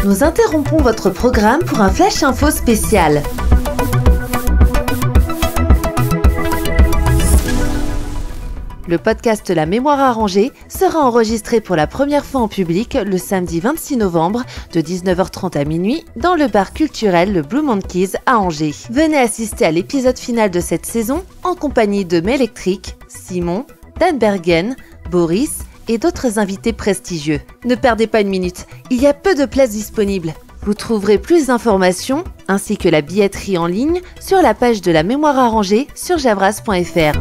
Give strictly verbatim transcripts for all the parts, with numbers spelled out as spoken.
Nous interrompons votre programme pour un flash info spécial. Le podcast La Mémoire Arrangée sera enregistré pour la première fois en public le samedi vingt-six novembre de dix-neuf heures trente à minuit dans le bar culturel le Blue Monkeys à Angers. Venez assister à l'épisode final de cette saison en compagnie de Mélectrique, Simon, Dan Bergen, Boris et d'autres invités prestigieux. Ne perdez pas une minute, il y a peu de places disponibles. Vous trouverez plus d'informations ainsi que la billetterie en ligne sur la page de La Mémoire Arrangée sur javras point f r.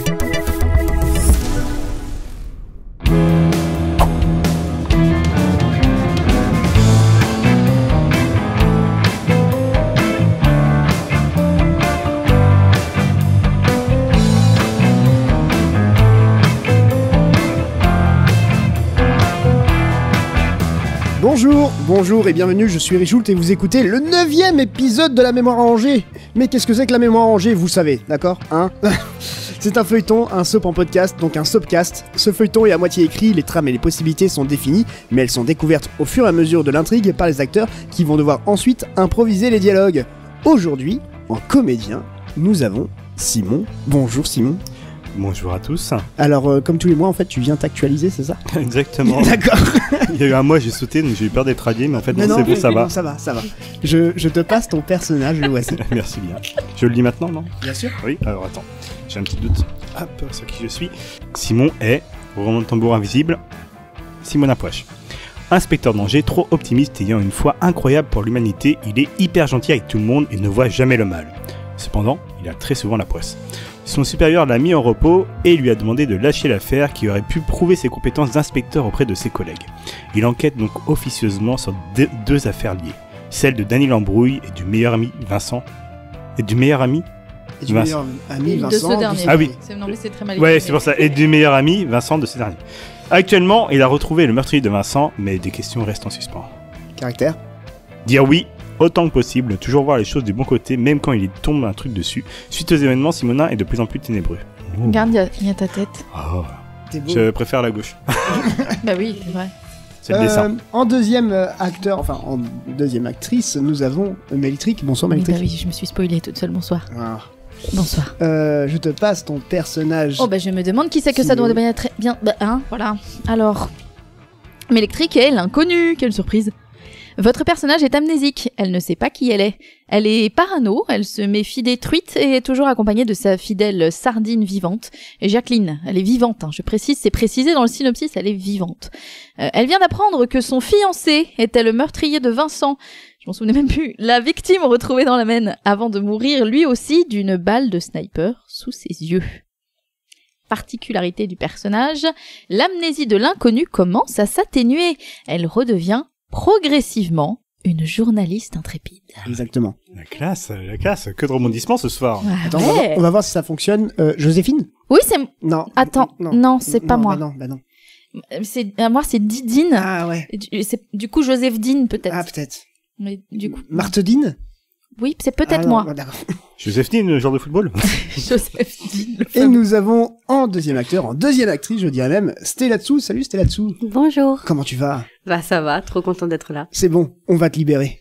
Bonjour, bonjour et bienvenue, je suis Richoult et vous écoutez le neuvième épisode de La Mémoire Arrangée. Mais qu'est-ce que c'est que La Mémoire Arrangée, vous savez, d'accord, hein? C'est un feuilleton, un soap en podcast, donc un soapcast. Ce feuilleton est à moitié écrit, les trames et les possibilités sont définies, mais elles sont découvertes au fur et à mesure de l'intrigue par les acteurs qui vont devoir ensuite improviser les dialogues. Aujourd'hui, en comédien, nous avons Simon. Bonjour Simon. Bonjour à tous. Alors, euh, comme tous les mois, en fait, tu viens t'actualiser, c'est ça? Exactement. D'accord. Il y a eu un mois, j'ai sauté, donc j'ai eu peur d'être radié, mais en fait, Mais non, non, c'est bon, ça va. Ça va, ça va. Je, je te passe ton personnage, le voici. Merci bien. Je le lis maintenant, non? Bien sûr. Oui, alors attends, j'ai un petit doute. Hop, sur qui je suis. Simon est, roulement de tambour invisible, Simon Apoche. Inspecteur d'Angers, trop optimiste ayant une foi incroyable pour l'humanité, il est hyper gentil avec tout le monde et ne voit jamais le mal. Cependant, il a très souvent la poisse. Son supérieur l'a mis en repos et lui a demandé de lâcher l'affaire qui aurait pu prouver ses compétences d'inspecteur auprès de ses collègues. Il enquête donc officieusement sur deux, deux affaires liées, celle de Dany l'embrouille et du meilleur ami Vincent. Et du meilleur ami Et du Vincent. meilleur ami Vincent. De ce dernier. Ah oui. C'est, non mais c'est très mal Ouais, écrit. c'est pour ça. Et du meilleur ami Vincent de ce dernier. Actuellement, il a retrouvé le meurtrier de Vincent, mais des questions restent en suspens. Caractère. Dire oui, autant que possible, toujours voir les choses du bon côté, même quand il lui tombe un truc dessus. Suite aux événements, Simonin est de plus en plus ténébreux. Regarde, il y a- il y, a ta tête. Oh. T'es beau. Je préfère la gauche. Bah oui, c'est vrai. C'est le dessin. Euh, en deuxième euh, acteur, enfin en deuxième actrice, nous avons Mélectrique. Bonsoir Oui, bah Mélectrique. oui, je me suis spoilée toute seule. Bonsoir. Ah. Bonsoir. Euh, je te passe ton personnage. Oh bah je me demande qui c'est que Qui ça doit est- bien très bien. Bah hein, voilà. Alors, Mélectrique est l'inconnue. Quelle surprise. Votre personnage est amnésique, elle ne sait pas qui elle est. Elle est parano, elle se méfie des truites et est toujours accompagnée de sa fidèle sardine vivante. Et Jacqueline, elle est vivante, hein, je précise, c'est précisé dans le synopsis, elle est vivante. Euh, elle vient d'apprendre que son fiancé était le meurtrier de Vincent. Je m'en souvenais même plus. La victime retrouvée dans la Maine, avant de mourir lui aussi d'une balle de sniper sous ses yeux. Particularité du personnage, l'amnésie de l'inconnu commence à s'atténuer. Elle redevient progressivement une journaliste intrépide. Exactement. La classe, la classe. Que de rebondissements ce soir. Attends, on, va voir, on va voir si ça fonctionne. Euh, Joséphine. Oui, c'est Non. Attends, non, c'est pas moi. Bah non, bah non. c'est à moi c'est Didine. Ah ouais. Du, c'est du coup Joseph Dean peut-être. Ah peut-être. Mais du coup Martedine. oui, c'est peut-être Ah, non, moi. bah, d'accord. Joséphine, le genre de football. Joseph Dean. Le Et fameux. nous avons en deuxième acteur, en deuxième actrice, je dirais même, Stellatsu. Salut Stellatsu. Bonjour. Comment tu vas? Bah ça va, trop content d'être là. C'est bon, on va te libérer.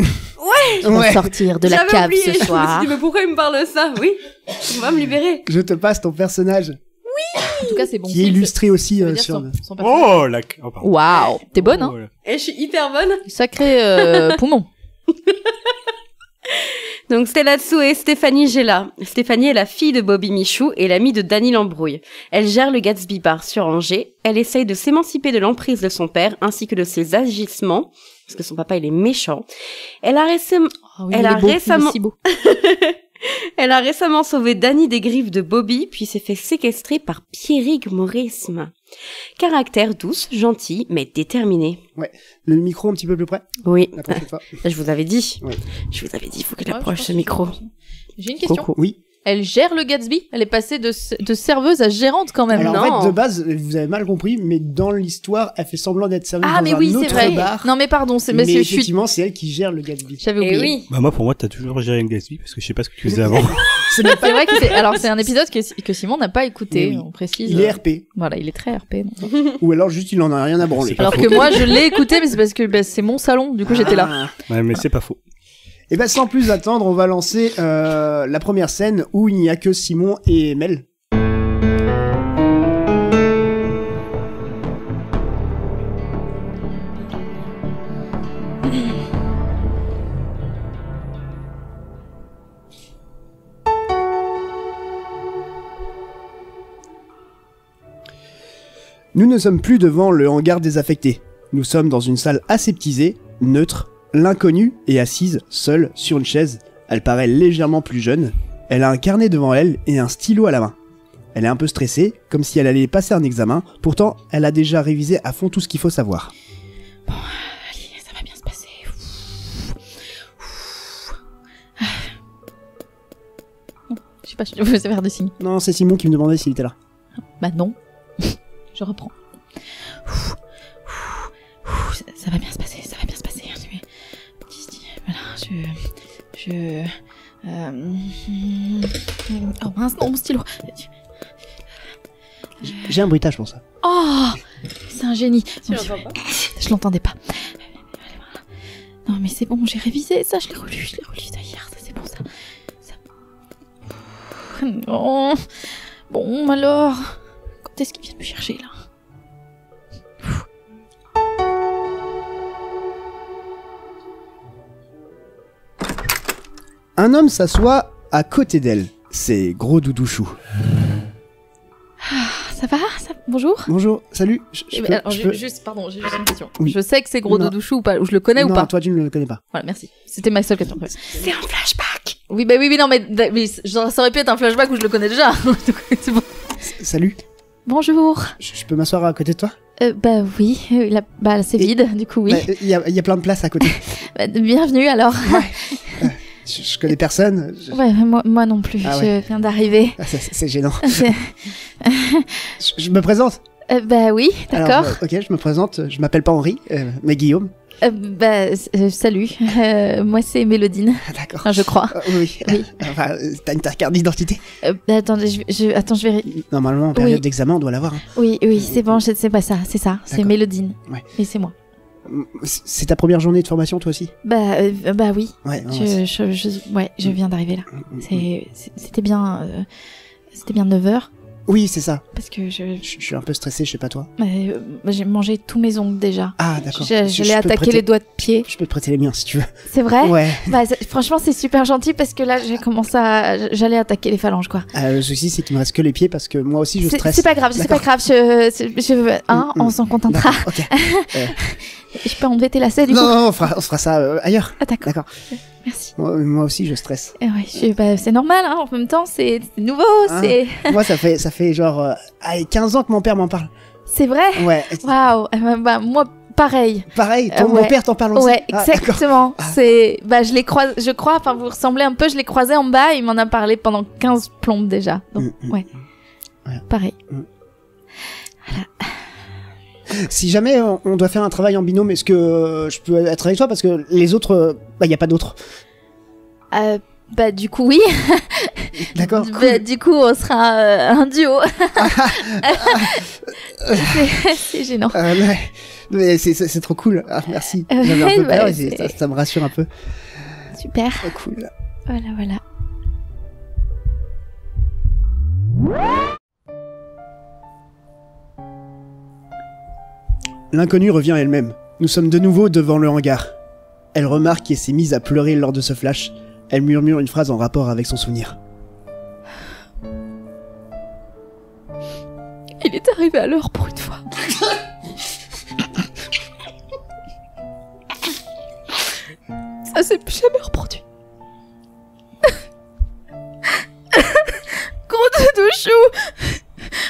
On va Ouais. sortir de la J'avais cave oublié. ce soir. Je me suis dit, mais pourquoi il me parle de ça? Oui, on va me libérer. Je te passe ton personnage, En tout cas, c'est bon. qui est signe, illustré aussi ça veut euh, dire sur. son- son personnage. Oh, la... Oh, pardon. Waouh, t'es bonne hein. Oh, là. Et je suis hyper bonne. Sacré euh, poumon. Donc Stellatsu et Stéphanie Gela. Stéphanie est la fille de Bobby Michou et l'amie de Dany l'embrouille. Elle gère le Gatsby Bar sur Angers. Elle essaye de s'émanciper de l'emprise de son père ainsi que de ses agissements, parce que son papa il est méchant. Elle a récemment... Oh oui, Elle il est a beau, il est récemment- si beau. Elle a récemment sauvé Dany des griffes de Bobby, puis s'est fait séquestrer par Pierrick Morisme. Caractère douce, gentil, mais déterminé. Le micro un petit peu plus près, Oui, la prochaine fois. je vous avais dit. Oui. Je vous avais dit, il faut qu'elle Ouais, je approche pense ce que micro. c'est bon. J'ai une question. Coucou. Oui. Elle gère le Gatsby. Elle est passée de, de serveuse à gérante quand même. Alors non. en fait, de base, vous avez mal compris, mais dans l'histoire, elle fait semblant d'être serveuse Ah dans mais un oui, c'est autre vrai. bar. Non mais pardon, c'est mais, mais c'est- je suis. effectivement, c'est elle qui gère le Gatsby. J'avais Et oublié. oui. Bah moi, pour moi, t'as toujours géré une Gatsby parce que je sais pas ce que tu faisais avant. C'est même pas... C'est vrai que c'est... Alors, c'est un épisode que, que Simon n'a pas écouté, Oui. on précise. Il est R P. Voilà, il est très R P. Donc. Ou alors juste il en a rien à branler. C'est pas Alors faux. que moi, je l'ai écouté, mais c'est parce que bah, c'est mon salon, du coup, j'étais là. Ah. Ouais, mais c'est pas faux. Et ben sans plus attendre, on va lancer euh, la première scène où il n'y a que Simon et Mel. Nous ne sommes plus devant le hangar désaffecté. Nous sommes dans une salle aseptisée, neutre. L'inconnue est assise, seule, sur une chaise. Elle paraît légèrement plus jeune. Elle a un carnet devant elle et un stylo à la main. Elle est un peu stressée, comme si elle allait passer un examen. Pourtant, elle a déjà révisé à fond tout ce qu'il faut savoir. Bon, allez, ça va bien se passer. Bon, je sais pas, je veux faire des signes. Non, c'est Simon qui me demandait s'il était là. Bah non. Je reprends. Ça, ça va bien se passer, ça va bien se passer. Voilà, je... Je... Euh... Oh mince, non, mon stylo. J'ai un bruitage pour ça. Oh, c'est un génie. Tu l'entends pas ? Je l'entendais pas. Non mais c'est bon, j'ai révisé ça, je l'ai relu, je l'ai relu ça hier, ça c'est bon ça. ça... Non. Bon alors, quand est-ce qu'il vient me chercher là ? Un homme s'assoit à côté d'elle. C'est Gros Doudouchou. Ça va ça... Bonjour. Bonjour, salut. Je, je Eh peux- ben, alors, je ju- peux- juste, pardon, j'ai juste une question. Oui. Je sais que c'est Gros Non. Doudouchou ou pas, ou je le connais non, ou pas. toi tu ne le connais pas. Voilà, merci. C'était ma seule question. C'est un flashback. Oui, bah oui, oui, non, mais, mais genre, ça aurait pu être un flashback où je le connais déjà. C'est bon. S- Salut, Bonjour. je, je peux m'asseoir à côté de toi? Euh, bah oui, euh, la- bah c'est Et- vide, du coup oui. Bah, Il y, a- il y a plein de places à côté. Bah, bienvenue alors. je, je connais personne. je- Ouais, moi, moi non plus, Ah je ouais. viens d'arriver. Ah, c'est- c'est gênant. C'est- Je, je me présente. euh, bah oui, d'accord. Alors, euh, ok, je me présente. Je m'appelle pas Henri, euh, mais Guillaume. Euh, bah euh, salut, Euh, moi c'est Mélodine, Ah, d'accord. enfin je crois. Euh, oui. Oui. Enfin, euh, t'as une ta carte d'identité? Euh, bah, attendez, je, je, attends, je vais... Normalement, en période Oui. d'examen, on doit l'avoir. hein. Oui, oui, c'est bon, je- c'est pas ça, c'est ça, c'est D'accord. Mélodine. Ouais. Et c'est moi. C'est c'est ta première journée de formation, toi aussi? Bah, euh, bah oui, Ouais. non, c'est- je, je, je- ouais, je viens d'arriver là. Mm, mm, C'est- c'est- C'était bien... euh, C'était bien neuf heures, Oui, c'est ça. parce que je... Je, je suis un peu stressé, je sais pas toi. euh, j'ai mangé tous mes ongles déjà. Ah, d'accord. J'ai- Je- J'allais je peux te attaquer prêter- les doigts de pied. Je peux te prêter les miens si tu veux. C'est vrai Ouais. Bah, c'est- franchement, c'est super gentil parce que là, j'ai commencé à... J'allais attaquer les phalanges, quoi. Euh, le souci, c'est qu'il me reste que les pieds parce que moi aussi je C'est stresse. c'est pas grave, c'est pas grave. Je, je, je- hein, Mm, mm. on s'en contentera. D'accord, ok. Je peux enlever tes lacets, du Non, coup. non, non, on fera, on fera ça euh, ailleurs. Ah, d'accord. D'accord. Merci. Moi, moi aussi, je stresse. Eh ouais, je- bah, c'est normal, hein. En même temps, c'est c'est nouveau, Ah. c'est... moi, ça fait, ça fait genre euh, allez, quinze ans que mon père m'en parle. C'est vrai Ouais. Waouh. Eh ben, bah, moi, pareil. Pareil, ton Euh, mon ouais. père t'en parle aussi. Ouais, Ah, d'accord. exactement. Ah. C'est... Bah, je l'ai croisé, je crois, enfin, vous ressemblez un peu, je l'ai croisé en bas, il m'en a parlé pendant quinze plombes déjà. Donc, Mm, mm. ouais. Ouais. Pareil. Si jamais on, on doit faire un travail en binôme, est-ce que euh, je peux être avec toi parce que les autres, euh, bah il y a pas d'autres. Euh, bah, du coup, oui. D'accord. Bah, cool. du coup, on sera euh, un duo. c'est, c'est gênant. Euh, ouais. Mais c'est, c'est, c'est trop cool. Ah, merci. Euh, J'avais un peu ouais, peur et c'est- ça, ça me rassure un peu. Super. Trop cool. Voilà, voilà. L'inconnue revient elle-même. Nous sommes de nouveau devant le hangar. Elle remarque et s'est mise à pleurer lors de ce flash. Elle murmure une phrase en rapport avec son souvenir. Il est arrivé à l'heure pour une fois. Ça s'est plus jamais reproduit. Gros doudouchou.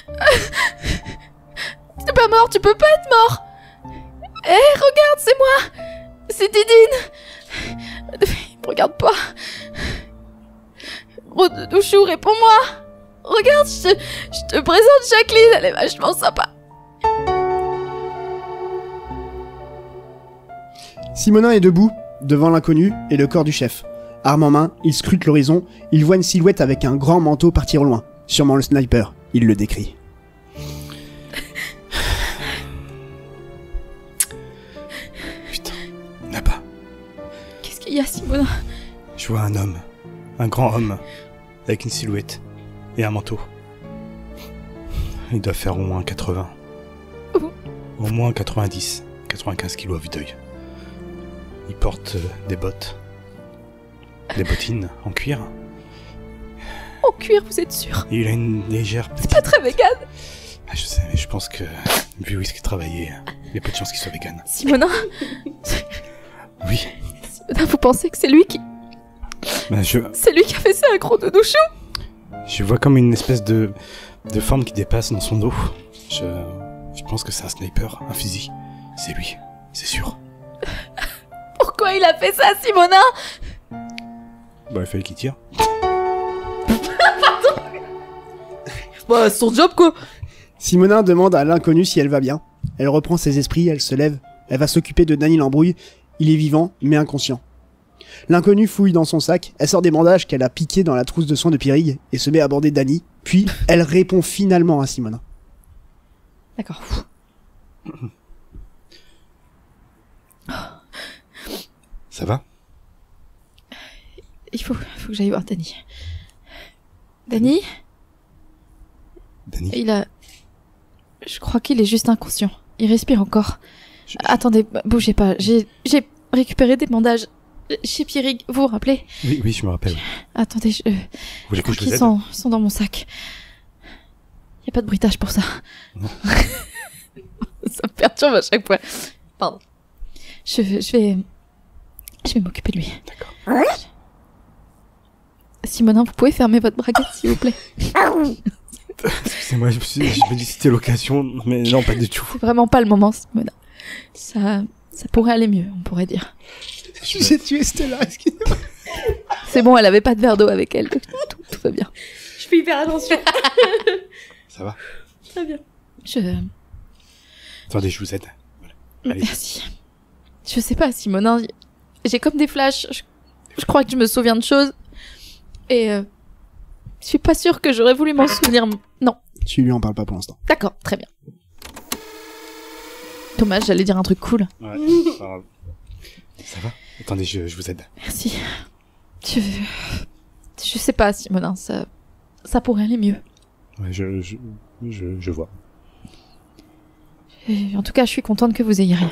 T'es pas mort, tu peux pas être mort. Hé, regarde, c'est moi. C'est Didine. Il me regarde pas. Gros doudouchou, réponds-moi. Regarde, je te, je te présente Jacqueline, elle est vachement sympa. Simonin est debout, devant l'inconnu et le corps du chef. Arme en main, il scrute l'horizon, il voit une silhouette avec un grand manteau partir au loin. Sûrement le sniper, il le décrit. Putain, là-bas. Qu'est-ce qu'il y a, Simona? Je vois un homme, un grand homme, avec une silhouette et un manteau. Il doit faire au moins quatre-vingts. Oh. Au moins quatre-vingt-dix, quatre-vingt-quinze kilos à vue d'œil. Il porte euh, des bottes. Des bottines en cuir. En cuir, vous êtes sûr? Et il a une légère petite... C'est pas très vegan. Ah, je sais, mais je pense que, vu où est-ce qu'il travaillait, il y a peu de chances qu'il soit vegan. Simona? Oui. Simona, vous pensez que c'est lui qui... Bah, je, C'est lui qui a fait ça à gros doudouchou? je vois comme une espèce de, de forme qui dépasse dans son dos. Je, je pense que c'est un sniper, un fusil. C'est lui, c'est sûr. Pourquoi il a fait ça, Simona? Bah, il fallait qu'il tire. Bah, c'est son job, quoi. Simonin demande à l'inconnu si elle va bien. Elle reprend ses esprits, elle se lève. Elle va s'occuper de Danny l'embrouille. Il est vivant, mais inconscient. L'inconnu fouille dans son sac, elle sort des bandages qu'elle a piqués dans la trousse de soins de Pierrig et se met à aborder Danny. Puis, elle répond finalement à Simonin. D'accord. Ça va? Il faut, faut que j'aille voir Danny. Danny? Danny? Il a... Je crois qu'il est juste inconscient. Il respire encore. Je- Attendez, bougez pas. J'ai, j'ai récupéré des bandages chez Pierrig. Vous vous rappelez? Oui, oui, je me rappelle. Attendez, je... Vous voulez que je vous Qui aide? sont, sont dans mon sac. Y a pas de bruitage pour ça. Non. Ça me perturbe à chaque fois. Pardon. Je, je vais... Je vais m'occuper de lui. D'accord. Simonin, vous pouvez fermer votre braguette, s'il vous plaît? Excusez-moi, je me suis je me dis que c'était l'occasion, mais non, pas du tout. C'est vraiment pas le moment, Simonin. Ça... Ça pourrait aller mieux, on pourrait dire. J'ai tué Stella, excusez-moi. C'est bon, elle avait pas de verre d'eau avec elle. Tout, tout, tout va bien. Je fais hyper attention. Ça va? Très bien. Je... Attendez, je vous aide. Allez. Merci. Je sais pas, Simonin. J'ai comme des flashs. Je, je crois que je me souviens de choses. Et... Euh, je suis pas sûre que j'aurais voulu m'en souvenir. Non. Tu lui en parles pas pour l'instant. D'accord, très bien. Dommage, j'allais dire un truc cool. Ouais, pas grave. Ça va? Attendez, je, je vous aide. Merci. Je... Je sais pas, Simonin. Ça... Ça pourrait aller mieux. Ouais, je, je, je, je vois. Et en tout cas, je suis contente que vous ayez rien.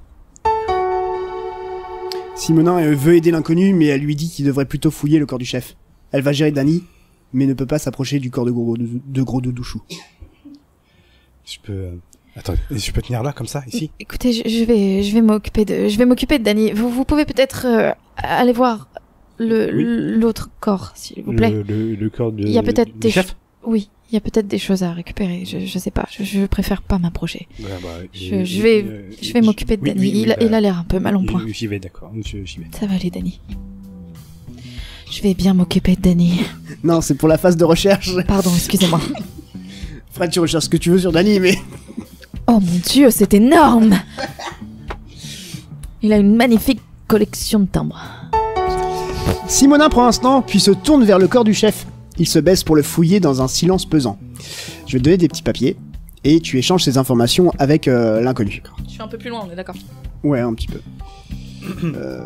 Simonin euh, veut aider l'inconnu, mais elle lui dit qu'il devrait plutôt fouiller le corps du chef. Elle va gérer Danny, mais ne peut pas s'approcher du corps de gros, de, de gros doudouchou. Je peux... euh, Attendez, je peux tenir là, comme ça, ici? Écoutez, je, je vais, je vais m'occuper de, je vais m'occuper de Danny. Vous, vous pouvez peut-être euh, aller voir le Oui. l'autre corps, s'il vous plaît. Le, le, le corps de... Il y a peut-être du des chef? ch- Oui, il y a peut-être des choses à récupérer. Je, je sais pas. Je, je préfère pas m'approcher. Ouais, bah, Je, et- je vais, euh, je vais m'occuper de oui, Danny. oui, oui, il, a- bah, il a l'air un peu mal en point. J'y vais, d'accord, je- j'y vais. Ça va aller, Danny. Je vais bien m'occuper de Danny. Non, c'est pour la phase de recherche. Pardon, excusez-moi. Fred, tu recherches ce que tu veux sur Danny, mais... Oh mon dieu, c'est énorme! Il a une magnifique collection de timbres. Simonin prend un instant, puis se tourne vers le corps du chef. Il se baisse pour le fouiller dans un silence pesant. Je vais te donner des petits papiers, et tu échanges ces informations avec euh, l'inconnu. Je suis un peu plus loin, on est d'accord. Ouais, un petit peu. euh...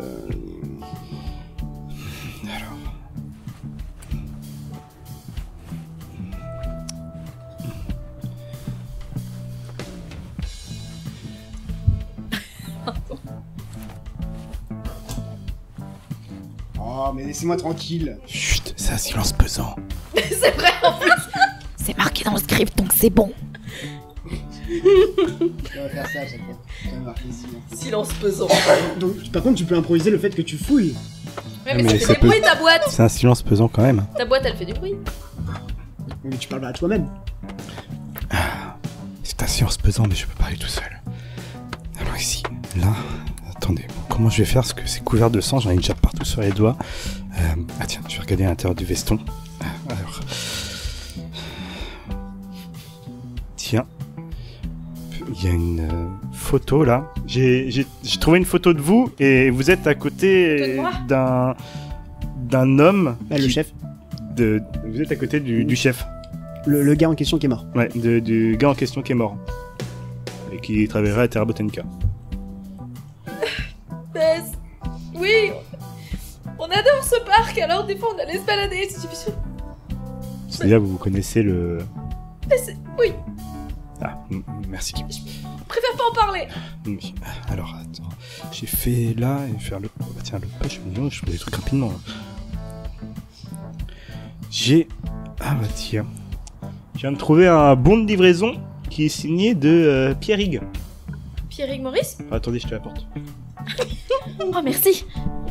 Oh, mais laissez-moi tranquille. Chut, c'est un silence pesant. C'est vrai en plus! C'est marqué dans le script, donc c'est bon. On va faire ça à chaque fois. Je vais marquer silence. Silence pesant. Donc, par contre, tu peux improviser le fait que tu fouilles. Ouais, mais mais, ça ça fait fait des du peut- bruit ta boîte! C'est un silence pesant quand même. Ta boîte elle fait du bruit. Mais tu parles pas à toi-même. C'est un silence pesant, mais je peux parler tout seul. Alors ici, là... Attendez, comment je vais faire? Parce que c'est couvert de sang, j'en ai déjà partout sur les doigts. Euh, ah tiens, je vais regarder à l'intérieur du veston. Alors... Tiens. Il y a une euh, photo là. J'ai j'ai- j'ai trouvé une photo de vous et vous êtes à côté De moi d'un d'un homme. Bah, le qui- chef. De... Vous êtes à côté du, du chef. Le, le gars en question qui est mort. Ouais, de- du gars en question qui est mort. Et qui travaillerait à Terra Botanica. Bess, oui, on adore ce parc, alors des fois on allait se balader. C'est-à-dire, vous connaissez le. Oui, Ah, m- merci. je préfère pas en parler. Oui. Alors, attends. J'ai fait là et faire le. Bah, tiens, le pas, je suis mignon, je fais des trucs rapidement. Là. J'ai. Ah, bah, tiens. Je viens de trouver un bon de livraison qui est signé de euh, Pierre Hig. Pierre-Yves Maurice. Ah, attendez, je te l'apporte. Oh, merci.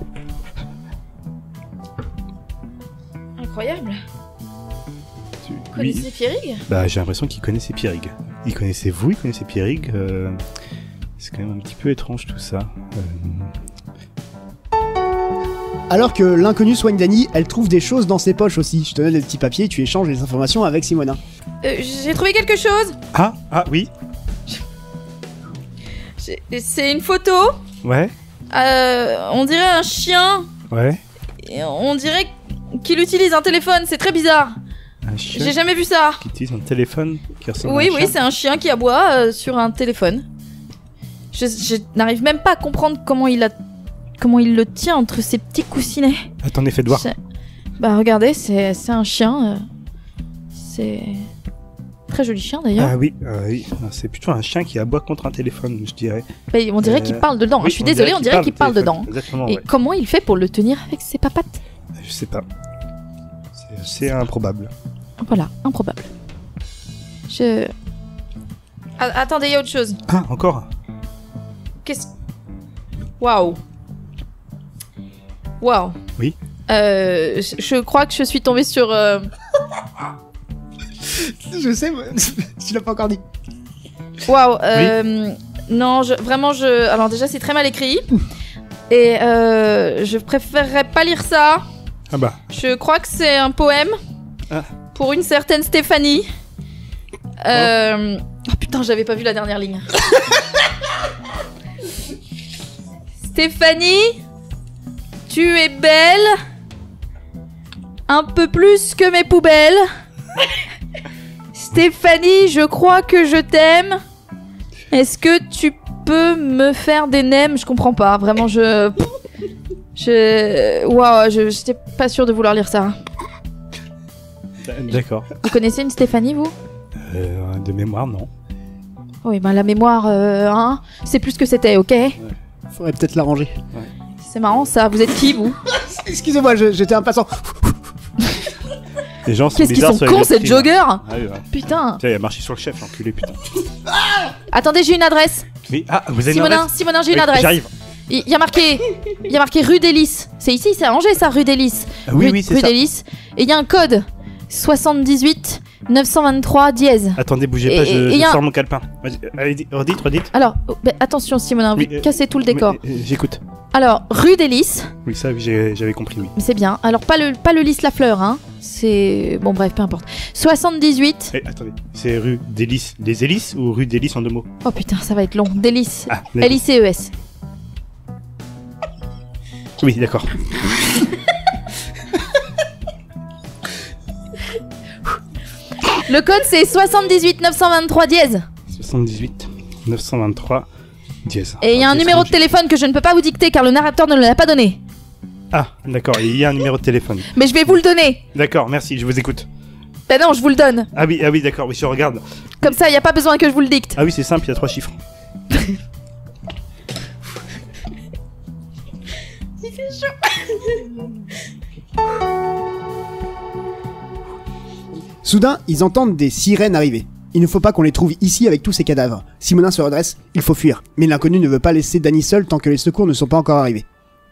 Incroyable. Tu- Vous lui- connaissez Pierre-Yves? Bah, j'ai l'impression qu'il connaissait Pierre Hig. Il connaissait vous, il connaissait Pierre Hig. euh, C'est quand même un petit peu étrange tout ça. Euh, Alors que l'inconnu soigne Dany, elle trouve des choses dans ses poches aussi. Je te donne des petits papiers, tu échanges les informations avec Simona. Euh, j'ai trouvé quelque chose. Ah, ah, oui. J'ai- C'est une photo. Ouais, Euh, on dirait un chien. ouais. Et on dirait qu'il utilise un téléphone. C'est très bizarre. Un chien J'ai jamais vu ça. qui utilise un téléphone qui ressemble Oui, à un oui, chien. c'est un chien qui aboie euh, sur un téléphone. Je, je n'arrive même pas à comprendre comment il a, comment il le tient entre ses petits coussinets. Attendez, faites voir. Je- Bah regardez, c'est c'est un chien. euh, C'est très joli chien d'ailleurs. Ah oui, ah oui. Ah, c'est plutôt un chien qui aboie contre un téléphone, je dirais. Bah, on dirait Euh, qu'il parle dedans. Oui, je suis désolée, on dirait qu'il parle au dedans. téléphone. Exactement, Et ouais. comment il fait pour le tenir avec ses papates? Je sais pas. C'est assez improbable. Voilà, improbable. Je. Ah, attendez, il y a autre chose. Ah, encore Qu'est-ce. Waouh. Waouh. Oui. Euh, je, je crois que je suis tombée sur. euh, Je sais, moi. Tu l'as pas encore dit. Waouh. euh, Non, je, vraiment, je. Alors, déjà, c'est très mal écrit. Et euh, je préférerais pas lire ça. Ah bah, Je crois que c'est un poème. Ah. Pour une certaine Stéphanie. Euh... Oh putain, j'avais pas vu la dernière ligne. Stéphanie, tu es belle. Un peu plus que mes poubelles. Stéphanie, je crois que je t'aime. Est-ce que tu peux me faire des nems? Je comprends pas, vraiment, je... Je... Waouh, je j'étais pas sûre de vouloir lire ça. d'accord. Vous connaissez une Stéphanie, vous? Euh, de mémoire, non. Oui, ben la mémoire, euh, hein, c'est plus ce que c'était, ok? Faudrait peut-être l'arranger. C'est marrant ça, vous êtes qui, vous? Excusez-moi, je- j'étais un passant. Les gens sont Qu'est-ce qu'ils bizarres sont sur les cons, cette doctrines. jogger? Ah oui, ouais. Putain. Tiens, il a marché sur le chef, l'enculé, putain. Attendez, j'ai une adresse. Oui, ah, vous avez une Simonin, adresse Simonin, j'ai une Oui, adresse. J'arrive. Il y a marqué, il y a marqué rue d'Hélice. C'est ici, c'est à Angers, ça, rue d'Hélice. Ah oui, rue, oui, c'est rue ça. d'Hélice. Et il y a un code soixante-dix-huit neuf cent vingt-trois dièse. Attendez, bougez Et- pas, je, et je y a un- sors mon calepin. Vas-y, allez, dites- redites, redites. Alors, oh, ben, attention, Simonin, vous Oui, euh, cassez tout le décor. Mais, euh, J'écoute. Alors, rue d'Hélice. Oui, ça, oui, j'ai- j'avais compris, oui. Mais c'est bien. Alors, pas le, pas le lys la fleur, hein. C'est. Bon, bref, peu importe. soixante-dix-huit. Eh, attendez, c'est rue d'Hélice. Des hélices ou rue d'Hélice en deux mots? Oh putain, ça va être long. D'Hélice. Ah, L I C E S. oui, d'accord. Le code, c'est soixante-dix-huit neuf cent vingt-trois dièse. soixante-dix-huit neuf cent vingt-trois dièse. Et il y a un Ok, numéro de c'est bon. téléphone que je ne peux pas vous dicter car le narrateur ne l'a pas donné. Ah, d'accord, il y a un numéro de téléphone. Mais je vais vous le donner. D'accord, merci, je vous écoute. Ben non, je vous le donne. Ah oui, ah oui, d'accord, oui, je regarde. Comme ça, il n'y a pas besoin que je vous le dicte. Ah oui, c'est simple, il y a trois chiffres. Soudain, ils entendent des sirènes arriver. Il ne faut pas qu'on les trouve ici avec tous ces cadavres. Simonin se redresse, il faut fuir. Mais l'inconnu ne veut pas laisser Dany seul tant que les secours ne sont pas encore arrivés.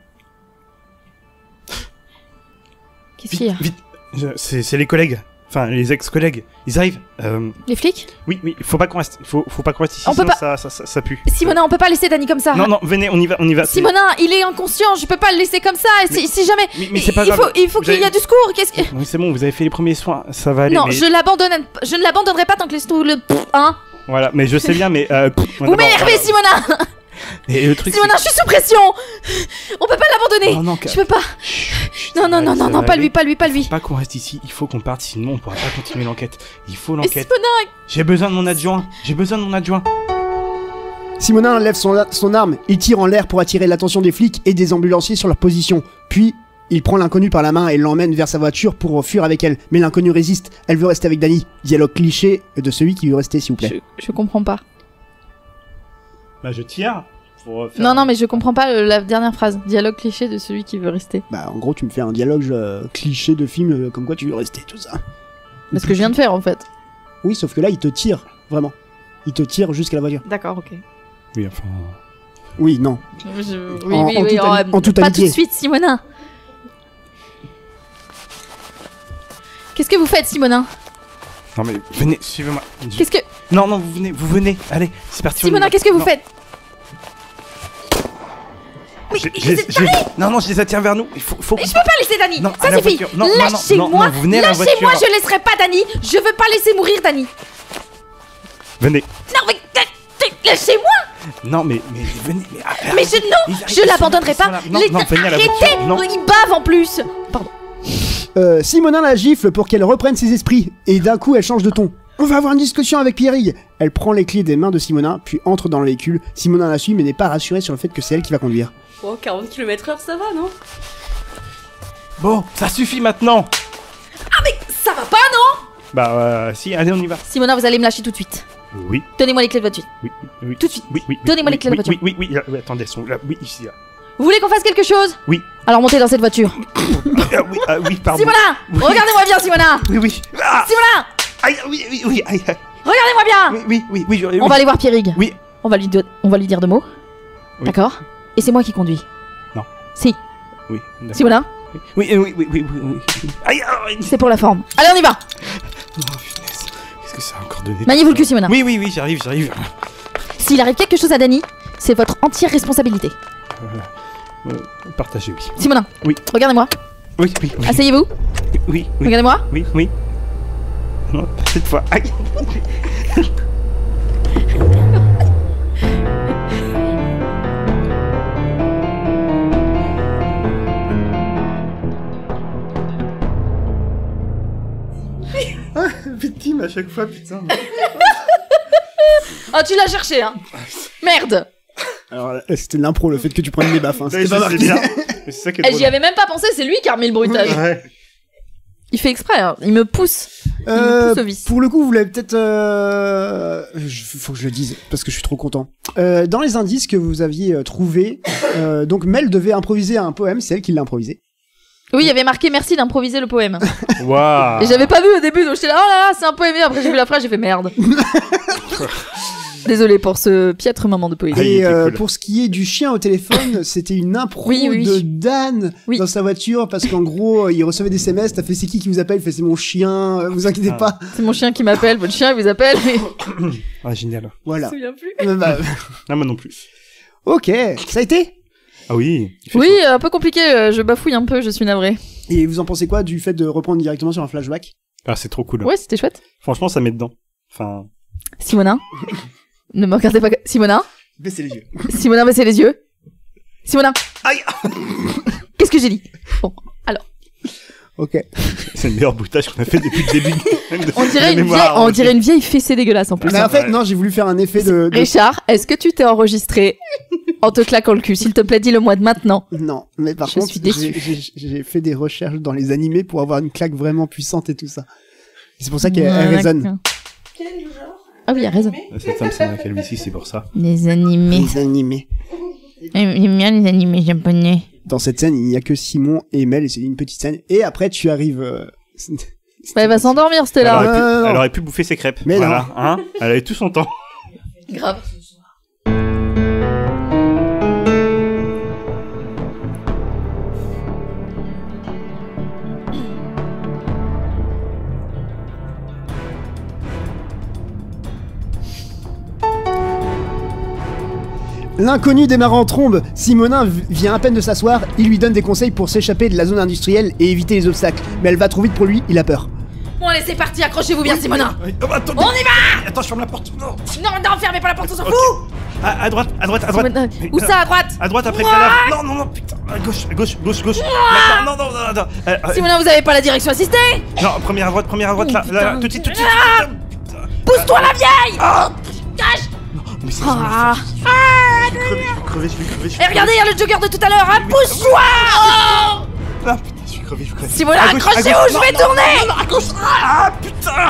Qu'est-ce qu'il y a? Vite, je- c'est c'est les collègues. Enfin, les ex-collègues. Ils arrivent. Euh, Les flics? oui, oui, faut pas qu'on reste, faut, faut pas qu'on reste ici, On peut sinon pas- ça, ça, ça, ça pue. Simonin, on peut pas laisser Dany comme ça. Non, non, venez, on y va, on y va. c'est- Simonin, il est inconscient, je peux pas le laisser comme ça. Et si, si jamais. Mais, mais c'est pas il grave. faut, il faut Vous qu'il y avez- ait du secours. Qu'est-ce que. Oui, c'est bon, vous avez fait les premiers soins, ça va aller. Non, mais... je l'abandonne. Je ne l'abandonnerai pas tant que les stou- le. Hein? Voilà, mais je sais bien, mais. Euh, pff, Vous d'abord, m'énervez, voilà. Simonin. Et le truc. Simonin, je suis sous pression. On peut pas c'est- l'abandonner. Oh non, Je peux pas. Chut, chut. Non, non, non, non, non, pas lui, pas lui, pas lui. Pas qu'on reste ici, il faut qu'on parte, sinon on pourra pas continuer l'enquête. Il faut Mais l'enquête. Simona, J'ai besoin de mon adjoint, j'ai besoin de mon adjoint. Simonin lève son, son arme, il tire en l'air pour attirer l'attention des flics et des ambulanciers sur leur position. Puis, il prend l'inconnu par la main et l'emmène vers sa voiture pour fuir avec elle. Mais l'inconnu résiste, elle veut rester avec Danny. Dialogue cliché de celui qui veut rester, s'il vous plaît. je, je comprends pas. Bah je tire pour faire... Non, non, mais je comprends pas euh, la dernière phrase. Dialogue cliché de celui qui veut rester. Bah, en gros, tu me fais un dialogue euh, cliché de film euh, comme quoi tu veux rester, tout ça. C'est ce que je viens de faire en fait. Oui, sauf que là, il te tire, vraiment. Il te tire jusqu'à la voiture. D'accord, ok. Oui, enfin... Oui, non. Je- Oui, En- oui, en oui. toute oh, ami- en toute pas amitié. tout de suite, Simonin. Qu'est-ce que vous faites, Simonin? Non mais venez, suivez-moi. Qu'est-ce que... Non, non, vous venez, vous venez. Allez, c'est parti. on y Simonin, va. qu'est-ce que vous Non. faites? Je- je- je- Non, non, je les attire vers nous. Il faut, faut Mais qu'on je peux pas laisser Dani. Non, Ça à la suffit. voiture. Non, non, non, non, Lâchez-moi. non, vous venez à la Lâchez-moi, voiture. je laisserai pas Dani. Je veux pas laisser mourir Dani. Venez. Non, mais lâchez-moi. Non, mais, mais venez. Mais, ah, Mais je ils non, arrivent, je ils l'abandonnerai sont pas. là. Non, Les- non, venez à la Arrêtez. voiture. Non. Il bave en plus. Pardon. Euh, Simonin la gifle pour qu'elle reprenne ses esprits, et d'un coup elle change de ton. On va avoir une discussion avec Pierrig. Elle prend les clés des mains de Simonin, puis entre dans le véhicule. Simonin la suit, mais n'est pas rassurée sur le fait que c'est elle qui va conduire. Oh, quarante kilomètres heure, ça va, non? Bon, ça suffit maintenant. Ça va pas, non? Bah, euh, si, allez, on y va. Simonin, vous allez me lâcher tout de suite. Oui, Donnez-moi les clés de votre suite. oui, oui. Tout de suite. Oui, oui. oui, Donnez-moi oui, les clés de la oui, voiture. Oui, oui, oui, là, oui, attendez, elles sont là. Oui, ici, là. Vous voulez qu'on fasse quelque chose? Oui. Alors montez dans cette voiture. Ah, oui, ah, oui, pardon. Simonin, Oui. regardez-moi bien, Simonin. Oui, oui. Ah, Simonin, aïe, oui, oui, oui, aïe, aïe. regardez-moi bien. Oui, oui, oui, oui, oui. On va aller voir Pierrig. Oui. On va lui, do- on va lui dire deux mots. Oui. D'accord. Et c'est moi qui conduis. Non. Si. Oui, d'accord. Simonin, Oui, oui, oui, oui, oui, oui, oui. Aïe, aïe. c'est pour la forme. Allez, on y va. Oh, punaise. Qu'est-ce que ça a encore donné? Maniez-vous le cul, Simonin. Oui, oui, oui, j'arrive, j'arrive. S'il arrive quelque chose à Dani, c'est votre entière responsabilité. Euh, partagez, oui. Simonin. Oui. Regardez-moi. Oui, oui, oui. Asseyez-vous. Oui, oui, Regardez-moi. oui, oui. Non, pas cette fois. Aïe. Victime à chaque fois, putain. Ah, tu l'as cherché, hein. Merde. Alors là, c'était de l'impro, le fait que tu prennes des baffes. Hein. Ouais, C'était pas je sais marqué. bien. Mais c'est ça qui est Eh, drôle. j'y avais même pas pensé, c'est lui qui a remis le bruitage. Ouais. Il fait exprès, hein. Il me pousse. Il me Euh, pousse au vice. pour le coup, vous l'avez peut-être. Euh... je- Faut que je le dise parce que je suis trop content. Euh, dans les indices que vous aviez euh, trouvés, euh, donc Mel devait improviser un poème, c'est elle qui l'a improvisé. Oui, il y avait marqué merci d'improviser le poème. Waouh. Et j'avais pas vu au début, donc j'étais là, oh là là, c'est un poème. Et après j'ai vu la phrase, j'ai fait merde. Désolé pour ce piètre moment de poésie. Ah, il Et était euh, cool. pour ce qui est du chien au téléphone, c'était une impro Oui, oui. de Dan Oui. dans sa voiture parce qu'en gros, il recevait des S M S. T'as fait c'est qui qui vous appelle? Il fait c'est mon chien. euh, Vous inquiétez Ah. pas. C'est mon chien qui m'appelle, votre chien il vous appelle. Mais... Ah, génial. Voilà. Je me souviens plus. Euh, bah, Ah, moi non plus. ok, ça a été. Ah oui. il fait Oui, chaud. un peu compliqué, euh, je bafouille un peu, je suis navrée. Et vous en pensez quoi du fait de reprendre directement sur un flashback? Ah, c'est trop cool. Ouais, c'était chouette. Franchement, ça met dedans. Enfin, Simonin, ne me regardez pas. Simonin, Baissez les yeux. Simonin, baissez les yeux. Simonin. Aïe. Qu'est-ce que j'ai dit? Bon, alors. Ok. c'est le meilleur boutage qu'on a fait depuis le début. de- On dirait, de une mémoire, vieille, on hein. dirait une vieille fessée dégueulasse en plus. Mais en fait, Ouais. non, j'ai voulu faire un effet de. de- Richard, est-ce que tu t'es enregistré en te claquant le cul? S'il te plaît, dis-le moi de maintenant. Non, mais par Je contre, suis déçue. j'ai- j'ai j'ai fait des recherches dans les animés pour avoir une claque vraiment puissante et tout ça. Et c'est pour ça qu'elle elle Ouais, résonne. d'accord. Ah oui, il a raison. Cette femme, c'est laquelle ici, c'est pour ça. Les animés. Les animés. J'aime bien les animés japonais. Dans cette scène, il n'y a que Simon et Mel, et c'est une petite scène. Et après, tu arrives. euh, Bah, elle va s'endormir, Elle Stella. aurait, pu, non, non. elle aurait pu bouffer ses crêpes. Mais voilà, hein. Elle avait tout son temps. Grave. L'inconnu démarre en trombe. Simonin v- vient à peine de s'asseoir. Il lui donne des conseils pour s'échapper de la zone industrielle et éviter les obstacles. Mais elle va trop vite pour lui, il a peur. Oh, Bon, allez, c'est parti, accrochez-vous bien, Simonin. Oui. Oh, attendez. On y va. Attends, je ferme la porte. Non. Non, non, fermez pas la porte, on s'en Ok. fout. À, à droite, à droite, à droite. Simonin, Mais, où euh, ça, à droite? À droite après le What? cadavre. Non, non, non, putain. À gauche, à gauche, gauche, gauche. Non, non, non, non, non. Euh, euh, Simonin, vous avez pas la direction assistée? non, première à droite, première à droite, Oh, là, là, là, putain. tout de suite, tout de suite. Ah. Putain. Pousse-toi, la vieille. Oh, cache. Mais c'est Ah. Je vais crever, je vais crever, je vais crever. je Et vais regardez, il y a le jogger de tout à l'heure, hein. Pousse-toi. Oh. crever. Ah, putain, je vais crever, je vais crever. Simonin, À gauche, à accrochez-vous, gauche. je vais Non, tourner. non, non, à gauche. Ah, putain.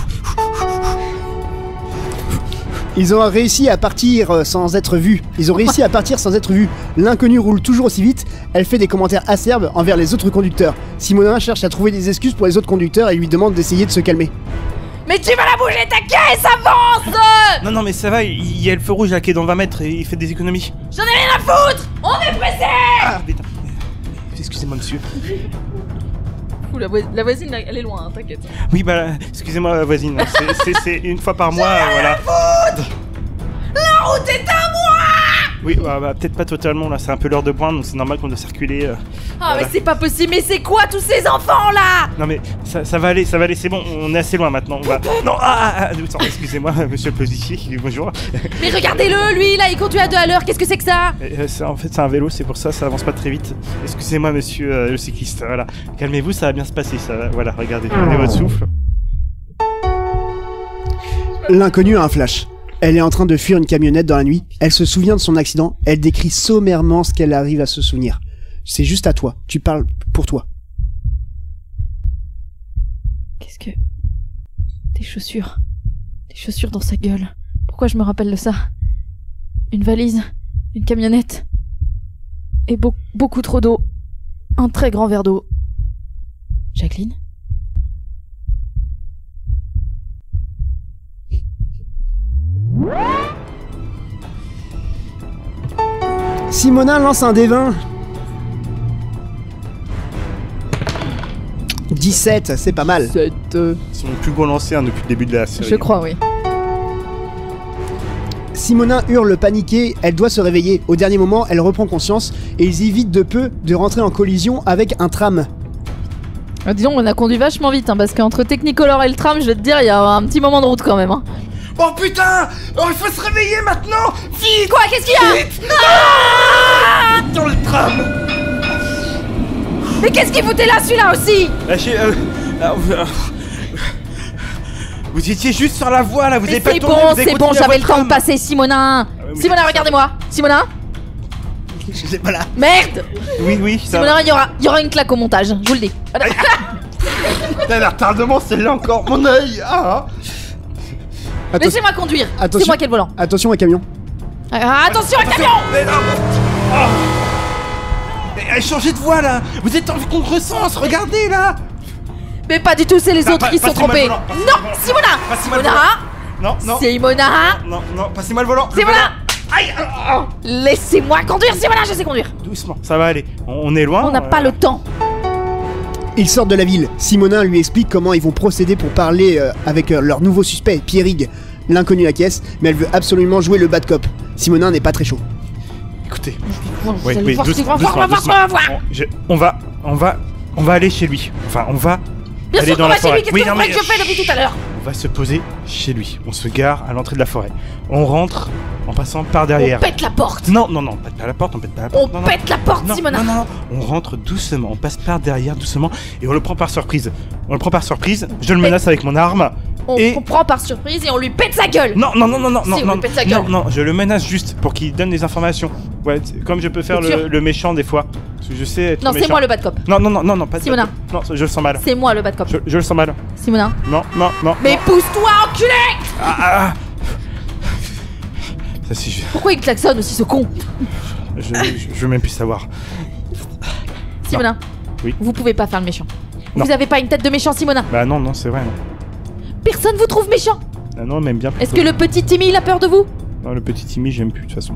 Ils ont réussi à partir euh, sans être vus. Ils ont réussi à partir sans être vus. L'inconnu roule toujours aussi vite. Elle fait des commentaires acerbes envers les autres conducteurs. Simonin cherche à trouver des excuses pour les autres conducteurs et lui demande d'essayer de se calmer. Mais tu vas la bouger, ta caisse, avance. Non, non, mais ça va, il y a le feu rouge là qui est dans vingt mètres et il fait des économies. J'en ai rien à foutre. On est pressé. Ah, putain. Excusez-moi, monsieur. Ouh, la, voi- la voisine, elle est loin, hein, t'inquiète. Oui, bah, excusez-moi, voisine. C'est- C'est c'est une fois par mois, euh, voilà. La route est à moi. Oui, bah, bah, peut-être pas totalement, là, c'est un peu l'heure de pointe, donc c'est normal qu'on doit circuler. euh. Ah, Voilà. mais c'est pas possible, mais c'est quoi tous ces enfants là? Non, mais ça, ça va aller, ça va aller, c'est bon, on est assez loin maintenant. On va... Non, ah, ah, ah, attends, excusez-moi, monsieur le policier, bonjour. Mais regardez-le, lui, là, il conduit à deux à l'heure, qu'est-ce que c'est que ça? Euh, c'est- en fait, c'est un vélo, c'est pour ça, ça avance pas très vite. Excusez-moi, monsieur euh, le cycliste, voilà. Calmez-vous, ça va bien se passer, ça va. Voilà, regardez, prenez votre souffle. L'inconnu a un flash. Elle est en train de fuir une camionnette dans la nuit. Elle se souvient de son accident. Elle décrit sommairement ce qu'elle arrive à se souvenir. C'est juste à toi. Tu parles pour toi. Qu'est-ce que... Des chaussures. Des chaussures dans sa gueule. Pourquoi je me rappelle de ça? Une valise, une camionnette. Et beau- beaucoup trop d'eau. Un très grand verre d'eau. Jacqueline? Simonin lance un dé vingt. dix-sept, c'est pas mal. C'est... C'est mon plus gros lancé hein, depuis le début de la série. Je crois, oui. Simonin hurle paniquée, elle doit se réveiller. Au dernier moment, elle reprend conscience et ils évitent de peu de rentrer en collision avec un tram. Ah, disons, on a conduit vachement vite, hein, parce qu'entre Technicolor et le tram, je vais te dire, il y a un petit moment de route quand même. Hein. Oh putain! Oh, il faut se réveiller maintenant! Vite! Quoi? Qu'est-ce qu'il y a? Vite! Dans le tram! Mais qu'est-ce qu'il foutait là, celui-là aussi? Lâchez. Euh, euh, euh, vous étiez juste sur la voie là, vous avez Mais pas c'est tourné, bon, vous avez c'est bon, continué à j'avais le votre temps de tram. passer, Simonin. ouais, mais- Simonin, regardez-moi. Simonin? Je sais pas là. Merde! Oui, oui, ça. Simonin, il y aura, il y aura une claque au montage, je vous le dis. Putain, la retardement, celle-là encore, mon œil! Ah! Atten- Laissez-moi conduire. Attention. C'est moi qui ai le volant. Attention, un camion. Ah, attention, un camion! Mais non! Oh. Mais, changez de voie là! Vous êtes en contresens, regardez là! Mais pas du tout, c'est les Bah, autres pa- qui sont passez-moi le trompés. volant, passez-moi Non, le volant. Simonin! Passez-moi le Simonin! Non, non, Simonin! non, non, passez-moi le volant! le Simonin! volant. Aïe! ah, Laissez-moi conduire, Simonin, je sais conduire. ah. Doucement, ça va aller. On, on est loin. On n'a euh, pas le temps. Ils sortent de la ville. Simonin lui explique comment ils vont procéder pour parler euh, avec euh, leur nouveau suspect, Pierrig. L'inconnu acquiesce, mais elle veut absolument jouer le bad cop. Simonin n'est pas très chaud. Écoutez. Vous Oui, allez oui, voir, doucement, on va voir, on va doucement, voir, on va voir. doucement. On, je- on va, on va, on va aller chez lui. Enfin, on va Bien aller sûr dans qu'on la va chez forêt. lui, qu'est-ce Oui, que vous non, croyez mais- que je fais depuis tout à l'heure? On va se poser chez lui. On se gare à l'entrée de la forêt. On rentre en passant par On derrière. pète la porte. Non, non, non, pète pas la porte, on pète pas la porte. On non, non. pète la porte, Non, Simonin. non, non, non, on rentre doucement, on passe par derrière doucement et on le prend par surprise. On le prend par surprise, je le menace avec mon arme. On Et- comprend par surprise et on lui pète sa gueule. Non, non, non, non, non, Si, non, on non, lui pète sa non, gueule. non, je le menace juste pour qu'il donne des informations. Ouais, t- comme je peux faire T'es sûr le, le méchant des fois. Parce que je sais être Non, c'est méchant. moi le bad cop. Non, non, non, non, non, pas de Simona. Non, je le sens mal. C'est moi le bad cop. Je, je le sens mal. Simonin. Non, non, non. Mais non. pousse-toi, enculé! Ah, ah, ah. Ça, si je, Pourquoi il klaxonne aussi, ce con? je, je, je veux même plus savoir. Simonin. Oui. Vous pouvez pas faire le méchant. Non. Vous avez pas une tête de méchant, Simonin. Bah non, non, c'est vrai, non. Personne vous trouve méchant. Ah non, même bien. Est-ce que le petit Timmy, il a peur de vous? Non, le petit Timmy, j'aime plus de toute façon.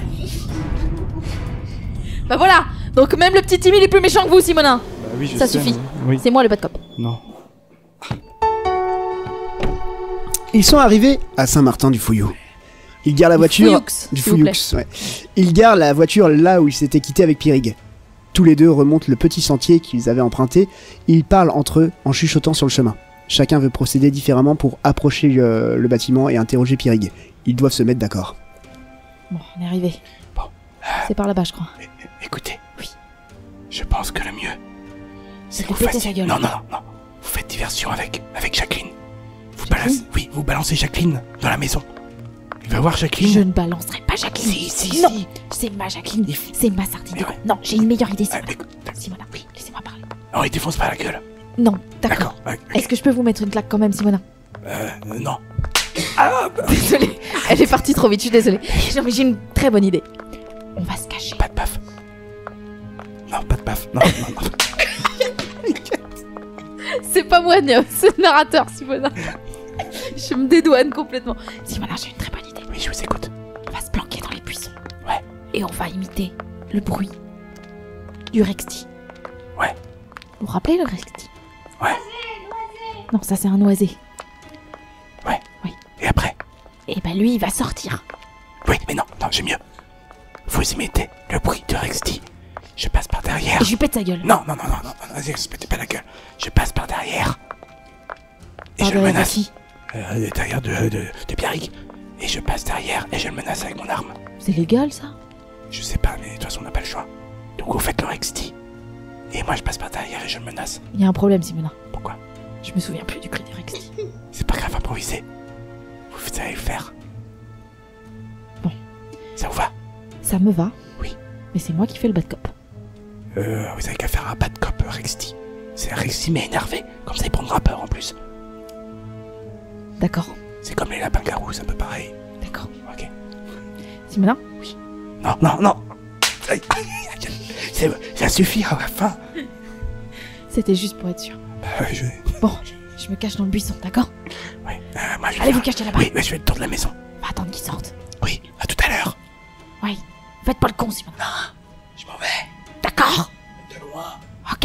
Bah voilà. Donc même le petit Timmy, il est plus méchant que vous, Simonin. Bah oui, je Ça sais, suffit. mais- Oui. C'est moi le bad cop. Non. Ils sont arrivés à Saint-Martin-du-Fouillou. Ils garent la voiture... Fouilloux, Du s'il vous plaît. Fouilloux, ouais. Ils garent la voiture là où ils s'étaient quittés avec Pierrig. Tous les deux remontent le petit sentier qu'ils avaient emprunté. Ils parlent entre eux en chuchotant sur le chemin. Chacun veut procéder différemment pour approcher euh, le bâtiment et interroger Pierrig. Ils doivent se mettre d'accord. Bon, on est arrivé. Bon. C'est par là-bas, je crois. É- Écoutez. Oui. Je pense que le mieux, c'est de que vous péter fassiez... sa gueule. Non, non, non, non. Vous faites diversion avec, avec Jacqueline. Vous Jacqueline balancez... Oui, vous balancez Jacqueline dans la maison. Il va voir Jacqueline. Je ne balancerai pas Jacqueline. Si, si, non, si. c'est ma Jacqueline. Il- C'est ma sardine. Mais ouais. Non, j'ai une meilleure idée, Ah, Simona. écoute, Simona, oui, laissez-moi parler. non, il défonce pas la gueule. Non, d'accord. Ouais, ok. Est-ce que je peux vous mettre une claque quand même, Simona? Euh, euh, non. Ah, bah, Désolée, elle est partie trop vite, je suis désolée. Non, mais j'ai une très bonne idée. On va se cacher. pas de paf. Non, pas de paf. Non, non, non. C'est pas moi, Nia, c'est le narrateur, Simona. Je me dédouane complètement. Simona, j'ai une très bonne idée. Oui, je vous écoute. On va se planquer dans les buissons. Ouais. Et on va imiter le bruit du Rexti. Ouais. Vous vous rappelez le Rexti? Ouais. Non, ça c'est un oisé. Et après? Et ben lui, il va sortir. Oui, mais non, non, j'ai mieux. Vous imitez le bruit de Rexti. Je passe par derrière. Et je lui pète sa gueule. Non, non, non, non, non, non, vas-y, se mettez pas la gueule. Je passe par derrière. Et Par je le derrière de menace. qui? Euh, derrière de, de, de Pierrick. Et je passe derrière et je le menace avec mon arme. C'est légal ça? Je sais pas, mais de toute façon, on n'a pas le choix. Donc vous faites le Rexti. Et moi, je passe par derrière et je le menace. Il y a un problème, Simona. Pourquoi? Je me souviens plus du cri du Rexti. C'est pas grave, improviser. Vous savez le faire. Bon. Ça vous va? Ça me va. Oui. Mais c'est moi qui fais le bad cop. Euh, vous avez qu'à faire un bad cop Rexti. C'est un Rexti mais énervé. Comme ça, il prendra peur en plus. D'accord. C'est comme les lapins garous, c'est un peu pareil. D'accord. Ok. Simona? Non, non, non. Aïe, aïe, aïe, aïe. C'est- Ça suffit à la fin. C'était juste pour être sûr. Euh, je... Bon, je me cache dans le buisson, d'accord? Oui, euh, moi je vais Allez faire- vous cacher là-bas. Oui, mais je vais le tour de la maison. On va attendre qu'il sorte. Oui, à tout à l'heure. Oui. Faites pas le con, Simona. Je m'en vais. D'accord. De loin. Ok.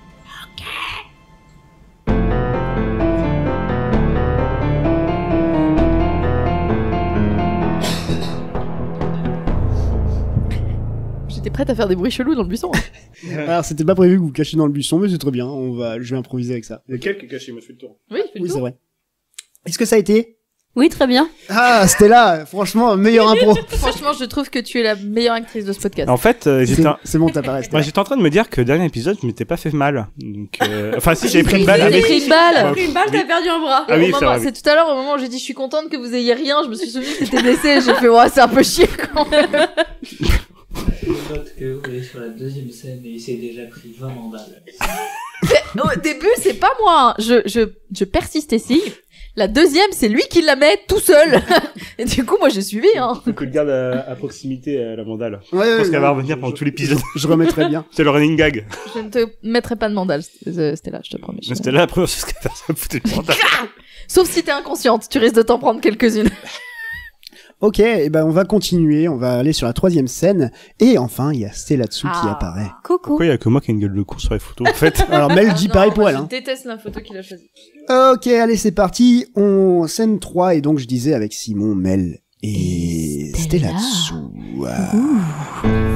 J'étais prête à faire des bruits chelous dans le buisson. Alors, c'était pas prévu que vous vous cachiez dans le buisson, mais c'est très bien. On va, je vais improviser avec ça. Il y a quelques cachés, moi je fais le tour. Oui, fais le Oui, c'est tour. vrai. Est-ce que ça a été? Oui, très bien. Ah, Stella, franchement, meilleure impro. Franchement, je trouve que tu es la meilleure actrice de ce podcast. En fait, euh, j'étais C'est en... c'est bon, t'as pas resté. Moi, j'étais en train de me dire que le dernier épisode, je m'étais pas fait mal. Donc, euh... Enfin, si, j'avais pris une balle. J'ai mais- pris une balle. Bah, Pris une balle, oui. t'as perdu un bras. Ah Au oui, moment- c'est vrai. c'est tout à l'heure au moment où j'ai dit je suis contente que vous ayez rien, je me suis souvenu que t'étais blessé, j'ai fait ouais c'est un peu chier quand même. Je note que vous allez sur la deuxième scène et il s'est déjà pris vingt mandales. Au début c'est pas moi, hein. je, je, je persiste ici. La deuxième c'est lui qui la met tout seul. Et du coup moi j'ai suivi hein. Faut que le garde à, à proximité, euh, la mandale. Ouais, ouais, Je pense ouais, qu'elle va ouais. revenir pendant tout l'épisode. Je remettrai bien. C'est le running gag. Je ne te mettrai pas de mandale, c'était là, je te promets. Mais C'était là la première chose qu'elle a fait, ça me foutait le mandale. Sauf si t'es inconsciente, tu risques de t'en prendre quelques-unes. Ok, et ben on va continuer, on va aller sur la troisième scène. Et enfin, il y a Stellatsu qui Ah. apparaît. Coucou. Pourquoi il y a que moi qui ai une gueule de con sur les photos, en fait? Alors Mel dit Non, pareil moi, pour elle. Je Hein. déteste la photo qu'il a choisie. Ok, allez, c'est parti. On scène trois, et donc je disais avec Simon, Mel et, Et Stella. Stellatsu. Ah.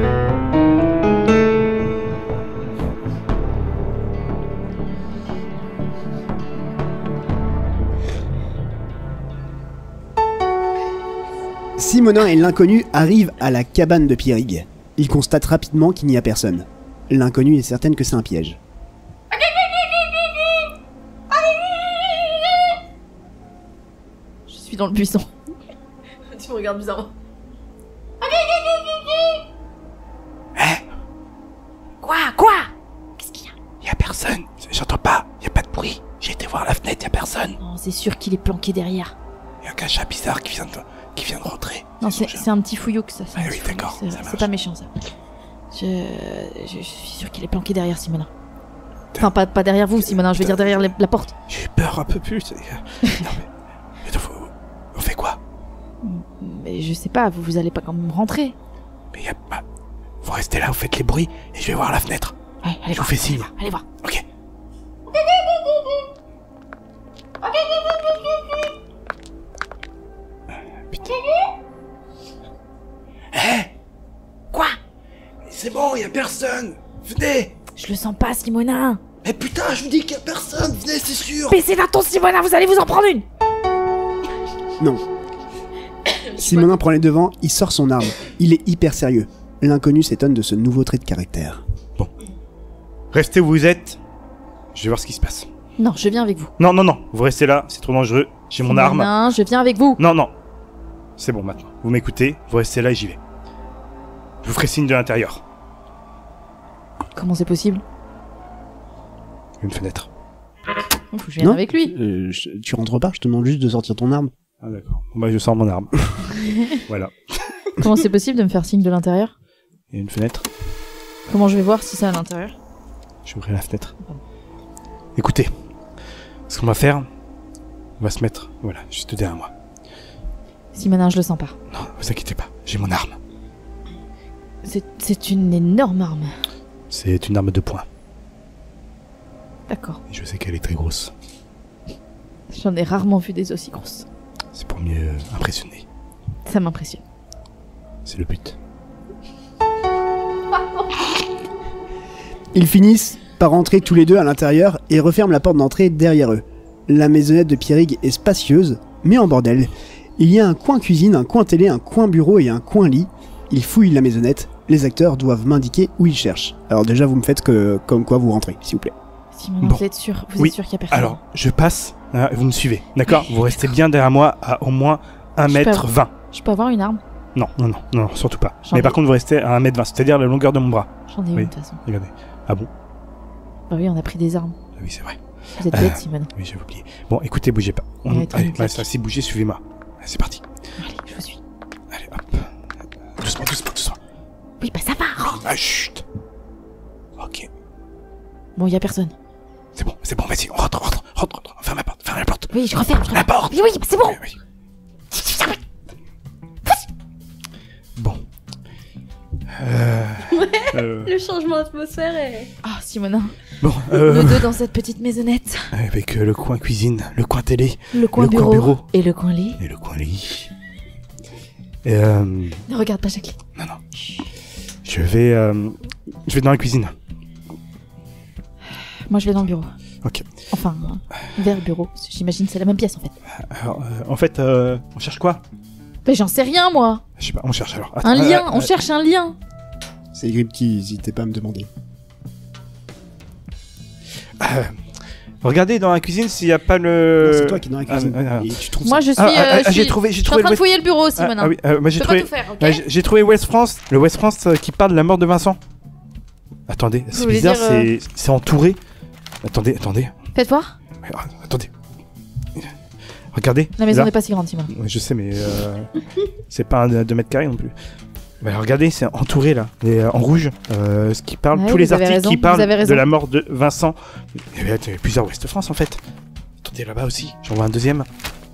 Simonin et l'inconnu arrivent à la cabane de Pierrig. Ils constatent rapidement qu'il n'y a personne. L'inconnu est certaine que c'est un piège. Je suis dans le buisson. Tu me regardes bizarrement. Quoi? Quoi? Qu'est-ce qu'il y a? Il y a personne. J'entends pas. Il y a pas de bruit. J'ai été voir la fenêtre, il y a personne. Non, c'est sûr qu'il est planqué derrière. Il y a un chat bizarre qui vient de, qui vient de rentrer. Non, C'est c'est son chat. c'est un petit fouillouk, ça. c'est un Ah petit oui, fouillouk, d'accord, c'est- ça C'est marche. pas méchant, ça. Je, je, je suis sûr qu'il est planqué derrière Simonin. Enfin, pas, pas derrière vous, Simonin, je veux dire derrière les- la porte. J'ai eu peur un peu plus. non, mais... mais faut- on fait quoi? Mais je sais pas, vous, vous allez pas quand même rentrer. Mais y a pas... Vous restez là, vous faites les bruits, et je vais voir la fenêtre. Ouais, allez Je vous voir. fais signe. Allez voir. Ok. Putain. Hé! Quoi? C'est bon, y a personne! Venez! Je le sens pas, Simonin. Mais putain, je vous dis qu'il y a personne, venez, c'est sûr. Baissez d'un ton, Simonin, vous allez vous en prendre une. Non. Simonin prend les devants, il sort son arme. Il est hyper sérieux. L'inconnu s'étonne de ce nouveau trait de caractère. Bon. Restez où vous êtes. Je vais voir ce qui se passe. Non, je viens avec vous. Non, non, non. Vous restez là, c'est trop dangereux. J'ai mon arme. Non, je viens avec vous. Non, non. C'est bon maintenant. Vous m'écoutez, vous restez là et j'y vais. Je vous ferai signe de l'intérieur. Comment c'est possible? Une fenêtre. Faut que je vienne Non. avec lui. Euh, je- tu rentres pas, je te demande juste de sortir ton arme. Ah d'accord. Bon bah je sors mon arme. Voilà. Comment c'est possible de me faire signe de l'intérieur? Il y a une fenêtre. Comment je vais voir si c'est à l'intérieur? J'ouvrirai la fenêtre. Écoutez. Ce qu'on va faire, on va se mettre, voilà, juste derrière moi. Simonin, je le sens pas. Non, vous inquiétez pas, j'ai mon arme. C'est c'est une énorme arme. C'est une arme de poing. D'accord. Et je sais qu'elle est très grosse. J'en ai rarement vu des aussi grosses. C'est pour mieux impressionner. Ça m'impressionne. C'est le but. Ils finissent par entrer tous les deux à l'intérieur et referment la porte d'entrée derrière eux. La maisonnette de Pierrig est spacieuse, mais en bordel. Il y a un coin cuisine, un coin télé, un coin bureau et un coin lit. Ils fouillent la maisonnette. Les acteurs doivent m'indiquer où ils cherchent. Alors déjà, vous me faites que, comme quoi vous rentrez, s'il vous plaît. Simonin, Bon. vous êtes sûr? Vous Oui. êtes sûr qu'il y a personne? Alors, je passe, hein, vous me suivez, d'accord? Vous restez bien derrière moi à au moins un Je peux mètre vingt. Je peux avoir une arme? Non, non, non, non, surtout pas. J'en Mais ai- par contre, vous restez à un mètre vingt, c'est-à-dire la longueur de mon bras. J'en ai une Oui. de toute façon. Regardez. Ah bon? Bah oui, on a pris des armes. Ah oui, c'est vrai. Vous êtes Euh, bête, Simonin. Oui, j'ai oublié. Bon, écoutez, bougez pas. On... Ouais, t'as Allez, une claque. ouais, ça, si bougez, suivez-moi. Allez, c'est parti. Allez, je vous suis. Allez, hop. Doucement, doucement, doucement. Oui, bah ça va. rentre. Ah, chut. Ok. Bon, il y a personne. C'est bon, c'est bon, vas-y, on rentre, rentre, rentre, rentre. Ferme la porte, ferme la porte. Oui, je referme. je La referme. porte. Oui, oui, c'est bon. Oui, oui. Bon. Euh... euh, Le changement d'atmosphère est... Ah, Simonin. Bon, Nous euh... deux dans cette petite maisonnette. avec euh, le coin cuisine, le coin télé Le coin, Le coin bureau, bureau. et le coin lit. et le coin lit. Et euh... Ne regarde pas Jacqueline. Non, non. Je vais... Euh... Je vais dans la cuisine. Moi, je vais dans le bureau. Ok. Enfin, vers le bureau. J'imagine que c'est la même pièce, en fait. Alors, euh, en fait, euh, on cherche quoi? Mais j'en sais rien, moi. Je sais pas, on cherche alors. Un Attends, lien. euh, On euh, cherche un lien. C'est écrit petit, n'hésitez pas à me demander. euh, regardez dans la cuisine s'il n'y a pas le... Non, c'est toi qui es dans la Ah, cuisine. ah, ah. Et tu trouves Moi, ça. je suis. Ah, euh, ah, je ah, j'ai suis- trouvé, j'ai Je suis en trouvé train le de fouiller le bureau, Ah, Simonin. ah oui, euh, moi Je j'ai peux pas trouvé... tout faire, ok? Ouais, j'ai- j'ai trouvé West France, le West France euh, qui parle de la mort de Vincent. Attendez, c'est voulez bizarre, dire, euh, c'est c'est entouré. Attendez, attendez. Faites voir. Ouais, ah, attendez. Regardez. La maison là. n'est pas si grande, Simonin. Ouais, je sais, mais euh, c'est pas un deux mètres carrés non plus. Bah, regardez, c'est entouré là, et, euh, en rouge. Euh, ce qui parle, Ouais, tous les vous avez articles raison, qui vous parlent avez raison. de la mort de Vincent. Il y avait plusieurs Ouest France en fait. Attendez là-bas aussi, j'en vois un deuxième.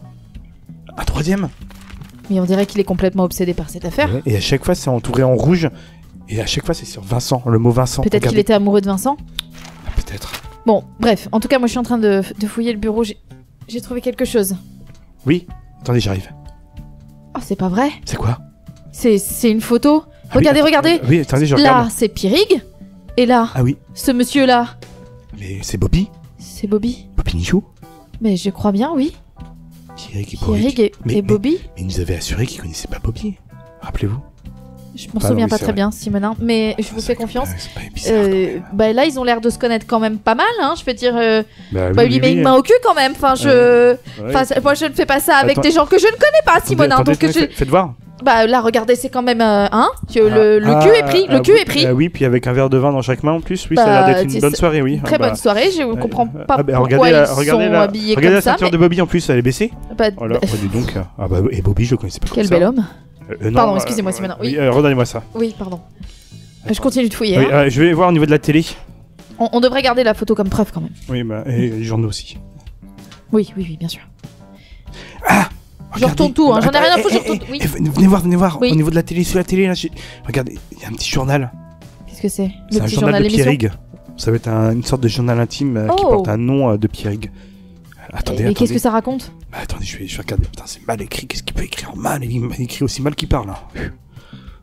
Un troisième. Mais on dirait qu'il est complètement obsédé par cette affaire. Ouais, et à chaque fois, c'est entouré en rouge. Et à chaque fois, c'est sur Vincent, le mot Vincent. Peut-être qu'il Regardez. était amoureux de Vincent. Ah, peut-être. Bon, bref. En tout cas, moi, je suis en train de, de fouiller le bureau. J'ai j'ai trouvé quelque chose. Oui. Attendez, j'arrive. Oh, c'est pas vrai. C'est quoi? C'est c'est une photo. Ah oui, Regardez, attends- regardez. Oui, attendez, je Là, regarde. c'est Pierrig. Et là, Ah oui, ce monsieur-là, mais c'est Bobby. c'est Bobby. Bobby Nichou. Mais je crois bien, oui. Pierre qui pourrait- Pierrig et, Mais- et mais- Bobby. Mais il nous avait assuré qu'il connaissait pas Bobby. Rappelez-vous. Je m'en Ah non, souviens oui, pas c'est très vrai. bien, Simonin. Mais je vous C'est fais pas- confiance. C'est pas bizarre. Euh, quand même. bah là, ils ont l'air de se connaître quand même pas mal, hein. Je veux dire, euh, Bah, bah, oui, lui oui, met oui, une main au cul quand même. Enfin, je, ouais. enfin, c'est- moi, je ne fais pas ça avec Attends. des gens que je ne connais pas, Simonin. Attendez, Donc, attendez, je... faites- Faites voir. bah là, regardez, c'est quand même, euh, hein, que le, le Ah, cul est pris, le ah, cul oui, est pris. ah oui, puis avec un verre de vin dans chaque main en plus. Oui, Bah, ça a l'air d'être une c'est- bonne soirée, oui. Très Ah, bah, bonne soirée. Je ne euh, comprends euh, pas ah, bah, pourquoi regardez la, ils regardez sont la, habillés regardez comme la ça. ceinture mais- de Bobby en plus, elle est baissée. bah, Oh là, bah, oh, dis donc. Ah bah, et Bobby, je le connaissais pas comme quel ça. bel homme. Euh, euh, non, Pardon, euh, excusez-moi, euh, Simona, Oui, oui. euh, redonnez-moi ça. Oui, pardon. Je continue de fouiller. Oui, hein. euh, je vais voir au niveau de la télé. On, on devrait garder la photo comme preuve quand même. Oui, bah, et les journaux aussi. Oui, oui, oui, bien sûr. Ah Je retourne tout, hein, j'en ai rien à foutre, je eh, eh, retourne- oui. eh, venez venez voir, venez voir. Oui. Au niveau de la télé, sur la télé, là, j'ai- regardez, il y a un petit journal. Qu'est-ce que c'est? C'est Le un petit journal, journal de d'émission. Pierrig. Ça va être un- une sorte de journal intime euh, qui Oh. porte un nom euh, de Pierrig. Attendez, Et attendez. qu'est-ce que ça raconte? Bah, attendez, je vais, je vais regarder. Putain, c'est mal écrit. Qu'est-ce qu'il peut écrire mal? Il il écrit aussi mal qu'il parle. hein.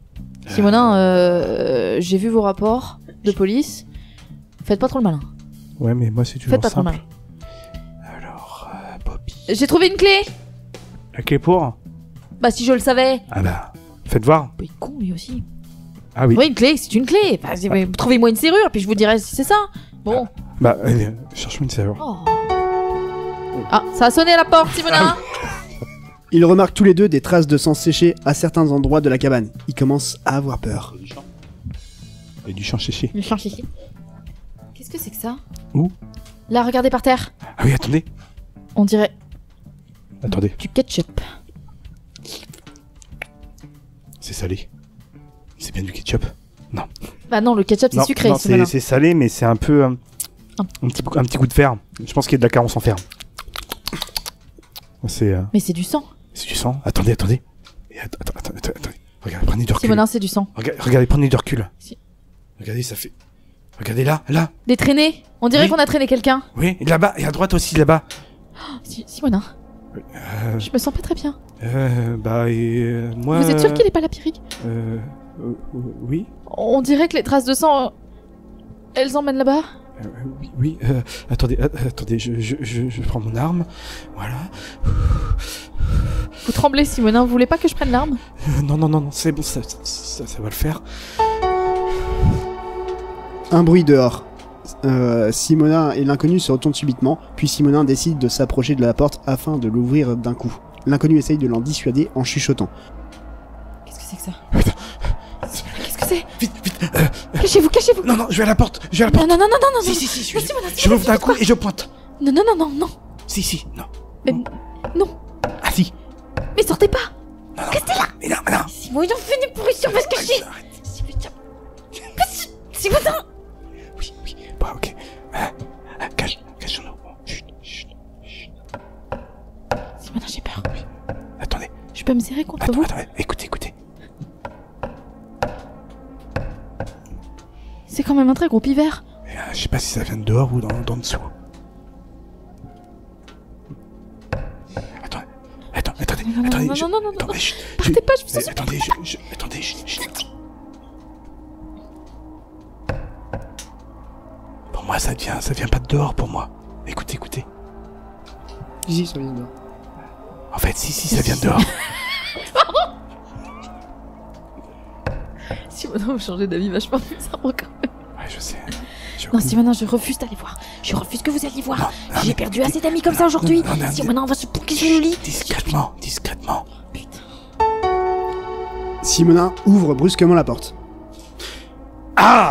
Simonin, euh, j'ai vu vos rapports de police. Faites pas trop le malin. Ouais, mais moi c'est toujours Faites pas trop simple. mal. Alors, euh, Bobby. J'ai trouvé une clé. La clé pour Bah si je le savais. Ah bah, faites voir. Il est con lui aussi. Ah oui. Oui, une clé, c'est une clé. Enfin, c'est- ouais, trouvez-moi une serrure, puis je vous dirai si c'est ça. Bon. Bah, allez, cherche-moi une serrure. Oh. Ah, ça a sonné à la porte, Simonin. Ils remarquent tous les deux des traces de sang séché à certains endroits de la cabane. Ils commencent à avoir peur. Il y a du champ. Il y a du champ séché. Le change ici. Qu'est-ce que c'est que ça? Où? Là, regardez par terre. Ah oui, attendez. On dirait Attendez, du ketchup. c'est salé. C'est bien du ketchup. Bah non, le ketchup c'est Non, sucré. non, Simonin. c'est c'est salé, mais c'est un peu... euh, Ah. un, petit, un petit goût de fer. Je pense qu'il y a de la carence en fer. C'est euh, Mais c'est du sang. c'est du sang. Attendez, attendez. Et att- attends, attends, attends, attendez. Regardez, prenez du recul. Simonin, c'est du sang. Regardez, regardez, prenez du recul. Si. Regardez, ça fait... Regardez là, là. Des traînées. On dirait Oui. qu'on a traîné quelqu'un. Oui, et là-bas, et à droite aussi, là-bas. Oh, Si- Simonin, Euh, je me sens pas très bien. euh, bah, et euh, moi... Vous êtes sûr qu'il est pas la Pyrrhic? Euh... euh, euh, oui On dirait que les traces de sang, euh, elles emmènent là-bas. euh, Oui, oui. Euh, attendez, euh, attendez, je, je, je, je prends mon arme. Voilà. Vous tremblez, Simonin. Vous voulez pas que je prenne l'arme? Euh, non, non, non, non, c'est bon, ça, ça, ça, ça va le faire. Un bruit dehors. Euh, Simonin et l'inconnu se retournent subitement, puis Simonin décide de s'approcher de la porte afin de l'ouvrir d'un coup. L'inconnu essaye de l'en dissuader en chuchotant. Qu'est-ce que c'est que ça? Putain. Simonin, qu'est-ce que c'est? Vite, vite. Euh, Cachez-vous, cachez-vous. non, non, je vais à la porte. Je vais à la Non, porte. non, non, non, non, non. Si, si, si, je, Non, je, Simonin, je Simonin, m'ouvre d'un faites coup quoi? et je pointe. Non, non, non, non, non. Si, si, non. Mais, non. Ah, si. Mais sortez pas. Non, non. Mais non, mais non. Simonin, fais une pourriture, va se cacher. Arrête. Simonin. Simonin. Oui, oui. Bah, ok. Ah, ah, cache, cache-nous. Chut, chut, chut. Simonin, j'ai peur. Attendez, Je peux me serrer contre attends, vous? attends, écoutez, écoutez. C'est quand même un très gros pivert. Euh, je sais pas si ça vient de dehors ou dans, dans dessous. Attends, attends, attendez, Non, non, attendez. non, je- non, non, non, non, attendez, chut, Partez je- pas, je vous eh, sens attendez, je, je, attendez, chut, chut. Pour moi, ça vient, ça vient pas de dehors pour moi. Écoutez, écoutez. Si, ça vient dehors. En fait, si, si, ça vient de dehors. Simonin, vous changez d'avis vachement bizarrement quand même. Ouais, je sais. J'ai Non, aucune- Simonin, je refuse d'aller voir. Je refuse que vous alliez voir. Non, non, J'ai mais- perdu assez d'amis comme ça aujourd'hui. Non, non, non, Simonin, on va se planquer sous le lit. Discrètement, discrètement. Putain. Simonin ouvre brusquement la porte. Ah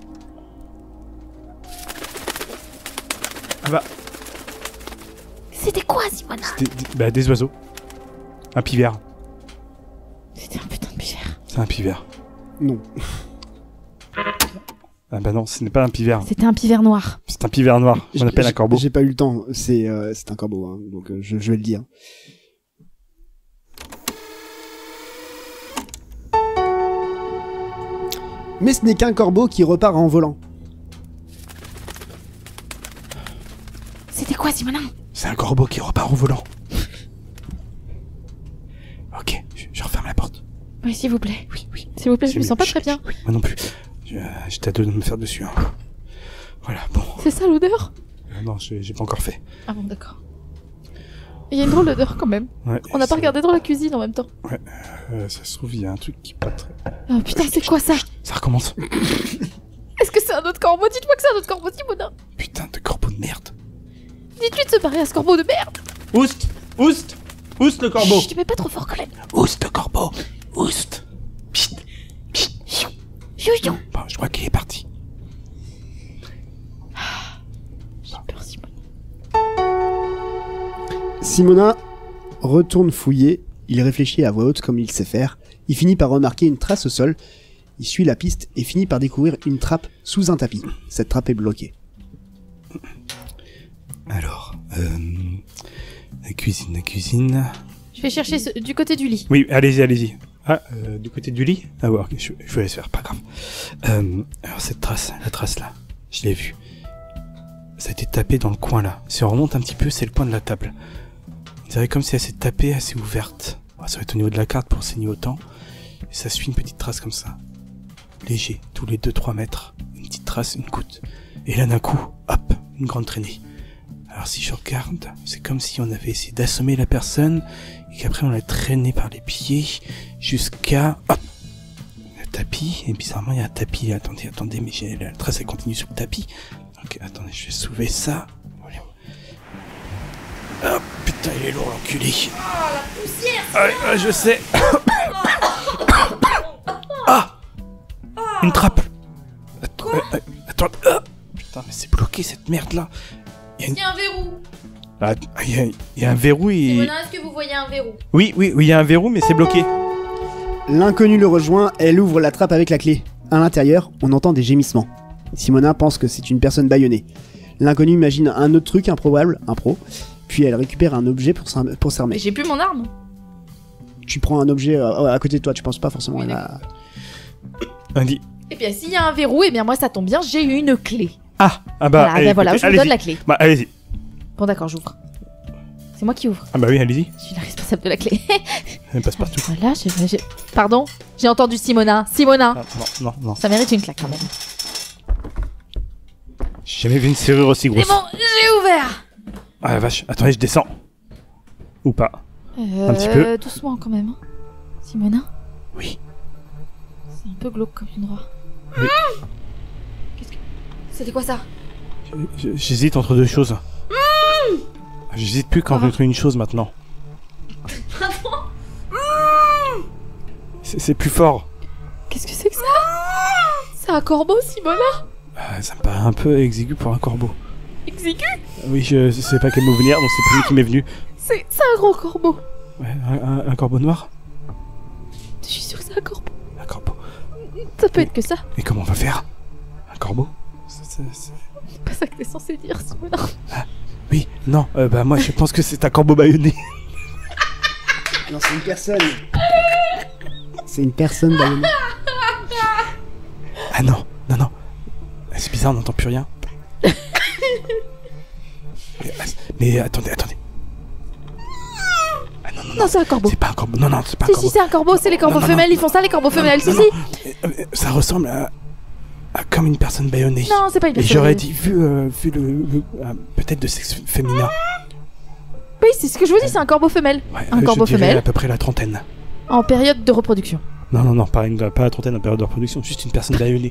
Ah bah, C'était quoi, Simonin? des, des- bah, des oiseaux. Un pivert. C'était un putain de pivert. C'est un pivert. Non. Ah bah non, ce n'est pas un pivert. C'était un pivert noir. C'est un pivert noir. On J'ai- appelle un j'ai- corbeau. J'ai pas eu le temps. C'est euh, c'est un corbeau, hein, donc euh, je, je vais le dire. Mais ce n'est qu'un corbeau qui repart en volant. C'était quoi, Simonin? C'est un corbeau qui repart en volant. Ok, je, je referme la porte. Oui, s'il vous plaît. Oui, oui. S'il vous plaît, je C'est me mieux. sens pas Chut, très bien. chut, Oui, moi non plus. Je- euh, J'étais à deux de me faire dessus. Hein. Voilà, bon. C'est ça l'odeur? Euh, non, j'ai j'ai pas encore fait. Ah bon, d'accord. Il y a une drôle d'odeur quand même. Ouais, On n'a ça- pas regardé dans la cuisine en même temps. euh, ça se trouve, il y a un truc qui est pas très... Oh putain, c'est quoi ça? Ça recommence. Est-ce que c'est un autre corbeau? Dites-moi que c'est un autre corbeau, Simonin. Putain de corbeau de merde. Dites-lui de se barrer à ce corbeau de merde. Oust Oust Oust le corbeau. Chut, tu mets pas trop fort quand même. Oust le corbeau. Oust. Psst. Psst. Chouchou. Bon, je crois qu'il est parti. J'ai peur, Simonin. Simonin retourne fouiller. Il réfléchit à voix haute comme il sait faire. Il finit par remarquer une trace au sol. Il suit la piste et finit par découvrir une trappe sous un tapis. Cette trappe est bloquée. Alors, euh... La cuisine, la cuisine... Je vais chercher ce- du côté du lit. Oui, allez-y, allez-y. Ah, euh, du côté du lit? Ah ouais, ok, je, je vais laisser faire, pas grave. Euh, alors cette trace, la trace là, je l'ai vue. Ça a été tapé dans le coin là. Si on remonte un petit peu, c'est le coin de la table. On dirait comme si elle s'est tapée assez ouverte. Ah, ça va être au niveau de la carte pour saigner autant. Et ça suit une petite trace comme ça. Léger, tous les deux trois mètres. Une petite trace, une goutte. Et là d'un coup, hop, une grande traînée. Alors si je regarde, c'est comme si on avait essayé d'assommer la personne et qu'après on l'a traîné par les pieds jusqu'à hop, le tapis. Et bizarrement il y a un tapis. Attendez, attendez, mais j'ai la trace elle continue sur le tapis. Donc attendez, je vais soulever ça. Voilà. Hop, putain il est lourd l'enculé. Oh, la poussière. Ah, ah, je sais. Ah, une trappe. Attends, euh, euh, attends. Ah, putain mais c'est bloqué cette merde là. Il y a, une... Il y a un verrou. Ah, il y a, il y a un verrou et... Simona, est-ce que vous voyez un verrou? Oui, oui, oui, il y a un verrou, mais c'est bloqué. L'inconnu le rejoint, elle ouvre la trappe avec la clé. À l'intérieur, on entend des gémissements. Simona pense que c'est une personne bâillonnée. L'inconnu imagine un autre truc improbable, impro, puis elle récupère un objet pour s'armer. Pour Mais s'armer. j'ai plus mon arme. Tu prends un objet euh, à côté de toi, tu penses pas forcément Oui, à la... Andy. Eh bien, s'il y a un verrou, eh bien moi ça tombe bien, j'ai eu une clé. Ah, ah bah, voilà, ben allez, voilà, écoutez, je vous donne allez-y. la clé. Bah, allez-y. Bon d'accord, j'ouvre. C'est moi qui ouvre. Ah bah oui, allez-y. Je suis la responsable de la clé. Elle passe partout. Voilà, j'ai... j'ai- Pardon, j'ai entendu Simona. Simona, Ah, non, non, non. ça mérite une claque quand même. J'ai jamais vu une serrure aussi C'est grosse. bon, j'ai ouvert. Ah la vache, attendez, je descends. Ou pas. Euh, Un petit peu. Doucement quand même. Simona, Oui. c'est un peu glauque comme endroit. Oui. Qu'est-ce que... C'était quoi ça? Je- je- J'hésite entre deux choses. J'hésite plus quand Ah. entre une chose maintenant. C'est c'est plus fort. Qu'est-ce que c'est que ça? C'est un corbeau, Simona? Ah, ça me paraît un peu exigu pour un corbeau. Exigu? Oui, je sais pas quel mot venir, donc c'est le premier qui m'est venu. C'est... c'est un gros corbeau. Ouais, un, un- un corbeau noir. Je suis sûre que c'est un corbeau. Un corbeau. Ça peut être que ça. Et comment on va faire? Un corbeau? C'est- c'est- c'est- C'est pas ça que t'es censé dire, Simona. Oui, non, euh, bah moi je pense que c'est un corbeau bâillonné. Non, c'est une personne. C'est une personne bâillonnée. Ah non, non, non. C'est bizarre, on n'entend plus rien. mais, mais attendez, attendez. Ah non, non, non. Non, c'est un corbeau. C'est pas un corbeau. Non, non, c'est pas un Si, corbeau. si, c'est un corbeau, c'est les corbeaux Non, non, femelles, non. ils font ça, les corbeaux Non, femelles, non, si, non. si. Euh, euh, Ça ressemble à, à comme une personne bâillonnée. Non, c'est pas une Et personne. j'aurais dit, vu, euh, vu le, le- euh, peut-être de sexe féminin. Oui, c'est ce que je vous dis, c'est un corbeau femelle. Ouais, Un euh, corbeau je dirais femelle. à peu près la trentaine. En période de reproduction. Non, non, non, pas, une, pas la trentaine en période de reproduction, juste une personne bâillonnée.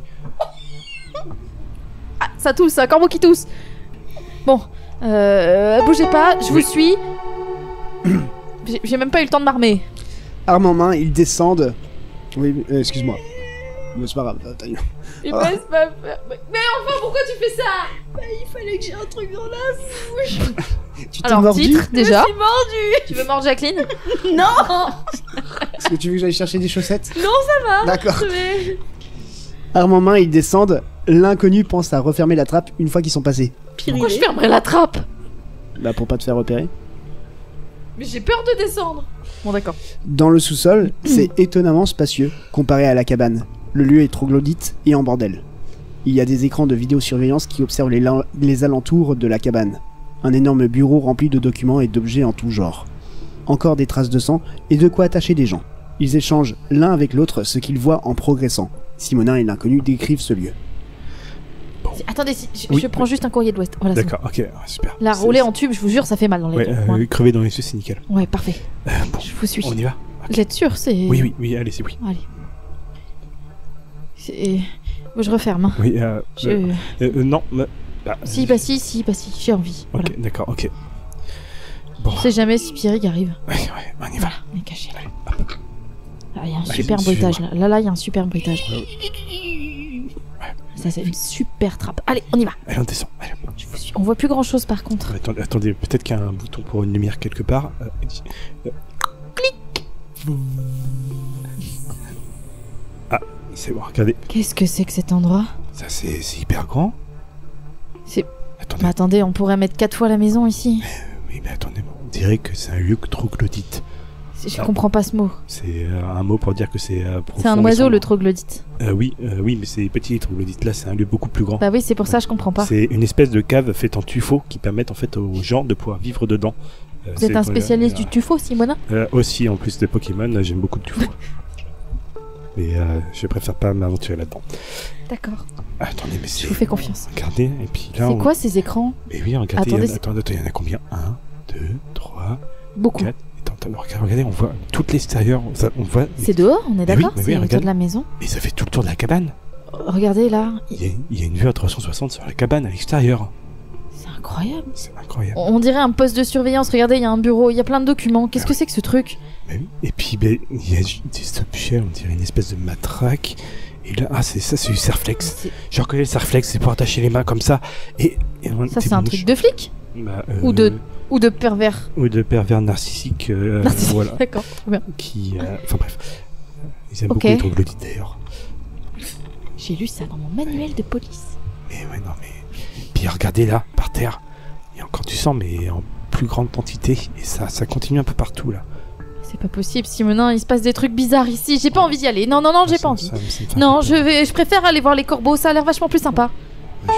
Ah, ça tousse, c'est un corbeau qui tousse. Bon, euh, bougez pas, je vous Oui. suis. J'ai- J'ai même pas eu le temps de m'armer. Arme en main, ils descendent. Oui, euh, excuse-moi. Mais c'est pas grave, t'as eu- Il Ah. passe pas faire. Mais mais enfin, pourquoi tu fais ça? Bah, il fallait que j'ai un truc dans la bouche. Tu t'es Alors, mordu? titre, déjà. Je suis mordue. Tu veux mordre Jacqueline? Non. Est-ce que tu veux que j'aille chercher des chaussettes? Non, ça va. D'accord. Mais... Arme en main, ils descendent. L'inconnu pense à refermer la trappe une fois qu'ils sont passés. Pourquoi je fermerais la trappe? Bah pour pas te faire repérer. Mais j'ai peur de descendre. Bon, d'accord. Dans le sous-sol, c'est étonnamment spacieux comparé à la cabane. Le lieu est troglodyte et en bordel. Il y a des écrans de vidéosurveillance qui observent les, lan- les alentours de la cabane. Un énorme bureau rempli de documents et d'objets en tout genre. Encore des traces de sang et de quoi attacher des gens. Ils échangent l'un avec l'autre ce qu'ils voient en progressant. Simonin et l'inconnu décrivent ce lieu. Si- Attendez, si, je, Oui, je prends juste un courrier de l'Ouest. Voilà, c'est D'accord, ok, ouais, super. bon. La C'est- rouler en tube, je vous jure, ça fait mal dans les Ouais, deux. euh, Ouais. crever dans les yeux, c'est nickel. Ouais, parfait. Euh, bon, Je vous suis. on y va? Vous êtes sûr, c'est... Oui, oui, oui, allez, c'est oui. Allez. C'est... Bon, je referme. Hein. Oui, euh, Je... euh, euh, non, mais- bah, Si, euh, bah si, si, bah si, j'ai envie. Ok, Voilà. d'accord, ok. Bon, On sait jamais si Pierrick arrive. ouais, ouais, on y va. Voilà, on est caché là. Allez, hop. Ah, il y a un Allez, super suivez-moi. bruitage là. Là, là, il y a un super bruitage. Ouais. Ça, c'est une super trappe. Allez, on y va. Allez, on descend. Allez. Je vous suis. On voit plus grand chose par contre. Attendez, attendez, peut-être qu'il y a un bouton pour une lumière quelque part. Euh, euh, Ah, c'est bon, regardez. Qu'est-ce que c'est que cet endroit? Ça, c'est c'est hyper grand. C'est- Attendez, Mais attendez, on pourrait mettre quatre fois la maison ici. oui, mais attendez, on dirait que c'est un lieu troglodyte. Je Ah. comprends pas ce mot. C'est euh, un mot pour dire que c'est euh, profond. C'est un et oiseau, sombre. le troglodyte. Euh, oui, euh, oui, mais c'est petit les troglodytes. Là, c'est un lieu beaucoup plus grand. Bah oui, c'est pour ça que je comprends pas. C'est une espèce de cave faite en tuffeau qui permettent en fait aux gens de pouvoir vivre dedans. Euh, Vous êtes c'est un pour- spécialiste euh, du tuffeau, Simona? euh, Aussi, en plus de Pokémon, j'aime beaucoup de tuffo. mais euh, je préfère pas m'aventurer là-dedans. D'accord. Ah, attendez, mais c'est... Je vous fais confiance. Regardez, et puis là... C'est on... quoi ces écrans? Mais oui, regardez, Attendez, il y en a... Attendez, attendez, il y en a combien? un, deux, trois, Beaucoup. quatre... Attends, attends, regardez, on voit tout l'extérieur, on, on voit... C'est dehors, on est Mais oui, d'accord? mais oui, C'est autour regarde. de la maison? Et ça fait tout le tour de la cabane. Regardez là, Il y a, il y a une vue à trois cent soixante sur la cabane à l'extérieur. c'est incroyable. C'est incroyable. On dirait un poste de surveillance, regardez, il y a un bureau, il y a plein de documents. Qu'est-ce que c'est que ce truc? Mais oui. Et puis, ben, il y a des objets, on dirait une espèce de matraque. Et là, ah, c'est ça, c'est du Serflex. C'est- Je reconnais le Serflex, c'est pour attacher les mains comme ça. Et, et on- Ça des c'est un mouches. truc de flic? Bah, euh, Ou de Ou de pervers? ou de pervers narcissiques. euh, Narcissique, Voilà. d'accord, trop bien. Qui, euh, enfin bref, ils aiment Ok. beaucoup les troglodytes d'ailleurs. J'ai lu ça dans mon manuel de police. Mais ouais, non, mais. Puis regardez là, par terre, il y a encore du sang, mais en plus grande quantité. Et ça, ça continue un peu partout là. C'est pas possible, Simonin, il se passe des trucs bizarres ici. J'ai pas envie d'y aller. Non, non, non, j'ai Ça- pas envie. ça- ça me fait un Non, peu je vais, je préfère aller voir les corbeaux. Ça a l'air vachement plus sympa. peur.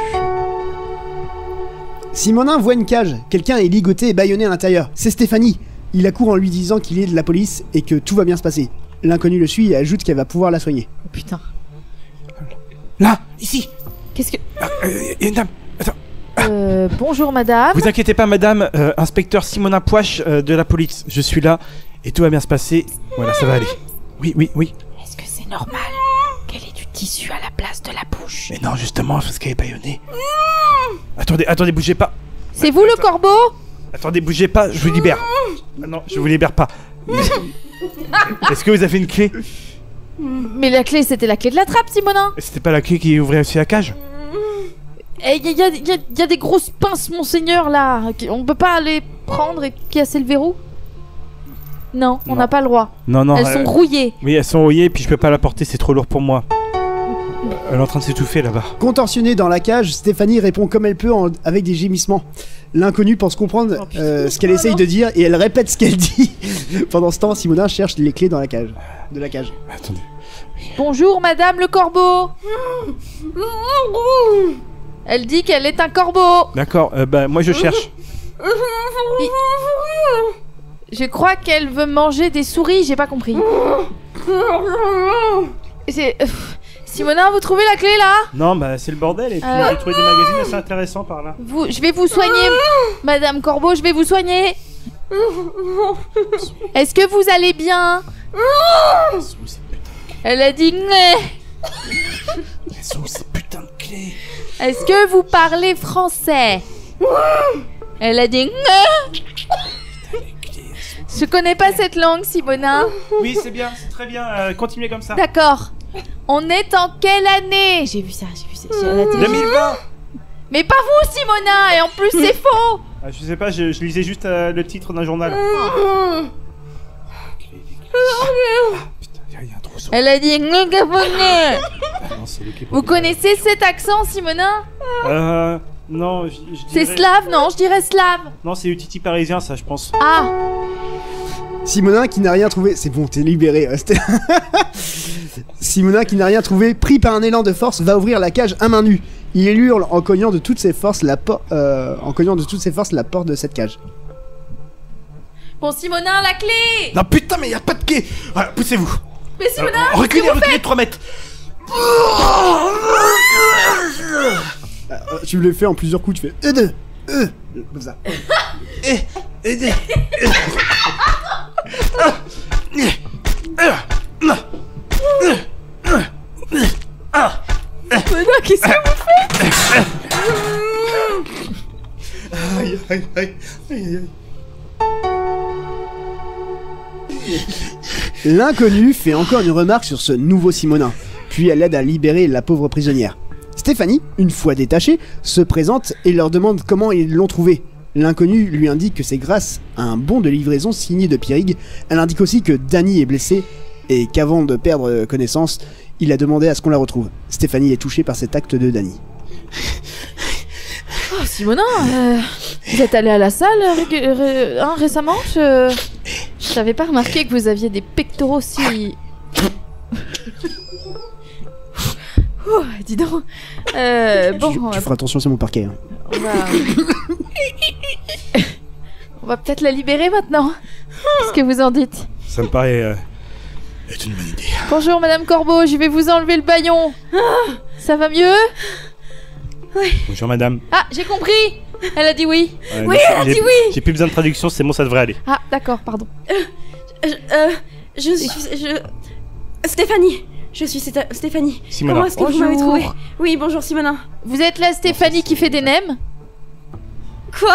Simonin voit une cage. Quelqu'un est ligoté et bâillonné à l'intérieur. C'est Stéphanie. Il accourt en lui disant qu'il est de la police et que tout va bien se passer. L'inconnu le suit et ajoute qu'elle va pouvoir la soigner. Oh putain. Là, ici, Qu'est-ce que. ah, euh, il y a une dame. Euh. Bonjour madame. Vous inquiétez pas, madame, euh, inspecteur Simonin Poche euh, de la police. Je suis là et tout va bien se passer. Voilà, ça va aller. Oui, oui, oui. Est-ce que c'est normal qu'elle ait du tissu à la place de la bouche? Mais non, justement, parce qu'elle est bâillonnée. Attendez, attendez, bougez pas. C'est vous le corbeau? Attendez, bougez pas, je vous libère. Ah non, je vous libère pas. Est-ce que vous avez une clé? Mais la clé, c'était la clé de la trappe, Simonin. C'était pas la clé qui ouvrait aussi la cage? Eh, y a, y a- y a- y a des grosses pinces, monseigneur, là. qui- On peut pas les prendre et casser le verrou? Non, on Non. n'a pas le droit. Non, non. Elles euh, sont rouillées. Oui, elles sont rouillées, puis je peux pas la porter, c'est trop lourd pour moi. Elle est en train de s'étouffer là-bas. Contorsionnée dans la cage, Stéphanie répond comme elle peut en- avec des gémissements. L'inconnu pense comprendre Oh, putain. euh, ce qu'elle essaye de dire et elle répète ce qu'elle dit. Pendant ce temps, Simonin cherche les clés dans la cage. De la cage. Attendez. Bonjour, madame le corbeau. Elle dit qu'elle est un corbeau. D'accord, euh, bah moi je cherche. Je crois qu'elle veut manger des souris, j'ai pas compris. C'est... euh, Simonin, vous trouvez la clé là? Non, bah c'est le bordel, et puis Euh. j'ai trouvé des magazines assez intéressants par là. Vous, je vais vous soigner, madame Corbeau, je vais vous soigner. Est-ce que vous allez bien? Elles sont où ces putains, Elle a dit Né. elles sont où ces putains de clés? Est-ce que vous parlez français? Elle a dit Né. Les clés, elles sont... Je connais pas cette langue, Simonin. Oui, c'est bien, c'est très bien, euh, continuez comme ça. D'accord. On est en quelle année? J'ai vu ça, j'ai vu ça. j'ai- elle a dit- deux mille vingt. Mais pas vous, Simonin. Et en plus, c'est faux. Ah, je sais pas, je, je lisais juste euh, le titre d'un journal. Clés, les clés. Ah, putain, il y, a- il y a un trousseau. Elle a dit Né, que vous né. Ah, non, c'est le clé pour Vous les- connaissez cet accent, Simonin? Euh... Non, je, je C'est dirais- slave, non? Je dirais slave. Non, c'est Utiti parisien, ça, je pense. Ah. Simonin qui n'a rien trouvé. C'est bon, t'es libéré. euh, Sté- Simonin qui n'a rien trouvé, pris par un élan de force, va ouvrir la cage à main nue. Il hurle en cognant de toutes ses forces la por- euh, en cognant de toutes ses forces la porte de cette cage. Bon, Simonin, la clé. Non, putain, mais y a pas de quai. Voilà, poussez-vous. Mais Simonin, Euh, reculez, reculez de trois mètres. Euh, euh, tu le fais en plusieurs coups, tu fais. Euh, deux, euh, comme ça. Et, et, et, Simonin, qu'est-ce que vous faites? Aïe, aïe, aïe, aïe, aïe. L'inconnu fait encore une remarque sur ce nouveau Simonin, puis elle aide à libérer la pauvre prisonnière. Stéphanie, une fois détachée, se présente et leur demande comment ils l'ont trouvé. L'inconnu lui indique que c'est grâce à un bon de livraison signé de Pierrig. Elle indique aussi que Danny est blessé et qu'avant de perdre connaissance, il a demandé à ce qu'on la retrouve. Stéphanie est touchée par cet acte de Danny. Oh, Simonin, euh, vous êtes allé à la salle ré- ré- hein, récemment? Je... Je n'avais pas remarqué que vous aviez des pectoraux si... Ouh, dis donc. Euh, bon, tu, on tu va, feras attention, c'est mon parquet. hein. on va... on va peut-être la libérer maintenant. Qu'est-ce que vous en dites? Ça me paraît euh, être une bonne idée. Bonjour Madame Corbeau, je vais vous enlever le baillon. Ça va mieux? Bonjour madame. Ah, j'ai compris. Elle a dit oui. Euh, Oui, j'ai- elle a dit j'ai- oui. J'ai plus besoin de traduction, c'est bon, ça devrait aller. Ah, d'accord, pardon. Je, euh, je suis... Je... Stéphanie. Je suis Sté- Stéphanie. Simona. Comment est-ce que vous m'avez Bonjour. trouvé? Oui, bonjour Simona. Vous êtes la Stéphanie qui fait des nems? Quoi?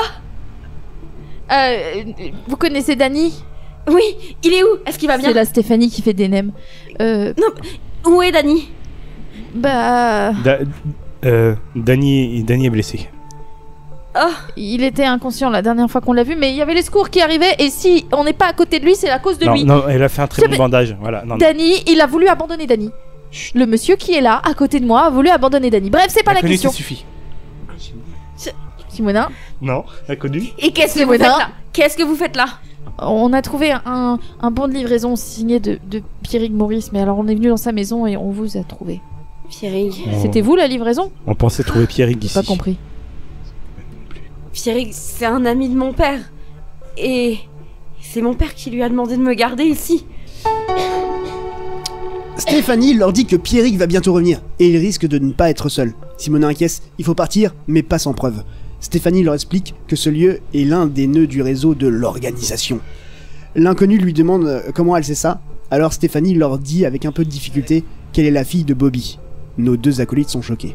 Euh, vous connaissez Dany? Oui, il est où? Est-ce qu'il va bien? C'est la Stéphanie qui fait des nems. Euh, Où est Dany? bah... Da- euh, Dany, Dany est blessé. Oh, Il était inconscient la dernière fois qu'on l'a vu, mais il y avait les secours qui arrivaient, et si on n'est pas à côté de lui, c'est la cause de Non, lui. non, elle a fait un très C'est bon vrai. bandage. Voilà. Non, non. Dany, il a voulu abandonner Dany. Le monsieur qui est là, à côté de moi, a voulu abandonner Dany. Bref, c'est pas la Inconnu, question. ça suffit. Simona, Non, inconnu. et qu'est-ce que vous Simona. faites là? Qu'est-ce que vous faites là? on a trouvé un, un bon de livraison signé de, de Pierrick Maurice, mais alors on est venu dans sa maison et on vous a trouvé. Pierrick. On- C'était vous la livraison? On pensait trouver Pierrick J'ai ici. pas compris. Pierrick, c'est un ami de mon père. Et c'est mon père qui lui a demandé de me garder ici. Stéphanie leur dit que Pierrick va bientôt revenir, et il risque de ne pas être seul. Simona inquiète, il faut partir, mais pas sans preuve. Stéphanie leur explique que ce lieu est l'un des nœuds du réseau de l'organisation. L'inconnu lui demande euh, comment elle sait ça, alors Stéphanie leur dit avec un peu de difficulté qu'elle est la fille de Bobby. Nos deux acolytes sont choqués.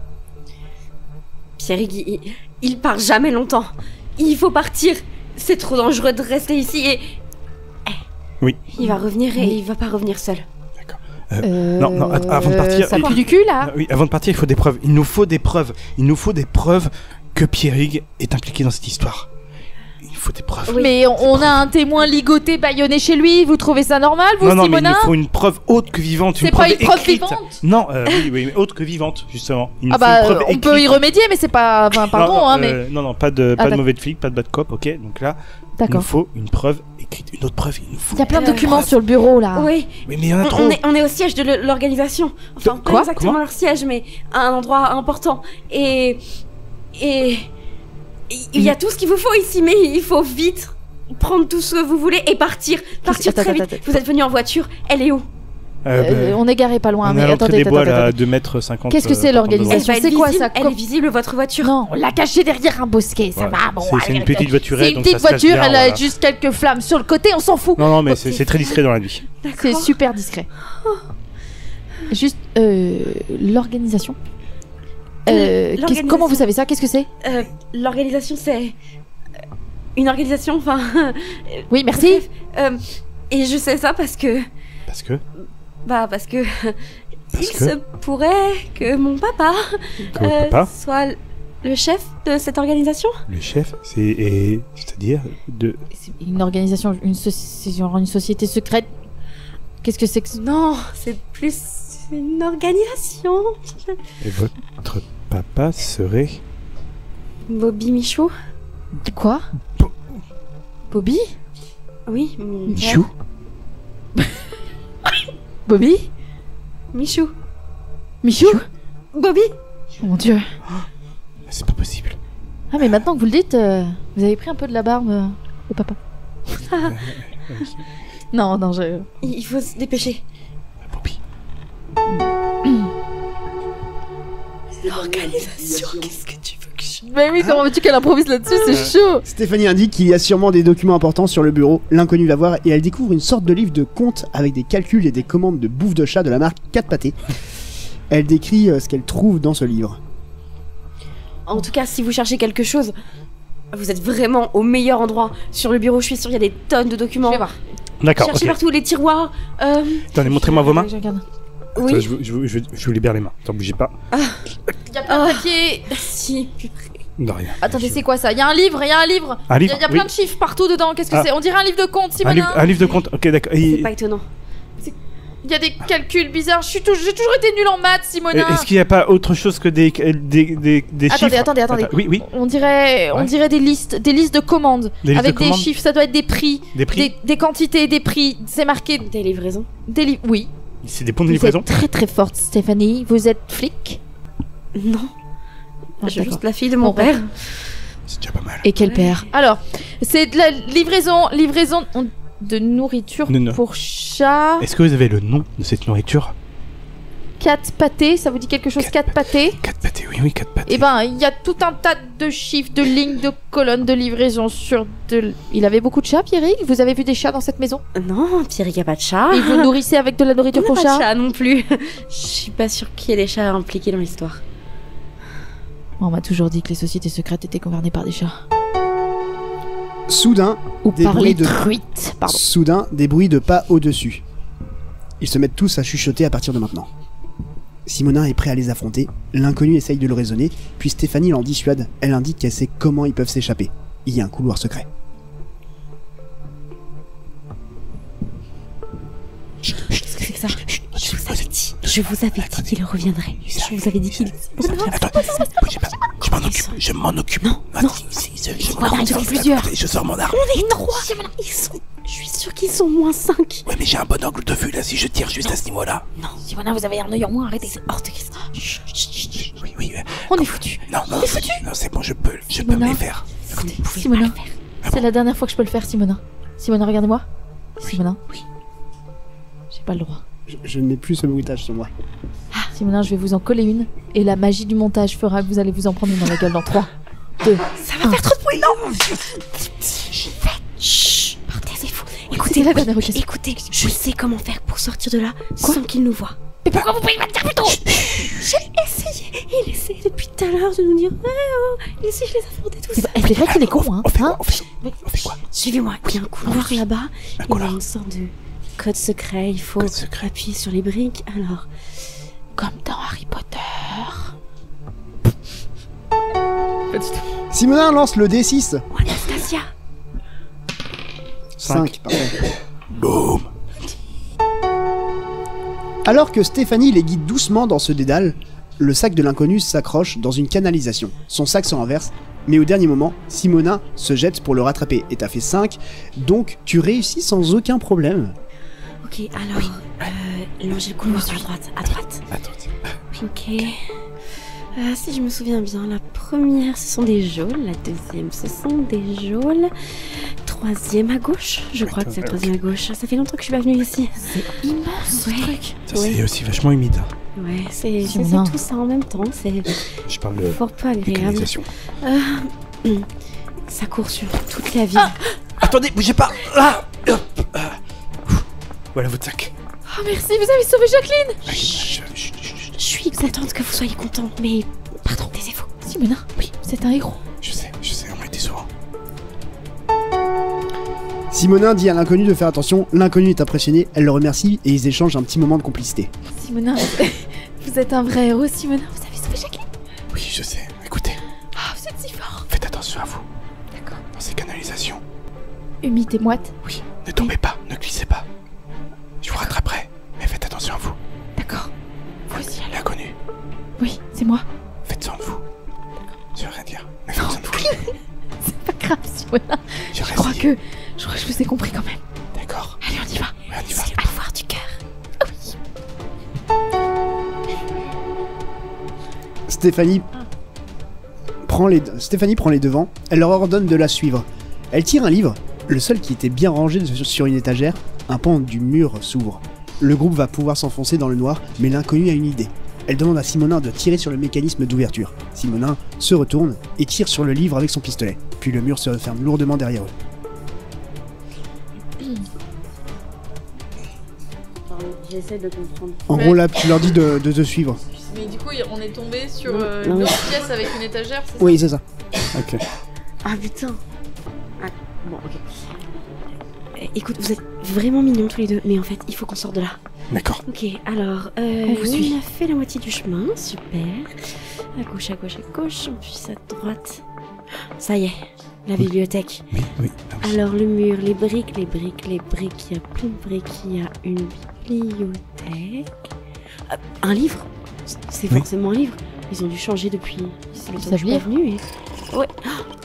Pierrick, il, il part jamais longtemps. Il faut partir. C'est trop dangereux de rester ici et... Eh, Oui. Il va revenir et il va pas revenir seul. Euh, non, non, att- avant de partir, Ça il- pue du cul là? Ah oui, avant de partir, il faut des preuves. Il nous faut des preuves. Il nous faut des preuves que Pierrick est impliqué dans cette histoire. Il faut des preuves. Oui. Mais on, on a un témoin ligoté, bâillonné chez lui, vous trouvez ça normal, vous, non, non, mais il Simona? nous faut une preuve autre que vivante. C'est une pas preuve une preuve écrite. vivante? Non, euh, oui, oui, mais autre que vivante, justement. Il nous Ah faut bah, une preuve on peut y écrite. remédier, mais c'est pas... Enfin, pardon, Non, non, hein, mais... euh, non, non, pas de, Ah, pas de d'accord. mauvais flic, pas de bad cop, ok. Donc là, il nous D'accord. faut une preuve écrite, une autre preuve. Il nous faut. Il y a plein de Euh, documents preuve. sur le bureau, là. Oui, Mais mais il y en a on, trop. on est, on est au siège de le- l'organisation. Enfin, pas Quoi exactement Comment leur siège, mais à un endroit important. Et... Et... Il y a tout ce qu'il vous faut ici, mais il faut vite prendre tout ce que vous voulez et partir. Partir Attends, très attends, vite. attends. Vous êtes venu en voiture. Elle est où? Euh, bah, Euh, on est garé pas loin, on est mais à l'entrée attendez, des bois, attendez, là, à attendez. deux mètres cinquante. Qu'est-ce que c'est, euh, par contre, l'organisation? Elle va être C'est quoi, visible, ça Elle Com- est visible, votre voiture. Non, on l'a cachée derrière un bosquet, ça Voilà. va, bon... C'est- c'est une allez, petite voiturette, C'est une donc petite ça se cache voiture, bien, elle a voilà. juste quelques flammes sur le côté, on s'en fout. Non, non, mais Ok. c'est c'est très discret dans la nuit. C'est D'accord. super discret. Juste, euh, l'organisation. Euh, Euh, qu'est-ce- l'organisation. comment vous savez ça? Qu'est-ce que c'est? Euh, L'organisation, c'est... euh, Une organisation, enfin... Oui, merci. Bref, euh, et je sais ça parce que... Parce que. Bah, parce que... Parce il que se pourrait que mon papa, Que votre euh, papa, soit le chef de cette organisation. le chef, c'est. et- C'est-à-dire de. C'est une organisation, une, soci- c'est genre une société secrète. Qu'est-ce que c'est que... Non, c'est plus une organisation. Et votre papa serait. Bobby Michou. Quoi? Bo- Bobby? Oui, mon père. Michou Bobby? Michou. Michou? Bobby. Oh mon dieu. C'est pas possible. Ah mais maintenant que vous le dites, euh, vous avez pris un peu de la barbe euh, au papa. Non, non, je... Il il faut se dépêcher. Bobby. L'organisation, qu'est-ce que tu veux que je... Mais oui, comment veux-tu qu'elle improvise là-dessus? C'est chaud. Stéphanie indique qu'il y a sûrement des documents importants sur le bureau, l'inconnu va voir et elle découvre une sorte de livre de comptes avec des calculs et des commandes de bouffe de chat de la marque quatre pâtés. Elle décrit euh, ce qu'elle trouve dans ce livre. En tout cas, si vous cherchez quelque chose, vous êtes vraiment au meilleur endroit. Sur le bureau, je suis sûre, il y a des tonnes de documents. Je vais voir. D'accord, Cherchez ok. partout, les tiroirs. Euh... Attendez, montrez-moi vos mains. Je regarde. Attends, Oui. je, vous- je, vous- je, je vous libère les mains. Attends, bougez pas. Il y a plein de papiers. Si. De rien. Attendez, c'est quoi ça? Il y a un livre, il y a un livre. Un Il y livre a, il y a oui. plein de chiffres partout dedans. Qu'est-ce que Ah. c'est? On dirait un livre de compte, Un Simona. livre, un livre de compte. Ok, d'accord. C'est Et- pas étonnant. Il y a des calculs bizarres. Je suis tou- J'ai toujours été nulle en maths, Simona. Est-ce qu'il n'y a pas autre chose que des, des, des, des Attendez, chiffres attendez, attendez. Attends, oui, oui. On dirait, on Ouais. dirait des listes, des listes de commandes Des listes avec de des commandes chiffres. Ça doit être des prix, Des prix des, des quantités, des prix. C'est marqué Des livraisons. des livres. Oui. C'est des bons de Vous livraison êtes très très forte, Stéphanie. Vous êtes flic? Non. Ah, je suis d'accord. juste la fille de mon Bon, père. C'est déjà pas mal. Et quel père? Alors, c'est de la livraison, livraison on- de nourriture Non, non. pour chat. Est-ce que vous avez le nom de cette nourriture? Quatre pâtés, ça vous dit quelque chose? Quatre pâtés? Quatre pâtés, oui, oui, quatre pâtés. Eh ben, il y a tout un tas de chiffres, de lignes, de colonnes, de livraisons sur de... Il avait beaucoup de chats, Pierrick? Vous avez vu des chats dans cette maison? Non, Pierrick a pas de chat. Et vous nourrissez avec de la nourriture On pour n'a pas chat? de chat non plus. Je suis pas sûre qu'il y ait des chats impliqués dans l'histoire. On m'a toujours dit que les sociétés secrètes étaient gouvernées par des chats. Soudain, Ou des par bruits les de... truites, pardon. Soudain, des bruits de pas au-dessus. Ils se mettent tous à chuchoter à partir de maintenant. Simonin est prêt à les affronter, l'inconnu essaye de le raisonner, puis Stéphanie l'en dissuade, elle indique qu'elle sait comment ils peuvent s'échapper. Il y a un couloir secret. Qu'est-ce que c'est que ça? Je vous avais dit, je vous avais dit qu'il reviendrait. Je vous avais dit qu'il... Attends, bougez pas. Je m'en occupe, je m'en occupe. Non, non. Je sont plusieurs. Je sors mon arme. On est trois. Ils sont... Je suis sûre qu'ils sont moins cinq. Ouais, mais j'ai un bon angle de vue là si je tire juste à ce niveau-là. Non, Simona, vous avez un œil en moins, arrêtez. c'est hors de question. Chut, chut, chut, chut. Oui, oui. euh, On est foutus. Non, non, c'est non, c'est bon, je peux, je peux Simona. me les faire. Vous ne pouvez Simona. pas le faire. Ah C'est bon? la dernière fois que je peux le faire, Simona. Simona, regardez-moi. Simona. oui. J'ai pas le droit. Je, je n'ai plus ce bruitage sur moi. Simona, je vais vous en coller une. Et la magie du montage fera que vous allez vous en prendre une dans la gueule dans trois, deux, Ça va faire trop de bruit, non. Chut, taisez-vous. Écoutez, C'était la dernière question. écoutez, je sais comment faire pour sortir de là sans qu'il nous voie. Mais pourquoi vous pouvez pas le dire plus tôt? J'ai essayé. Il essaie depuis tout à l'heure de nous dire ouais, oh, et si je les affrontais tous. C'est c'est vrai qu'il est con, hein, On fait hein quoi? On fait on fait quoi? Suivez-moi, il y a un couloir là-bas. Un Il y a couloir. une sorte de code secret. Il faut Code secret. appuyer sur les briques. Alors, Comme dans Harry Potter. Simonin lance le D six. oh, Anastasia. cinq, pardon. Boum. Alors que Stéphanie les guide doucement dans ce dédale, le sac de l'inconnu s'accroche dans une canalisation. Son sac se renverse, mais au dernier moment, Simonin se jette pour le rattraper. Et t'as fait cinq, donc tu réussis sans aucun problème. Ok, alors, euh, longez le couloir sur droite, à droite. Attends. Ok. Euh, si je me souviens bien, la première ce sont des geôles, la deuxième ce sont des geôles, troisième à gauche, je crois que c'est la troisième à gauche. Ça fait longtemps que je suis pas venue ici. C'est immense ce Ouais. truc. Ça, c'est aussi vachement humide. Ouais, c'est c'est- Simona. c'est tout ça en même temps, c'est Je parle de fort peu agréable. mécanisation. Euh, ça court sur toute la ville. Attendez, bougez pas. Ah, hop, ah. Voilà votre sac. Oh merci, vous avez sauvé Jacqueline. Ah, chut, chut, chut, chut. Je suis contente que vous soyez content, mais pardon, taisez-vous. Simona, oui, c'est un héros. Je sais, je sais, on m'a dit souvent. Simonin dit à l'inconnu de faire attention, l'inconnu est impressionné, elle le remercie et ils échangent un petit moment de complicité. Simona, vous êtes un vrai héros, Simona. Vous avez sauvé Jacqueline. Oui, je sais. Écoutez, Ah, vous êtes si fort. faites attention à vous. D'accord. Dans ces canalisations. Humide et moite. Oui, ne tombez pas, ne glissez pas. Je vous rattraperai, mais faites attention à vous. D'accord. Vous aussi, alors. L'inconnu, Oui, c'est moi. faites soin de vous. Je veux rien dire, mais faites soin de vous. C'est pas grave, Simona. Je Je crois que... Je crois que je vous ai compris quand même. D'accord, Allez, on y va. ouais, on y va. C'est à voir du cœur. Stéphanie prend les Stéphanie prend les devants, elle leur ordonne de la suivre. Elle tire un livre, le seul qui était bien rangé sur une étagère, un pan du mur s'ouvre. Le groupe va pouvoir s'enfoncer dans le noir, mais l'inconnu a une idée. Elle demande à Simonin de tirer sur le mécanisme d'ouverture. Simonin se retourne et tire sur le livre avec son pistolet. Puis le mur se referme lourdement derrière eux. J'essaie de comprendre. En Ouais. gros là, tu leur dis de, de te suivre. Mais du coup, on est tombé sur euh, une autre pièce avec une étagère, c'est Oui, c'est ça. Ok. Ah putain. Ah, bon, ok. Euh, Écoute, vous êtes vraiment mignons tous les deux, mais en fait, il faut qu'on sorte de là. D'accord. Ok, alors, euh, On vous suit. on a fait la moitié du chemin, super. À gauche, à gauche, à gauche, puis à droite. Ça y est, la bibliothèque. Oui, oui. ah oui. Alors, le mur, les briques, les briques, les briques, il y a plein de briques, il y a une bibliothèque. Ah, un livre. C'est Oui. forcément un livre. Ils ont dû changer depuis le Ils temps que savent je suis pas lire. venue. Et... Ouais.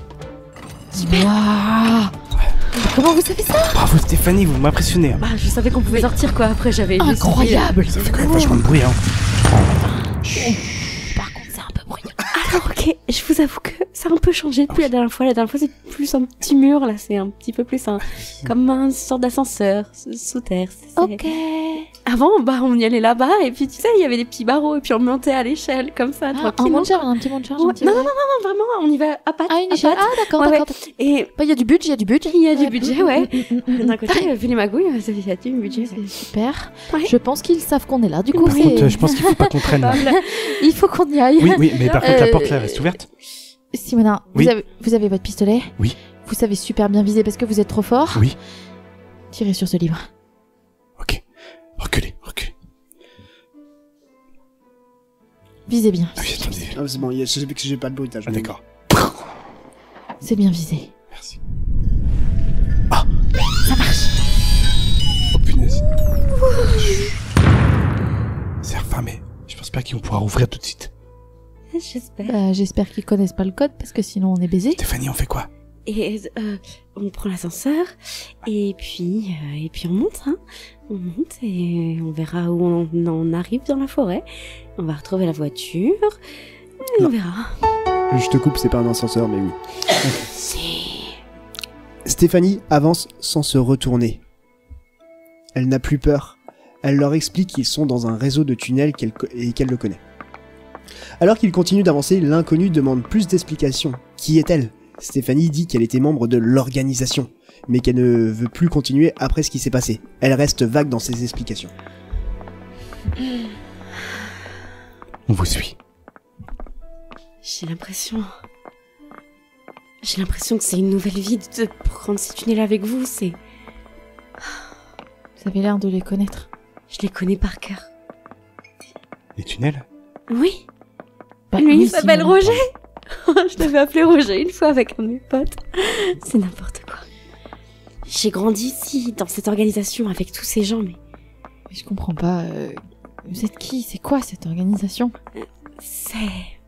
Waouh. Comment vous savez ça? Bravo Stéphanie, vous m'impressionnez. hein. Bah, je savais qu'on pouvait sortir quoi. Après, j'avais. laissé Incroyable. Ça fait quand même vachement de bruit, hein. Par contre, c'est un peu bruyant. Alors, ok. Ok, je vous avoue que ça a un peu changé depuis la dernière fois. La dernière fois, c'est plus un petit mur, là, c'est un petit peu plus un... comme un sorte d'ascenseur sous terre. C'est... Ok. Avant, bah, on y allait là-bas, et puis tu sais, il y avait des petits barreaux, et puis on montait à l'échelle, comme ça, Ah, un tranquillement. monte charge, un petit monte charge. Ouais. un petit Non, ouais. non, non, non, vraiment, on y va à pattes. Ah, une à échelle. pattes. Ah, d'accord, Ouais, d'accord. Et Bah, il y a du budget, il y a du budget. il y a du Ouais. budget, ouais. Mm, mm, mm, mm. D'un côté, vu les magouilles, ça fait il y a du budget. C'est super. Ouais. Je pense qu'ils savent qu'on est là. Du coup, Par c'est- contre, euh, je pense qu'il faut pas qu'on traîne. là. il faut qu'on y aille. Oui, oui, mais par contre, la Euh, porte là reste ouverte. Simona, Oui. vous, avez, vous avez votre pistolet? Oui. Vous savez super bien viser parce que vous êtes trop fort? Oui. Tirez sur ce livre. Ok. Reculez, reculez. Visez bien. Ah oui, attendez. Ah, c'est bon, y a- je sais que j'ai pas de bruitage. Ah, d'accord. C'est bien visé. Merci. Ah ça marche. Oh punaise. C'est refermé. Je pense pas qu'ils vont pouvoir ouvrir tout de suite. J'espère. Bah, j'espère qu'ils connaissent pas le code parce que sinon on est baisé. Stéphanie, on fait quoi? Et euh, on prend l'ascenseur, et puis, euh, et puis on monte, hein. On monte et on verra où on en arrive dans la forêt. On va retrouver la voiture, et Non. on verra. Je te coupe, c'est pas un ascenseur, mais oui. Si. Stéphanie avance sans se retourner. Elle n'a plus peur. Elle leur explique qu'ils sont dans un réseau de tunnels qu'elle co- et qu'elle le connaît. Alors qu'ils continuent d'avancer, l'inconnu demande plus d'explications. Qui est-elle? Stéphanie dit qu'elle était membre de l'organisation, mais qu'elle ne veut plus continuer après ce qui s'est passé. Elle reste vague dans ses explications. On vous suit. J'ai l'impression... J'ai l'impression que c'est une nouvelle vie de prendre ces tunnels avec vous, c'est... Vous avez l'air de les connaître. Je les connais par cœur. Les tunnels? Oui, Bah, lui oui, il s'appelle Simona. Roger. Je l'avais appelé Roger une fois avec un de mes potes. C'est n'importe quoi. J'ai grandi ici, dans cette organisation, avec tous ces gens, mais Mais je comprends pas. euh, Vous êtes qui? C'est quoi cette organisation? c'est...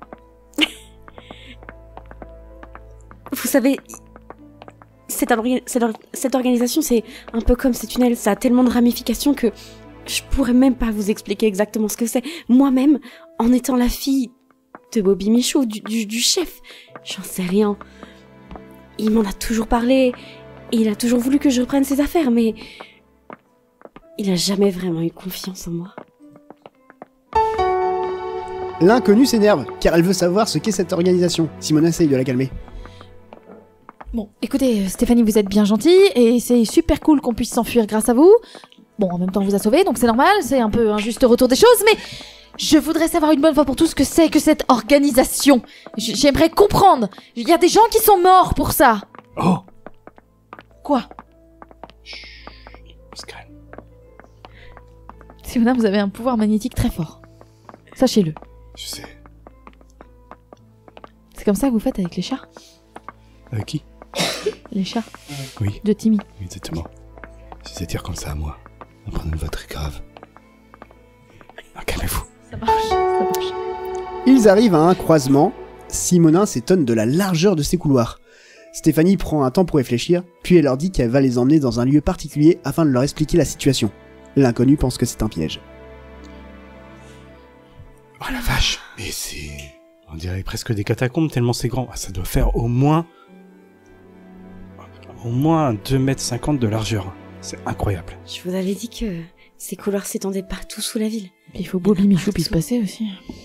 Vous savez, cette, orga- cette or- cette organisation, c'est un peu comme ces tunnels, ça a tellement de ramifications que je pourrais même pas vous expliquer exactement ce que c'est. Moi-même, en étant la fille de Bobby Michaud, du, du, du chef, j'en sais rien. Il m'en a toujours parlé, et il a toujours voulu que je reprenne ses affaires, mais il a jamais vraiment eu confiance en moi. L'inconnu s'énerve, car elle veut savoir ce qu'est cette organisation. Simona essaye de la calmer. Bon, écoutez, euh, Stéphanie, vous êtes bien gentille et c'est super cool qu'on puisse s'enfuir grâce à vous. Bon, en même temps, on vous a sauvé, donc c'est normal, c'est un peu un juste retour des choses, mais je voudrais savoir une bonne fois pour tous ce que c'est que cette organisation. J- J'aimerais comprendre. Il y a des gens qui sont morts pour ça. Oh Quoi? On se calme. Simona, vous avez un pouvoir magnétique très fort. Sachez-le. Je sais. C'est comme ça que vous faites avec les chats. Avec qui? Les chats Oui, de Timmy. exactement. Si ça tire comme ça à moi, on prend une voix très grave. Alors, calmez-vous. Ça marche, ça marche. Ils arrivent à un croisement. Simonin s'étonne de la largeur de ces couloirs. Stéphanie prend un temps pour réfléchir, puis elle leur dit qu'elle va les emmener dans un lieu particulier afin de leur expliquer la situation. L'inconnu pense que c'est un piège. Oh la vache. Mais c'est... On dirait presque des catacombes tellement c'est grand. Ah, ça doit faire au moins... Au moins deux mètres cinquante de largeur. C'est incroyable. Je vous avais dit que ces couloirs s'étendaient partout sous la ville. Puis il faut Bobby Michou puisse passer aussi.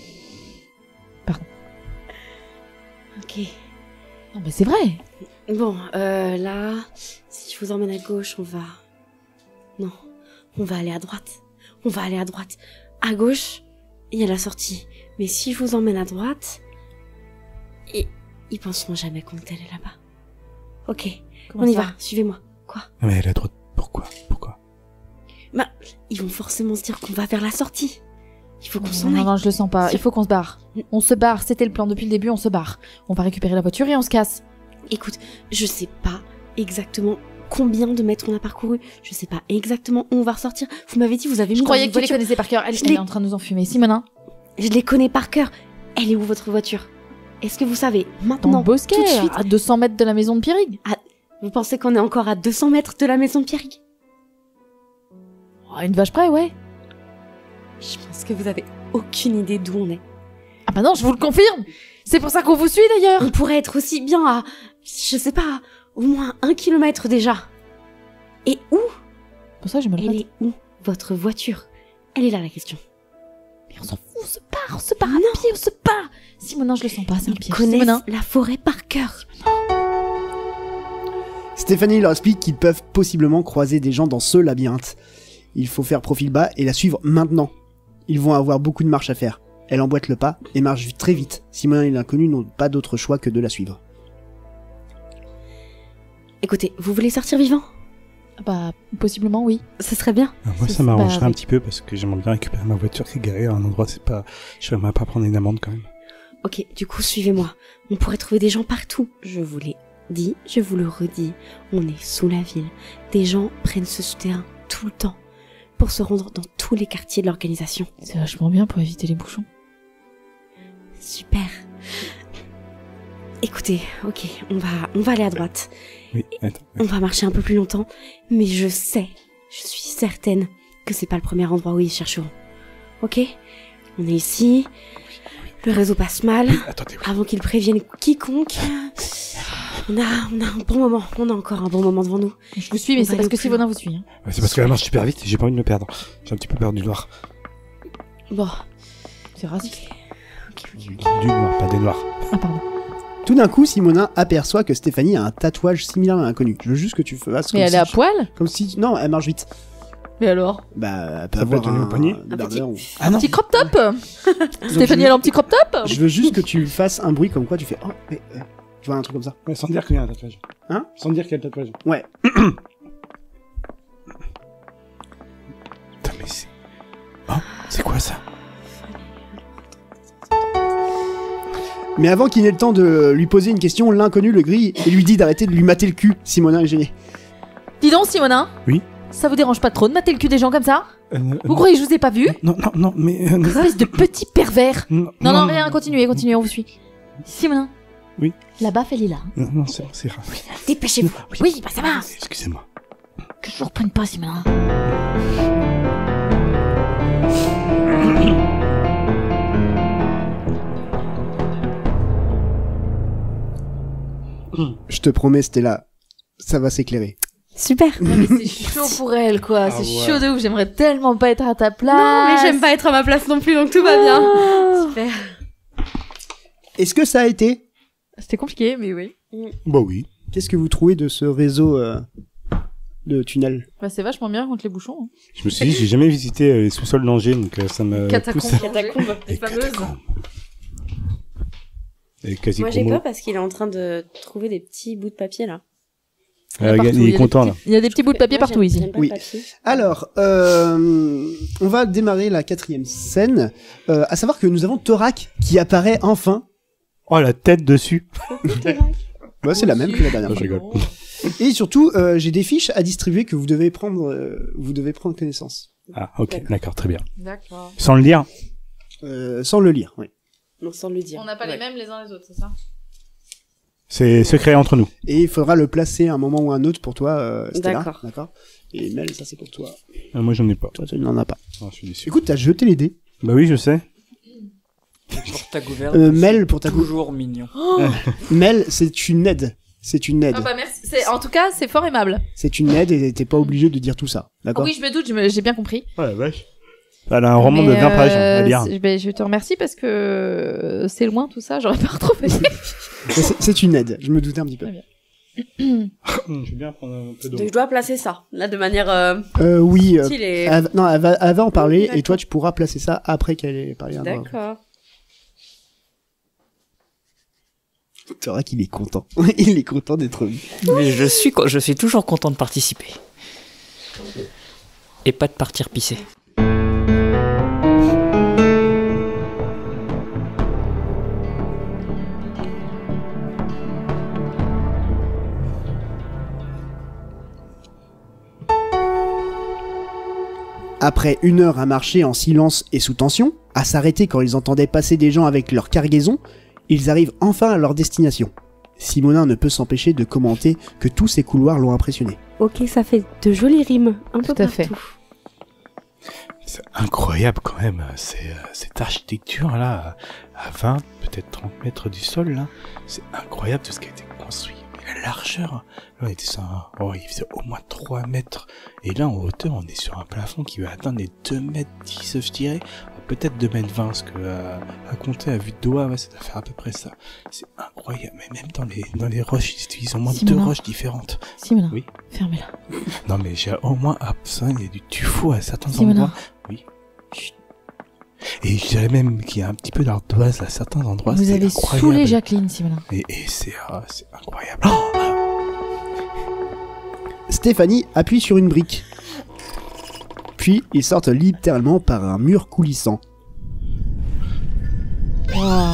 Ok. Non, mais c'est vrai. Bon, euh, là, si je vous emmène à gauche, on va... Non, on va aller à droite. On va aller à droite. À gauche, il y a la sortie. Mais si je vous emmène à droite, ils, ils penseront jamais qu'on est allé là-bas. Ok, Comment on y ça va, suivez-moi. Quoi? Mais elle est à droite. Pourquoi? Pourquoi? Ils vont forcément se dire qu'on va vers la sortie. Il faut qu'on s'en Non, aille. non, non, je le sens pas. Il faut qu'on se barre. On se barre, c'était le plan depuis le début, on se barre. On va récupérer la voiture et on se casse. Écoute, je sais pas exactement combien de mètres on a parcouru. Je sais pas exactement où on va ressortir. Vous m'avez dit, vous avez mis Je dans croyais une que tu les voiture. connaissais par cœur. Elle, Je elle l'ai- est en train de nous enfumer. Simonin, Je les connais par cœur. Elle est où votre voiture? Est-ce que vous savez dans maintenant, le bosquet, tout de suite, à deux cents mètres de la maison de Pierrig. vous pensez qu'on est encore à deux cents mètres de la maison de Pierrick? Oh, une vache près, ouais. Je pense que vous avez aucune idée d'où on est. Ah bah non, je vous le confirme. C'est pour ça qu'on vous suit d'ailleurs. On pourrait être aussi bien à, je sais pas, au moins un kilomètre déjà. Et où? Pour ça, je me le Elle est où, votre voiture? Elle est là la question. Mais on s'en fout, on se part, on se part à pied, on se part. Simonin, je le sens pas, c'est un Ils piège. connaissent Simonin. la forêt par cœur. Stéphanie leur explique qu'ils peuvent possiblement croiser des gens dans ce labyrinthe. Il faut faire profil bas et la suivre maintenant. Ils vont avoir beaucoup de marche à faire. Elle emboîte le pas et marche très vite. Simonin et l'inconnu n'ont pas d'autre choix que de la suivre. Écoutez, vous voulez sortir vivant? Bah, possiblement oui. Ce serait bien. Ah, moi, C'est- ça m'arrangerait bah, un oui. petit peu parce que j'aimerais bien récupérer ma voiture qui est garée à un endroit, c'est pas. Je vais pas prendre une amende quand même. Ok, du coup, suivez-moi. On pourrait trouver des gens partout. Je vous l'ai dit, je vous le redis. On est sous la ville. Des gens prennent ce souterrain tout le temps pour se rendre dans tous les quartiers de l'organisation. C'est vachement bien pour éviter les bouchons. Super. Écoutez, ok, on va, on va aller à droite. Oui, attends. On va marcher un peu plus longtemps, mais je sais, je suis certaine que c'est pas le premier endroit où ils chercheront. Ok? On est ici. Le réseau passe mal. Attendez, oui. Avant qu'ils préviennent quiconque. On a, on a un bon moment. On a encore un bon moment devant nous. Je vous suis, mais On c'est va parce aller que au plus Simonin vous suit. Hein. Ouais, c'est parce qu'elle marche super vite et j'ai pas envie de me perdre. J'ai un petit peu peur du noir. Bon. C'est raciste. Du, du noir, pas des noirs. Ah, pardon. Tout d'un coup, Simonin aperçoit que Stéphanie a un tatouage similaire à l'inconnu. Je veux juste que tu fasses comme Mais elle si est à tu- poil? Comme si... Non, elle marche vite. Mais alors? Bah, elle peut Ça peut avoir tenir un... au poignet un débardeur ou- Ah non. Petit crop top. Donc, Stéphanie, je- elle a un petit crop top? Je veux juste que tu fasses un bruit comme quoi tu fais... Oh, mais... euh, tu vois, un truc comme ça. Ouais, sans dire qu'il y a un tatouage. Hein? Sans dire qu'il y a le tatouage. Ouais. Putain, mais c'est. Oh, c'est quoi ça? Mais avant qu'il n'ait le temps de lui poser une question, l'inconnu le grille et lui dit d'arrêter de lui mater le cul. Simonin est gêné. Dis donc, Simonin. Oui. Ça vous dérange pas trop de mater le cul des gens comme ça? Euh, Vous non, croyez que je vous ai pas vu? non, non, non, mais. euh, Espèce de petit pervers. non, Non, non, rien, continuez, continuez, on vous suit. Simonin. Oui. La baffe, elle est là. Non, non, c'est c'est grave. Oui. Dépêchez-vous. Oui, bah ça va. Excusez-moi. Que je vous reprenne pas, Simonin. Je te promets, Stella, ça va s'éclairer. Super. Non, mais c'est chaud pour elle, quoi. Ah c'est ouais. chaud de ouf. J'aimerais tellement pas être à ta place. Non, mais j'aime pas être à ma place non plus, donc tout va bien. Ah. Super. Est-ce que ça a été? C'était compliqué, mais oui. Bah oui. Qu'est-ce que vous trouvez de ce réseau euh, de tunnels? Bah, c'est vachement bien contre les bouchons. Hein. Je me suis dit, j'ai jamais visité euh, les sous-sols d'Angers, donc euh, ça me. Catacombes. pousse- Catacombes. Les Les fameuses. catacombes. Et quasi Moi j'ai promo. peur parce qu'il est en train de trouver des petits bouts de papier là. Euh, regarde, Partout, il y est a content des là. petits- Il y a des petits bouts de papier Moi, partout j'aime- ici. j'aime pas Oui. le papier. Alors, euh, on va démarrer la quatrième scène. Euh, à savoir que nous avons Thorak qui apparaît enfin. Oh, la tête dessus. Ouais, c'est la même que la dernière Non, fois. je rigole. Et surtout, euh, j'ai des fiches à distribuer que vous devez prendre, euh, vous devez prendre connaissance. Ah, ok, d'accord, très bien. D'accord. Sans le lire. Euh, sans le lire, oui. Non, sans le dire. On n'a pas les Ouais. mêmes les uns les autres, c'est ça? C'est secret entre nous. Et il faudra le placer à un moment ou un autre pour toi, euh, Stella. D'accord. D'accord. Et Mel, ça c'est pour toi. Euh, moi, j'en ai pas. Toi, tu n'en as pas. Oh, je suis déçu. Écoute, t'as jeté les dés. Bah oui, je sais. Pour ta gouverne. Euh, Mel, pour ta cou- Toujours mignon. Mel, c'est une aide. C'est une aide. Ah bah merci. C'est- En tout cas, c'est fort aimable. C'est une aide et t'es pas obligé de dire tout ça. D'accord. Oui, je me doute, je me- j'ai bien compris. Ouais, vache. Elle a un roman Mais, de vingt pages euh, à lire. c'est- ben, je te remercie parce que euh, c'est loin tout ça, j'aurais pas retrouvé. Mais c'est c'est une aide. Je me doutais un petit peu. Très bien. Je vais bien prendre un peu d'eau. Donc je dois placer ça, là de manière euh, Euh, oui. euh, utile et... elle, va- non, elle va, elle va en parler D'accord. et toi tu pourras placer ça après qu'elle ait parlé. D'accord. C'est vrai qu'il est content. Il est content d'être vu. Mais je suis, co- je suis toujours content de participer. Et pas de partir pisser. Après une heure à marcher en silence et sous tension, à s'arrêter quand ils entendaient passer des gens avec leur cargaison, ils arrivent enfin à leur destination. Simonin ne peut s'empêcher de commenter que tous ces couloirs l'ont impressionné. Ok, ça fait de jolies rimes, un peu Tout à fait. partout. C'est incroyable quand même, c'est, euh, cette architecture-là, à vingt, peut-être trente mètres du sol, là, c'est incroyable tout ce qui a été construit. La largeur, là, on était sur un... Oh, il faisait au moins trois mètres. Et là, en hauteur, on est sur un plafond qui va atteindre les deux mètres dix, je dirais. Peut-être deux mètres vingt, parce que euh, à compter à vue de doigt, ouais, ça doit faire à peu près ça. C'est incroyable, mais même dans les, dans les roches, ils utilisent au moins Simona. deux roches différentes. Simona, Oui. fermez-la. Non, mais j'ai au moins, ah, ça, il y a du tuffeau à certains Simona. endroits. Oui. Chut. Et je dirais même qu'il y a un petit peu d'ardoise à certains endroits. Vous c'est avez incroyable. saoulé Jacqueline, Simona. Et, et c'est, ah, c'est incroyable. Oh, ah. Stéphanie appuie sur une brique. Puis, ils sortent littéralement par un mur coulissant. Wow.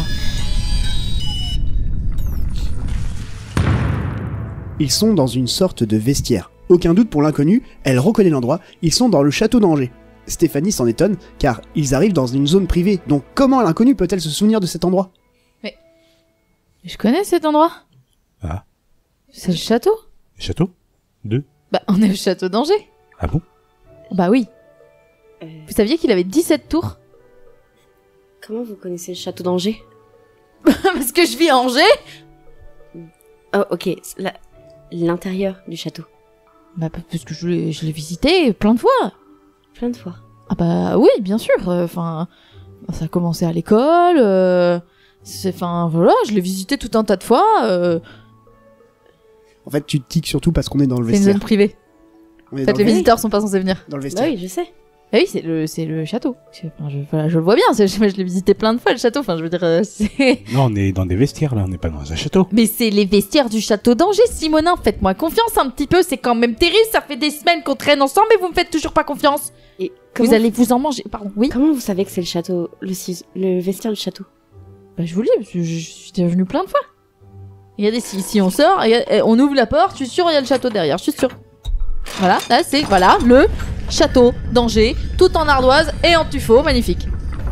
Ils sont dans une sorte de vestiaire. Aucun doute pour l'inconnu, elle reconnaît l'endroit, ils sont dans le château d'Angers. Stéphanie s'en étonne, car ils arrivent dans une zone privée, donc comment l'inconnu peut-elle se souvenir de cet endroit? Je connais cet endroit. Ah. C'est le château. Château? Deux? Bah, on est au château d'Angers. Ah bon? Bah oui. Euh, Vous saviez qu'il avait dix-sept tours? Comment vous connaissez le château d'Angers? Parce que je vis à Angers. Oh, ok. La- L'intérieur du château. Bah, parce que je l'ai, je l'ai visité plein de fois. Plein de fois. Ah bah oui, bien sûr. Enfin, ça a commencé à l'école. Euh, c'est, enfin, voilà, je l'ai visité tout un tas de fois. Euh, En fait, tu te tiques surtout parce qu'on est dans le c'est une vestiaire. zone privée. On est En fait, dans les le... visiteurs sont pas censés venir. dans le Bah vestiaire. oui, je sais. Ah oui, c'est le, c'est le château. Enfin, je, voilà, je le vois bien. C'est, je, je l'ai visité plein de fois le château. Enfin, je veux dire, euh, c'est. Non, on est dans des vestiaires, là, on n'est pas dans un château. Mais c'est les vestiaires du château d'Angers, Simonin. Faites-moi confiance un petit peu. C'est quand même terrible. Ça fait des semaines qu'on traîne ensemble et vous me faites toujours pas confiance. Et comment, Vous allez vous en manger. Pardon. Oui. comment vous savez que c'est le château, le, cis- le vestiaire du château? Bah, je vous le dis, parce que je, je suis déjà venue plein de fois. Regardez, si, si on sort, il y a- on ouvre la porte, je suis sûre, il y a le château derrière, je suis sûre. Voilà, là c'est voilà le château d'Angers, tout en ardoise et en tuffeau, magnifique.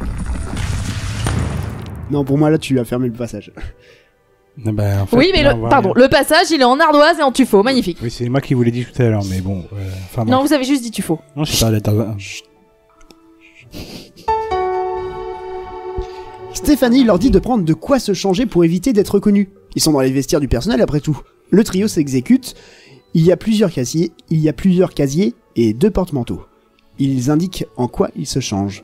Non, pour moi, là, tu as fermé le passage. Ah bah, en fait, Oui, mais là, le, on va pardon, rien. le passage il est en ardoise et en tuffeau, magnifique. Oui, c'est moi qui vous l'ai dit tout à l'heure, mais bon. Euh, enfin, Non, bref. vous avez juste dit tuffeau. Non, je sais pas, la dernière- Stéphanie leur dit de prendre de quoi se changer pour éviter d'être reconnus. Ils sont dans les vestiaires du personnel après tout. Le trio s'exécute. Il y a plusieurs casiers, il y a plusieurs casiers et deux porte-manteaux. Ils indiquent en quoi ils se changent.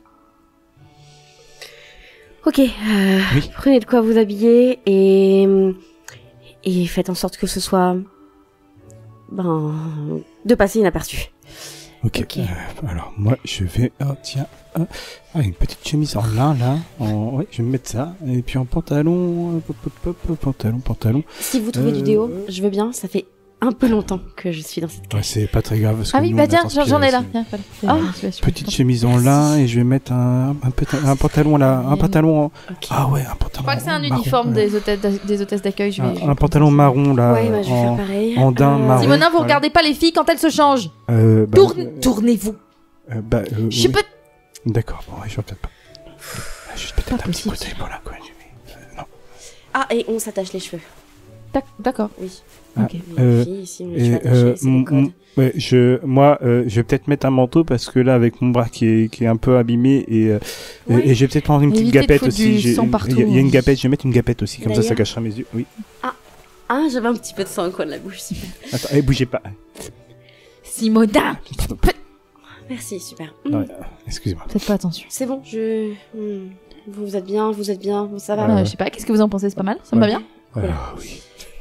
Ok, euh, Oui. prenez de quoi vous habiller et et faites en sorte que ce soit ben de passer inaperçu. Ok. Ok. Euh, alors, moi, je vais. Oh, tiens. ah, Ah, une petite chemise en lin, là. En... Ouais, je vais me mettre ça. Et puis en pantalon. Hop, hop, hop, hop, pantalon, pantalon. Si vous trouvez Euh, du déo, je veux bien. Ça fait un peu longtemps que je suis dans cette Ouais, case. c'est pas très grave. Parce que Ah oui, nous, bah on a tiens, transpiré j'en ai là. aussi. Viens, voilà. Ah, Je vais- je vais- Petite chemise en lin et je vais mettre un, un, peu- un pantalon là. Un Et- pantalon en... Ok. Ah ouais, un Je pantalon crois que c'est un marron, uniforme ouais. des hôtesses, d'a- des hôtesses d'accueil. Je vais, je Un, vais- un pantalon marron là. ouais, bah, je vais en... faire pareil. en daim marron. Simonin, vous Voilà. regardez pas les filles quand elles se changent. Euh, bah, Tourne- euh, Tournez-vous. euh, bah, euh, Je oui. peux. D'accord, bon, ouais, je regarde pas. Ah, juste peut-être Pas un petit possible. côté pour là, quoi. Euh, non. Ah, et on s'attache les cheveux. D'ac- D'accord. Oui. Ah, Ok. Les euh, filles, ici, les Et, cheveux attachés, euh, c'est mon- le code. mon- ouais, je, moi, euh, je vais peut-être mettre un manteau parce que là, avec mon bras qui est, qui est un peu abîmé et, euh, Ouais. et, et je vais peut-être prendre une petite Évitez de gapette foutre aussi. du J'ai- sang partout. Il y, a- il y a une gapette, je vais mettre une gapette aussi, comme ça, ça D'ailleurs- cachera mes yeux. Oui. Ah, j'avais un petit peu de sang au coin de la bouche, super. Attends, eh, bougez pas. Simonin. Merci, super. Non, Hmm. euh, excusez-moi. Faites pas attention. C'est bon, je. hmm. Vous êtes bien, vous êtes bien, ça va. Ouais, Euh, ouais. Je sais pas, qu'est-ce que vous en pensez? C'est pas mal? Ça me va Ouais. bien? Voilà. Ah, oui.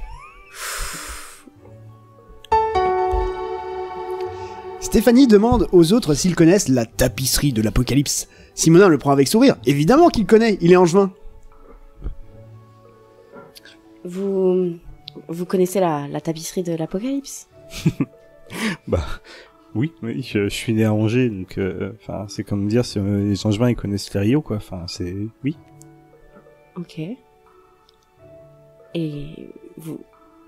Stéphanie demande aux autres s'ils connaissent la tapisserie de l'Apocalypse. Simonin le prend avec sourire. Évidemment qu'il connaît, il est angevin. Vous. Vous connaissez la, la tapisserie de l'Apocalypse? Bah, oui, oui, je, je suis né à Angers, donc, euh, enfin, c'est comme dire si euh, les Angevins ils connaissent les Rio, quoi. Enfin, c'est, oui. Ok. Et vous.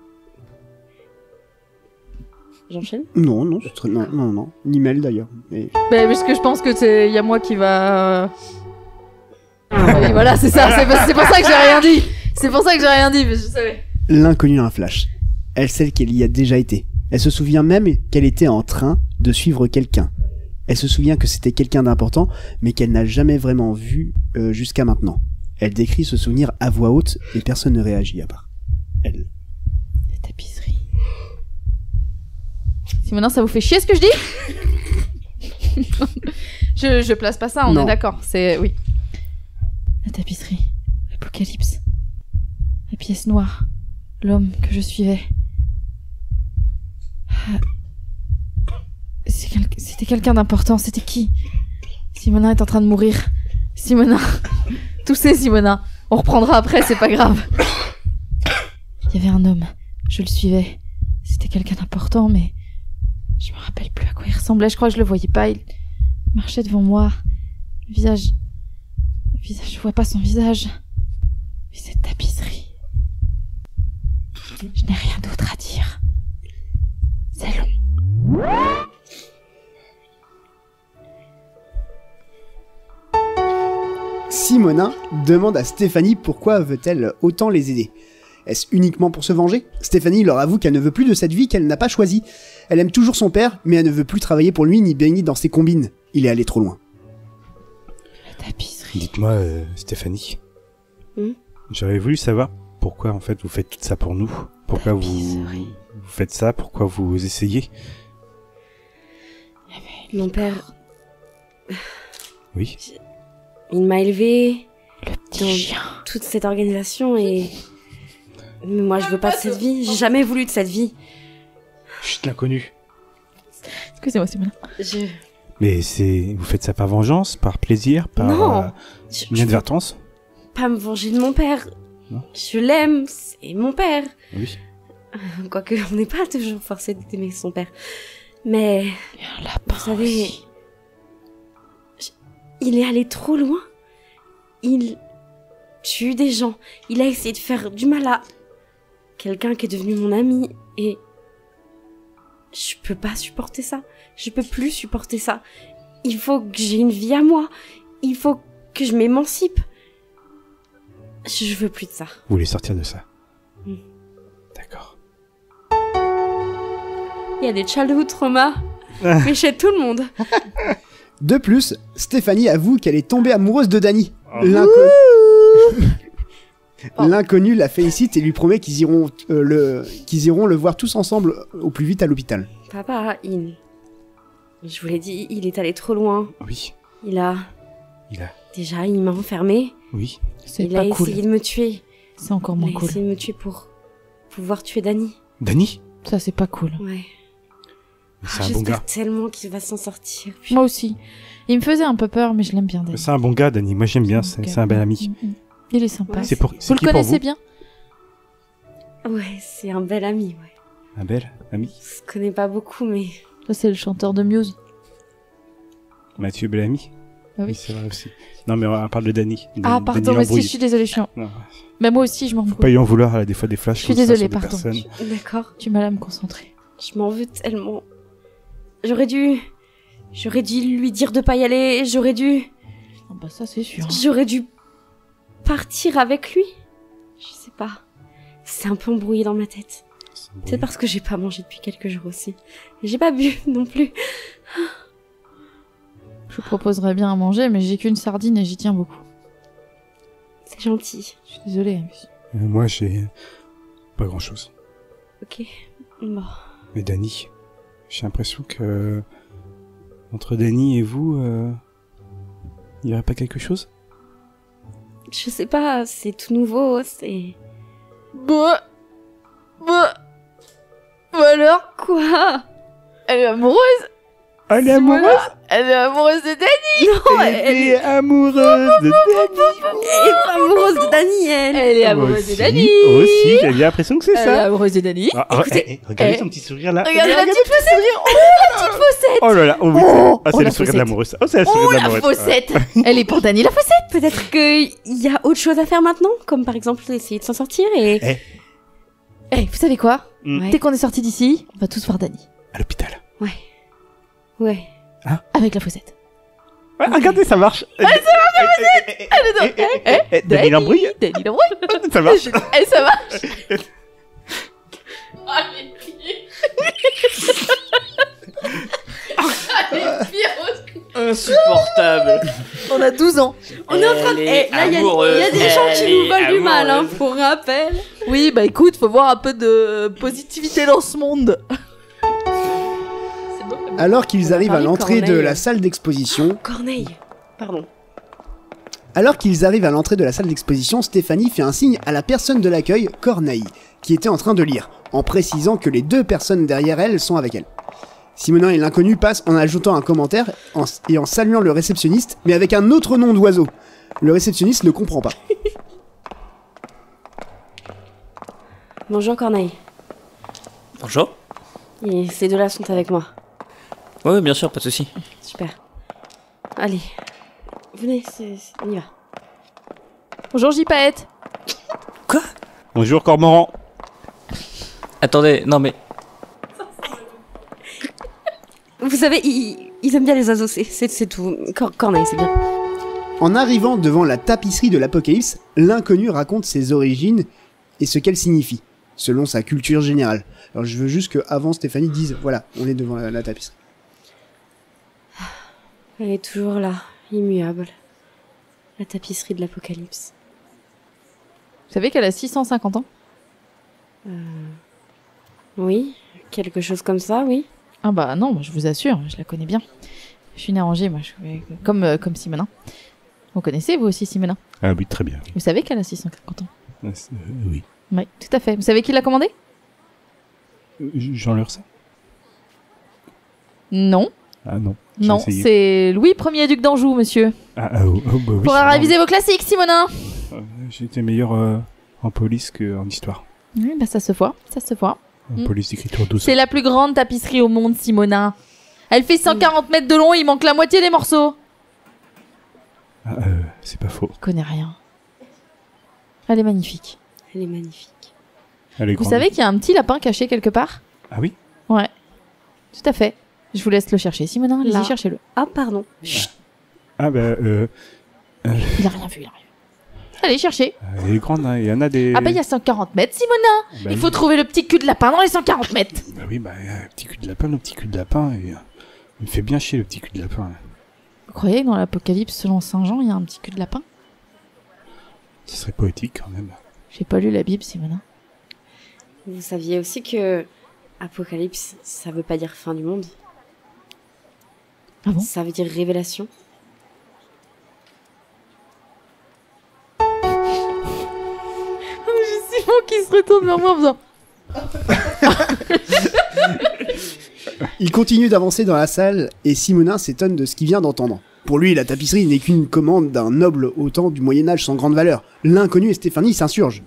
J'enchaîne? Non, non, c'est très... non, non, non, ni Mel d'ailleurs. Mais... Bah, parce que je pense que c'est. Y a moi qui va. euh, Ah oui, voilà, c'est ça. C'est pour, c'est pour ça que j'ai rien dit. C'est pour ça que j'ai rien dit, mais je savais. L'inconnu a un flash. Elle sait qu'elle y a déjà été. Elle se souvient même qu'elle était en train de suivre quelqu'un. Elle se souvient que c'était quelqu'un d'important, mais qu'elle n'a jamais vraiment vu euh, jusqu'à maintenant. Elle décrit ce souvenir à voix haute et personne ne réagit à part elle. La tapisserie. Si maintenant ça vous fait chier ce que je dis je, je place pas ça, on Non. est d'accord. C'est... Oui. La tapisserie. L'apocalypse. La pièce noire. L'homme que je suivais. Ah. C'est quel- C'était quelqu'un d'important. C'était qui? Simona est en train de mourir. Simona. Toussez, Simona. On reprendra après, c'est pas grave. Il y avait un homme. Je le suivais. C'était quelqu'un d'important, mais... Je me rappelle plus à quoi il ressemblait. Je crois que je le voyais pas. Il marchait devant moi. Le visage... Le visage... Je vois pas son visage. Mais cette tapisserie... Je n'ai rien d'autre à dire. C'est long. Simona demande à Stéphanie pourquoi veut-elle autant les aider. Est-ce uniquement pour se venger? Stéphanie leur avoue qu'elle ne veut plus de cette vie qu'elle n'a pas choisie. Elle aime toujours son père, mais elle ne veut plus travailler pour lui ni baigner dans ses combines. Il est allé trop loin. La tapisserie... Dites-moi, euh, Stéphanie. Hmm J'aurais voulu savoir pourquoi, en fait, vous faites tout ça pour nous. Pourquoi vous, Tapisserie. vous faites ça, pourquoi vous essayez. Il y avait Mon père, Oui. il m'a élevé le petit dans chien. toute cette organisation et... Mais moi, je veux pas de cette vie. J'ai jamais voulu de cette vie. Chut, l'inconnu. Excusez-moi, Simona. Je... Mais c'est, vous faites ça par vengeance, par plaisir, par Non. euh, Je, je veux inadvertance? pas me venger de mon père. Non. Je l'aime, c'est mon père. Oui. Quoique, on n'est pas toujours forcé d'aimer son père. Mais, Il y a un lapin vous savez, aussi. je- il est allé trop loin. Il tue des gens. Il a essayé de faire du mal à quelqu'un qui est devenu mon ami. Et je peux pas supporter ça. Je peux plus supporter ça. Il faut que j'ai une vie à moi. Il faut que je m'émancipe. Je veux plus de ça. Vous voulez sortir de ça? Mm. D'accord. Il y a des childhood traumas. Mais chez tout le monde. De plus, Stéphanie avoue qu'elle est tombée amoureuse de Danny. Oh. L'inconnu... L'inconnu la félicite et lui promet qu'ils iront, euh, le... qu'ils iront le voir tous ensemble au plus vite à l'hôpital. Papa, il... Je vous l'ai dit, il est allé trop loin. Oui. Il a... Il a. Déjà, il m'a enfermé. Oui. C'est Il pas a cool. essayé de me tuer. C'est encore Il moins a cool. essayé de me tuer pour pouvoir tuer Danny. Danny? Ça, c'est pas cool. Ouais. C'est Ah, un bon j'espère gars. tellement qu'il va s'en sortir. Moi aussi. Il me faisait un peu peur, mais je l'aime bien, Danny. C'est un bon gars, Danny. Moi, j'aime bien. C'est c'est un bel ami. Mm, mm. Il est sympa. Ouais. C'est pour. Vous C'est le qui pour connaissez vous? bien? Ouais, c'est un bel ami, ouais. Un bel ami. Je se connais pas beaucoup, mais... Ça, c'est le chanteur de Muse. Mathieu Bellamy. Ah oui. C'est vrai aussi. Non, mais on parle de Danny. Ah, Dan- pardon, Danny mais si, Lambrouille. je suis désolée, je suis... en- Non, Mais moi aussi, je m'en faut fous. pas y en vouloir. Elle a des fois des flashs. Je suis comme ça désolée, sur des pardon. personnes. D'accord. Tu m'as là à me concentrer. Je m'en veux tellement. J'aurais dû... J'aurais dû lui dire de pas y aller. J'aurais dû... Ah bah ça, c'est sûr. J'aurais dû partir avec lui. Je sais pas. C'est un peu embrouillé dans ma tête. C'est un C'est bruit. parce que j'ai pas mangé depuis quelques jours aussi. J'ai pas bu non plus. Je vous proposerais bien à manger, mais j'ai qu'une sardine et j'y tiens beaucoup. C'est gentil. Je suis désolée. Euh, Moi, j'ai pas grand chose. Ok. Bon. Mais Danny, j'ai l'impression que entre Danny et vous, euh, il y aurait pas quelque chose? Je sais pas, c'est tout nouveau, c'est... Bah... Bah... Bah alors? Quoi? Elle est amoureuse. Elle est amoureuse. Elle est amoureuse de Danny. Non, Elle elle, est amoureuse de Danny. elle est pas amoureuse de Danny, elle. Elle est Moi amoureuse de aussi, Danny. Aussi, j'ai l'impression que c'est Elle est ça. amoureuse de Danny. Ah, ah, Écoutez, eh, eh, regardez eh. son petit sourire là. Regardez la petite fossette. Oh là là, oh oui. Oh, Ah, oh, c'est la le sourire de faussette. l'amoureuse. Oh, c'est le sourire Oh de la l'amoureuse. fossette. Elle est pour Danny la fossette. Peut-être qu'il y a autre chose à faire maintenant, comme par exemple essayer de s'en sortir et... Eh, Eh, vous savez quoi? Mm. Ouais. Dès qu'on est sorti d'ici, on va tous voir Danny. à l'hôpital. Ouais. Ouais. Avec la fossette. Ouais, regardez, ça marche. Eh, ça marche, Elle est dans... Danny l'embrouille. Danny l'embrouille. Ça marche. Eh, ça marche. Ah, les pieds. Ah, les pieds. Insupportable. On a douze ans. On est en train de... Elle est Eh, là, il y, a- amoureuse, il y a des gens qui elle nous est veulent du mal, hein, amoureuse. pour rappel. Oui, bah écoute, faut voir un peu de positivité dans ce monde. C'est beau, comme- Alors qu'ils On va arrivent à parler l'entrée de Corneille. la salle d'exposition, Corneille. Pardon. alors qu'ils arrivent à l'entrée de la salle d'exposition, Stéphanie fait un signe à la personne de l'accueil, Corneille, qui était en train de lire, en précisant que les deux personnes derrière elle sont avec elle. Simonin et l'inconnu passent en ajoutant un commentaire en- et en saluant le réceptionniste, mais avec un autre nom d'oiseau. Le réceptionniste ne comprend pas. Bonjour Corneille. Bonjour. Et ces deux-là sont avec moi. Oui, oui, bien sûr, pas de souci. Super. Allez. Venez, c'est- c'est- on y va. Bonjour J-Paette. Quoi? Bonjour Cormoran. Attendez, non mais... Vous savez, ils, ils aiment bien les oiseaux, c'est- c'est c'est tout. Cor- Corneille, c'est bien. En arrivant devant la tapisserie de l'Apocalypse, l'inconnu raconte ses origines et ce qu'elle signifie, selon sa culture générale. Alors je veux juste qu'avant Stéphanie dise, voilà, on est devant la, la tapisserie. Elle est toujours là, immuable. La tapisserie de l'Apocalypse. Vous savez qu'elle a six cent cinquante ans? Oui, quelque chose comme ça, oui. Ah bah non, moi, je vous assure, je la connais bien. Je suis née à Angers, moi, je... comme, euh, comme Simonin. Vous connaissez, vous aussi, Simonin? Ah oui, très bien. Vous savez qu'elle a six cent cinquante ans? Euh, c'est- euh, oui. Oui, tout à fait. Vous savez qui l'a commandé? Euh, Jean Lursa. Non, Ah non. j'ai non, essayé. c'est Louis Ier duc d'Anjou, monsieur. Ah, ah, oh, oh, bah oui, Pour c'est réviser vos classiques, Simonin. bon. Euh, J'étais meilleur euh, en police qu'en histoire. Oui, bah ça se voit, ça se voit. En Mm. police d'écriture douce. C'est la plus grande tapisserie au monde, Simonin. Elle fait cent quarante mètres de long, il manque la moitié des morceaux. Ah, euh, c'est pas faux. Je connais rien. Elle est magnifique. Elle est magnifique. Elle est Vous grande. savez qu'il y a un petit lapin caché quelque part? Ah oui. Ouais. Tout à fait. Je vous laisse le chercher, Simonin. Là. Allez-y, cherchez-le. Ah, pardon. Ah bah, euh, Il a rien vu, il a rien vu. Allez, cherchez. elle est grande, hein. Il y en a des... Ah bah, il y a cent quarante mètres, Simonin. Bah Il oui. faut trouver le petit cul de lapin dans les cent quarante mètres. Bah oui, bah, un petit cul de lapin, le petit cul de lapin, et, euh, il me fait bien chier le petit cul de lapin. Là. Vous croyez que dans l'Apocalypse, selon Saint Jean, il y a un petit cul de lapin? Ce serait poétique quand même. J'ai pas lu la Bible, Simonin. Vous saviez aussi que Apocalypse, ça veut pas dire fin du monde. Ah bon? Ça veut dire révélation. Simon qui se retourne vers moi en faisant... Il continue d'avancer dans la salle et Simonin s'étonne de ce qu'il vient d'entendre. Pour lui, la tapisserie n'est qu'une commande d'un noble au temps du Moyen-Âge sans grande valeur. L'inconnu et Stéphanie s'insurgent.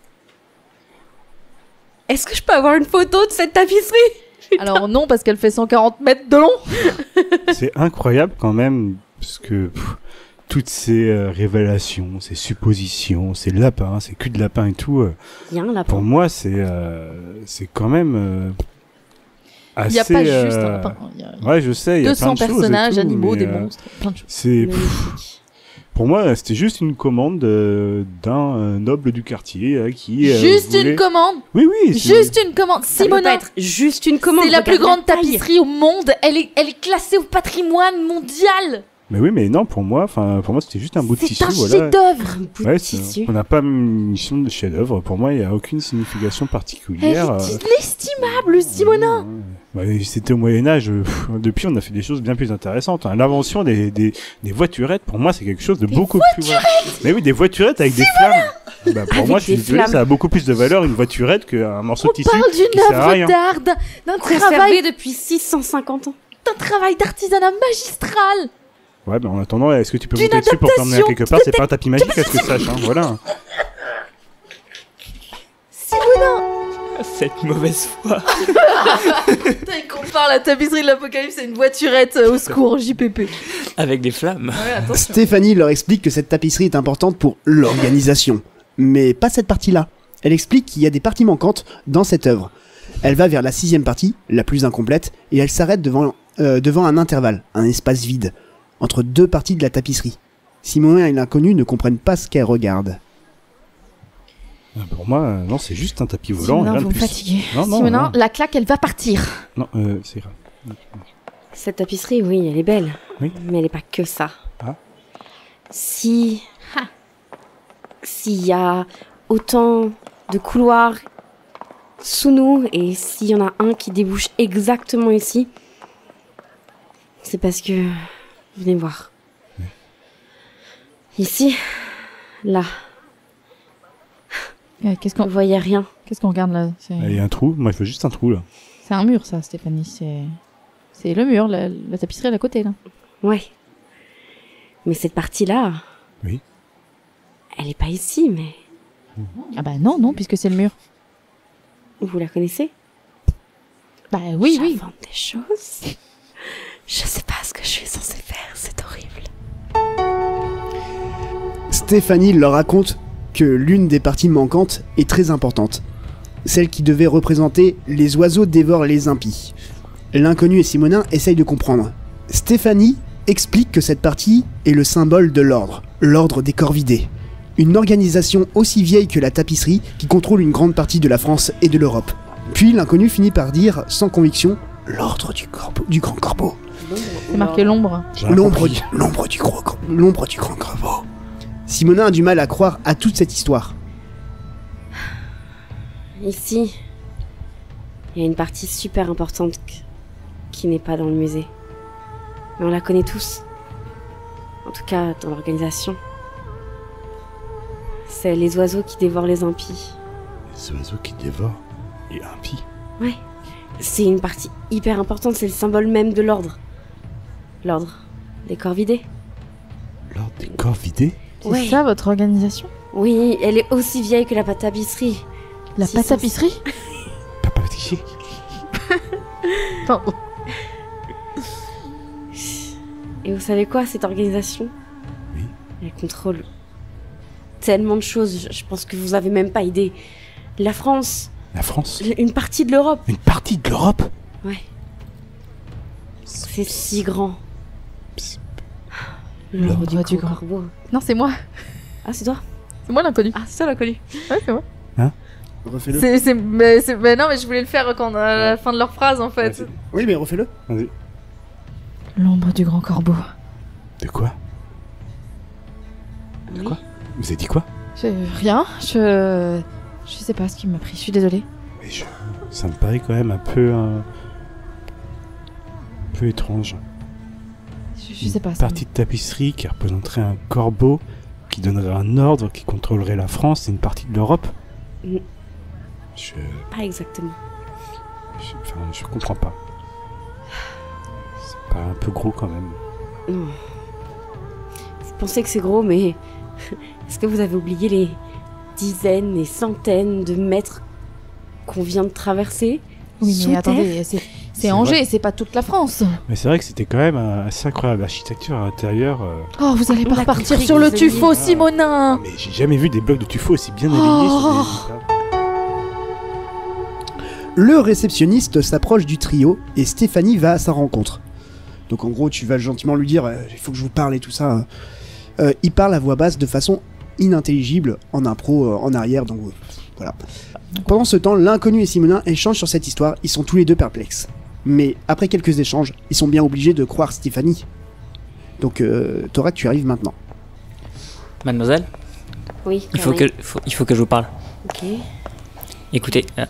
Est-ce que je peux avoir une photo de cette tapisserie? Alors non, parce qu'elle fait cent quarante mètres de long. C'est incroyable quand même, parce que pff, toutes ces euh, révélations, ces suppositions, ces lapins, ces culs de lapin et tout, euh, Il y a un lapin. pour moi, c'est euh, c'est quand même euh, Il n'y a assez... pas juste un euh, lapin. Il y a Ouais, je sais, il y a deux cents plein de choses et personnages, tout, animaux, mais, des euh, monstres, plein de choses. C'est... pff, Magnifique. pour moi, c'était juste une commande euh, d'un euh, noble du quartier euh, qui euh, Juste voulait- une commande. Oui, oui. c'est- Juste une commande. Ça peut pas Simonin, être juste une commande. c'est la regarde plus grande taille. tapisserie au monde. Elle est, elle est classée au patrimoine mondial. Mais oui, mais non, pour moi, enfin, pour moi, c'était juste un bout de C'est tissu, un voilà. chef-d'œuvre. Un bout Ouais, de c'est- tissu. on n'a pas une mission de chef-d'œuvre. Pour moi, il n'y a aucune signification Elle particulière. euh, est inestimable, Simonin. Ouais, ouais. Bah, c'était au Moyen-Âge. euh, pff, Depuis, on a fait des choses bien plus intéressantes. hein. L'invention des, des, des voiturettes, pour moi, c'est quelque chose de beaucoup plus. Mais oui, des voiturettes avec des flammes. Bah, pour Avec moi, je suis des désolé, flammes. ça a beaucoup plus de valeur une voiturette qu'un morceau On de tissu. parle qui d'une sert à rien. œuvre d'art, d'un d'un Conservé travail, depuis six cent cinquante ans. d'un travail d'artisanat magistral. Ouais, mais en attendant, est-ce que tu peux D'une monter dessus pour t'emmener à adaptation quelque part? C'est pas un tapis magique, à ce que je sache. Hein. Voilà. Simonin. Cette mauvaise foi. Putain, il compare la tapisserie de l'Apocalypse à une voiturette euh, au secours, J P P. Avec des flammes. Ouais, attention. Stéphanie leur explique que cette tapisserie est importante pour l'organisation. Mais pas cette partie-là. Elle explique qu'il y a des parties manquantes dans cette œuvre. Elle va vers la sixième partie, la plus incomplète, et elle s'arrête devant, euh, devant un intervalle, un espace vide, entre deux parties de la tapisserie. Simonin et l'inconnu ne comprennent pas ce qu'elle regarde. Euh, Pour moi, euh, non, c'est juste un tapis volant. et Simonin, rien de vous me plus. fatiguez. Non, non, Simonin, non. la claque, elle va partir. Non, euh, c'est grave. Cette tapisserie, oui, elle est belle. Oui. Mais elle n'est pas que ça. Ah. Si... Ha. S'il y a autant de couloirs sous nous, et s'il y en a un qui débouche exactement ici, c'est parce que... Venez voir. Oui. Ici, là, Euh, Qu'est-ce vous qu'on voyez rien. qu'est-ce qu'on regarde là? C'est Il y a un trou. Moi, je veux juste un trou, là. c'est un mur, ça, Stéphanie. C'est c'est le mur, la, la tapisserie à la côté, là. Ouais. Mais cette partie-là... Oui. Elle est pas ici, mais... Ah bah non, non, puisque c'est le mur. Vous la connaissez? Bah oui, oui. J'invente des choses. Je sais pas ce que je suis censée faire, c'est horrible. Stéphanie leur raconte que l'une des parties manquantes est très importante. Celle qui devait représenter les oiseaux dévorent les impies. L'inconnu et Simonin essayent de comprendre. Stéphanie explique que cette partie est le symbole de l'ordre, l'ordre des corvidés. Une organisation aussi vieille que la tapisserie qui contrôle une grande partie de la France et de l'Europe. Puis l'inconnu finit par dire, sans conviction, l'ordre du, corbeau, du grand corbeau. C'est marqué l'ombre. J'ai rien L'ombre compris. du, l'ombre du gros, cor- l'ombre du grand corbeau. Simonin a du mal à croire à toute cette histoire. Ici, il y a une partie super importante qui- qui n'est pas dans le musée. Mais on la connaît tous. En tout cas, dans l'organisation. C'est les oiseaux qui dévorent les impies. Les oiseaux qui dévorent et impies. Ouais. C'est une partie hyper importante, c'est le symbole même de l'ordre. L'ordre des corvidés. L'ordre des corvidés. C'est Ouais. ça votre organisation? Oui, elle est aussi vieille que la tapisserie. La Si, pâte ça, tapisserie? Papa Tiché. Pardon. Et vous savez quoi, cette organisation? Oui. Elle contrôle tellement de choses, je- je pense que vous avez même pas idée. La France, La France. une partie de l'Europe. Une partie de l'Europe. Ouais. C'est si grand. Psst. L'ombre du, L'ombre du grand grand. corbeau. Non, c'est moi. Ah, c'est toi? C'est moi l'inconnu. Ah, c'est toi l'inconnu. Ouais, c'est moi. Refais-le. C'est, c'est, mais, c'est, mais non, mais je voulais le faire quand, à la fin de leur phrase en fait. Vas-y. Oui, mais refais-le. Vas-y. L'ombre du grand corbeau. De quoi? De quoi? Vous avez dit quoi? Je, rien, je. Je sais pas ce qui m'a pris, je suis désolée. Mais je... Ça me paraît quand même un peu... Un, un peu étrange. Je, je sais pas. Une ça me- partie de tapisserie qui représenterait un corbeau, qui donnerait un ordre, qui contrôlerait la France et une partie de l'Europe. Mm. Je... Pas exactement. je... Enfin, je comprends pas. C'est pas un peu gros quand même. Non. Vous pensez que c'est gros, mais est-ce que vous avez oublié les dizaines et centaines de mètres qu'on vient de traverser? Oui, sous mais terre attendez, c'est, c'est C'est Angers, vrai. c'est pas toute la France. Mais c'est vrai que c'était quand même un- assez incroyable. L'architecture à l'intérieur... euh, Oh, vous allez On pas a repartir compris sur que le vous aviez- tuffeau, Simonin. Mais j'ai jamais vu des blocs de tuffeau aussi bien alignés sur Oh. des... Le réceptionniste s'approche du trio et Stéphanie va à sa rencontre. Donc en gros, tu vas gentiment lui dire euh, il faut que je vous parle et tout ça. Euh, il parle à voix basse de façon inintelligible, en impro, euh, en arrière, donc euh, voilà. Pendant ce temps, l'inconnu et Simonin échangent sur cette histoire, ils sont tous les deux perplexes. Mais après quelques échanges, ils sont bien obligés de croire Stéphanie. Donc euh, Thorac, tu arrives maintenant. Mademoiselle, Oui. il faut que, Caroline. faut- il faut que je vous parle. Ok. Écoutez, euh,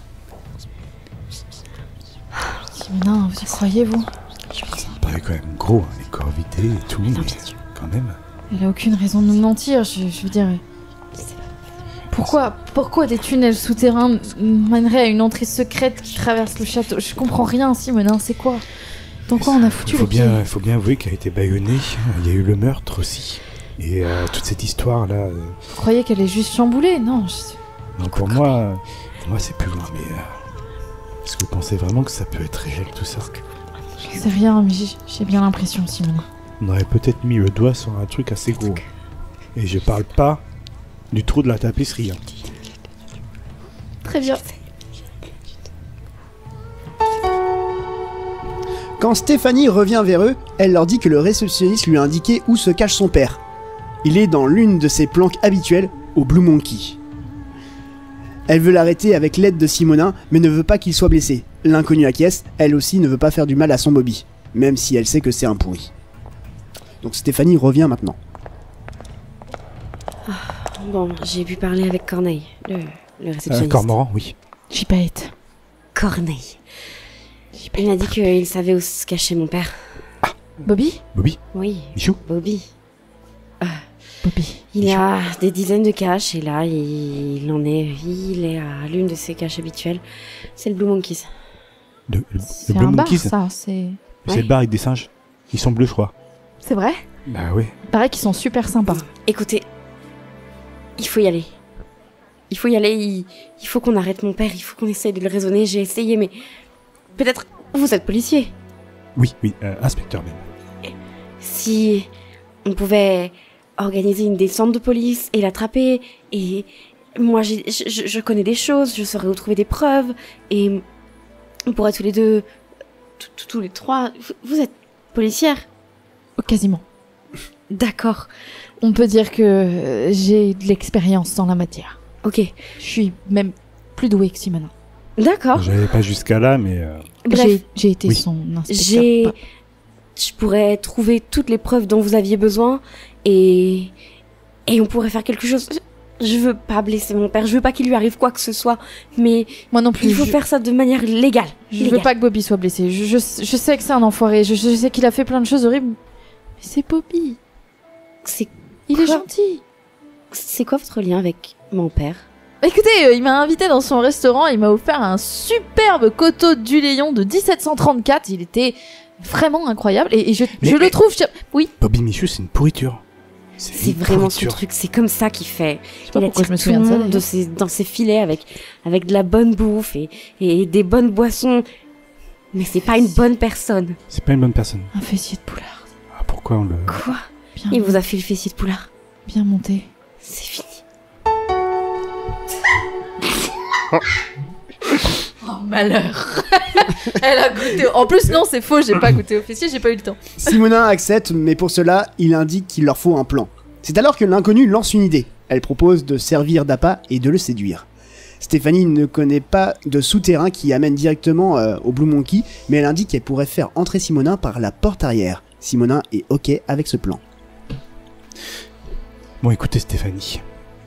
Simonin, vous y croyez, vous? Ça me paraît quand même gros, hein, les corps vidés et tout, mais quand même... Elle a aucune raison de nous mentir, je, je veux dire. Pourquoi, pourquoi des tunnels souterrains mèneraient à une entrée secrète qui traverse le château? Je comprends rien, Simonin, c'est quoi? Dans quoi on a foutu Il faut le pied? bien, faut bien avouer qu'elle a été bâillonnée, il y a eu le meurtre aussi. Et euh, toute cette histoire-là... euh, Vous croyez qu'elle est juste chamboulée? Non, je... donc pour moi, euh, pour moi c'est plus loin, mais... euh, est-ce que vous pensez vraiment que ça peut être réel tout ça? je sais rien, mais j'ai, j'ai bien l'impression, Simonin. On aurait peut-être mis le doigt sur un truc assez gros. Et je parle pas du trou de la tapisserie. hein. Très bien. Quand Stéphanie revient vers eux, elle leur dit que le réceptionniste lui a indiqué où se cache son père. Il est dans l'une de ses planques habituelles, au Blue Monkey. Elle veut l'arrêter avec l'aide de Simonin, mais ne veut pas qu'il soit blessé. L'inconnu acquiesce, elle aussi ne veut pas faire du mal à son Bobby. même si elle sait que c'est un pourri. Donc Stéphanie revient maintenant. Bon, j'ai pu parler avec Corneille, le, le Euh, réceptionniste. Cormoran, oui. J'y pas été. Corneille. Il m'a dit qu'il savait où se cachait mon père. Bobby Bobby, Oui, Michou. Bobby. Bobby. Il a des dizaines de caches et là, il en est, il est à l'une de ses caches habituelles. C'est le Blue Monkeys. Le, le, C'est le Blue un bar, Monkeys. ça. C'est C'est Ouais. le bar avec des singes. Ils sont bleus, je crois. c'est vrai. Bah oui. Il paraît qu'ils sont super sympas. Écoutez, il faut y aller. Il faut y aller, il, il faut qu'on arrête mon père, il faut qu'on essaye de le raisonner. J'ai essayé, mais peut-être vous êtes policier. Oui, oui, euh, inspecteur même. Si on pouvait organiser une descente de police et l'attraper, et moi j'ai- je, je- je connais des choses, je saurais où trouver des preuves, et on pourrait tous les deux, tous- tous tous les trois, vous, vous êtes policière? Oh, quasiment. D'accord, On peut dire que euh, j'ai de l'expérience dans la matière. ok, Je suis même plus douée que Simona. d'accord. J'avais pas jusqu'à là, mais euh, Bref, J'ai j'ai été Oui. son inspecteur. j'ai, Bah, je pourrais trouver toutes les preuves dont vous aviez besoin, et, et on pourrait faire quelque chose. Je veux pas blesser mon père, je veux pas qu'il lui arrive quoi que ce soit, mais moi non plus. il faut je, faire ça de manière légale. je veux légale. pas que Bobby soit blessé. Je, je, je sais que c'est un enfoiré. Je, je sais qu'il a fait plein de choses horribles. Mais c'est Bobby. C'est, Il est Quoi gentil. c'est quoi votre lien avec mon père? Écoutez, euh, il m'a invité dans son restaurant. Il m'a offert un superbe coteau du Léon de dix-sept cent trente-quatre. Il était vraiment incroyable. Et, et je, Mais- je le mais- trouve. je- Oui. Bobby Michou, c'est une pourriture. C'est une vraiment son pourriture. truc, c'est comme ça qu'il fait. Je sais pas Il pourquoi attire je me tout souviens le de ça. monde de d'ailleurs. ses, dans ses filets avec, avec de la bonne bouffe et, et des bonnes boissons. Mais c'est pas une bonne personne. C'est pas une bonne personne. Un fessier de poulard. Ah, pourquoi on le. Quoi? Bien, Il vous a fait le fessier de poulard. bien monté. C'est fini. Oh malheur. Elle a goûté. En plus non, c'est faux. J'ai pas goûté au fessier. J'ai pas eu le temps. Simonin accepte, mais pour cela, il indique qu'il leur faut un plan. C'est alors que l'inconnu lance une idée. Elle propose de servir d'appât et de le séduire. Stéphanie ne connaît pas de souterrain qui amène directement euh, au Blue Monkey, mais elle indique qu'elle pourrait faire entrer Simonin par la porte arrière. Simonin est ok avec ce plan. Bon, écoutez, Stéphanie.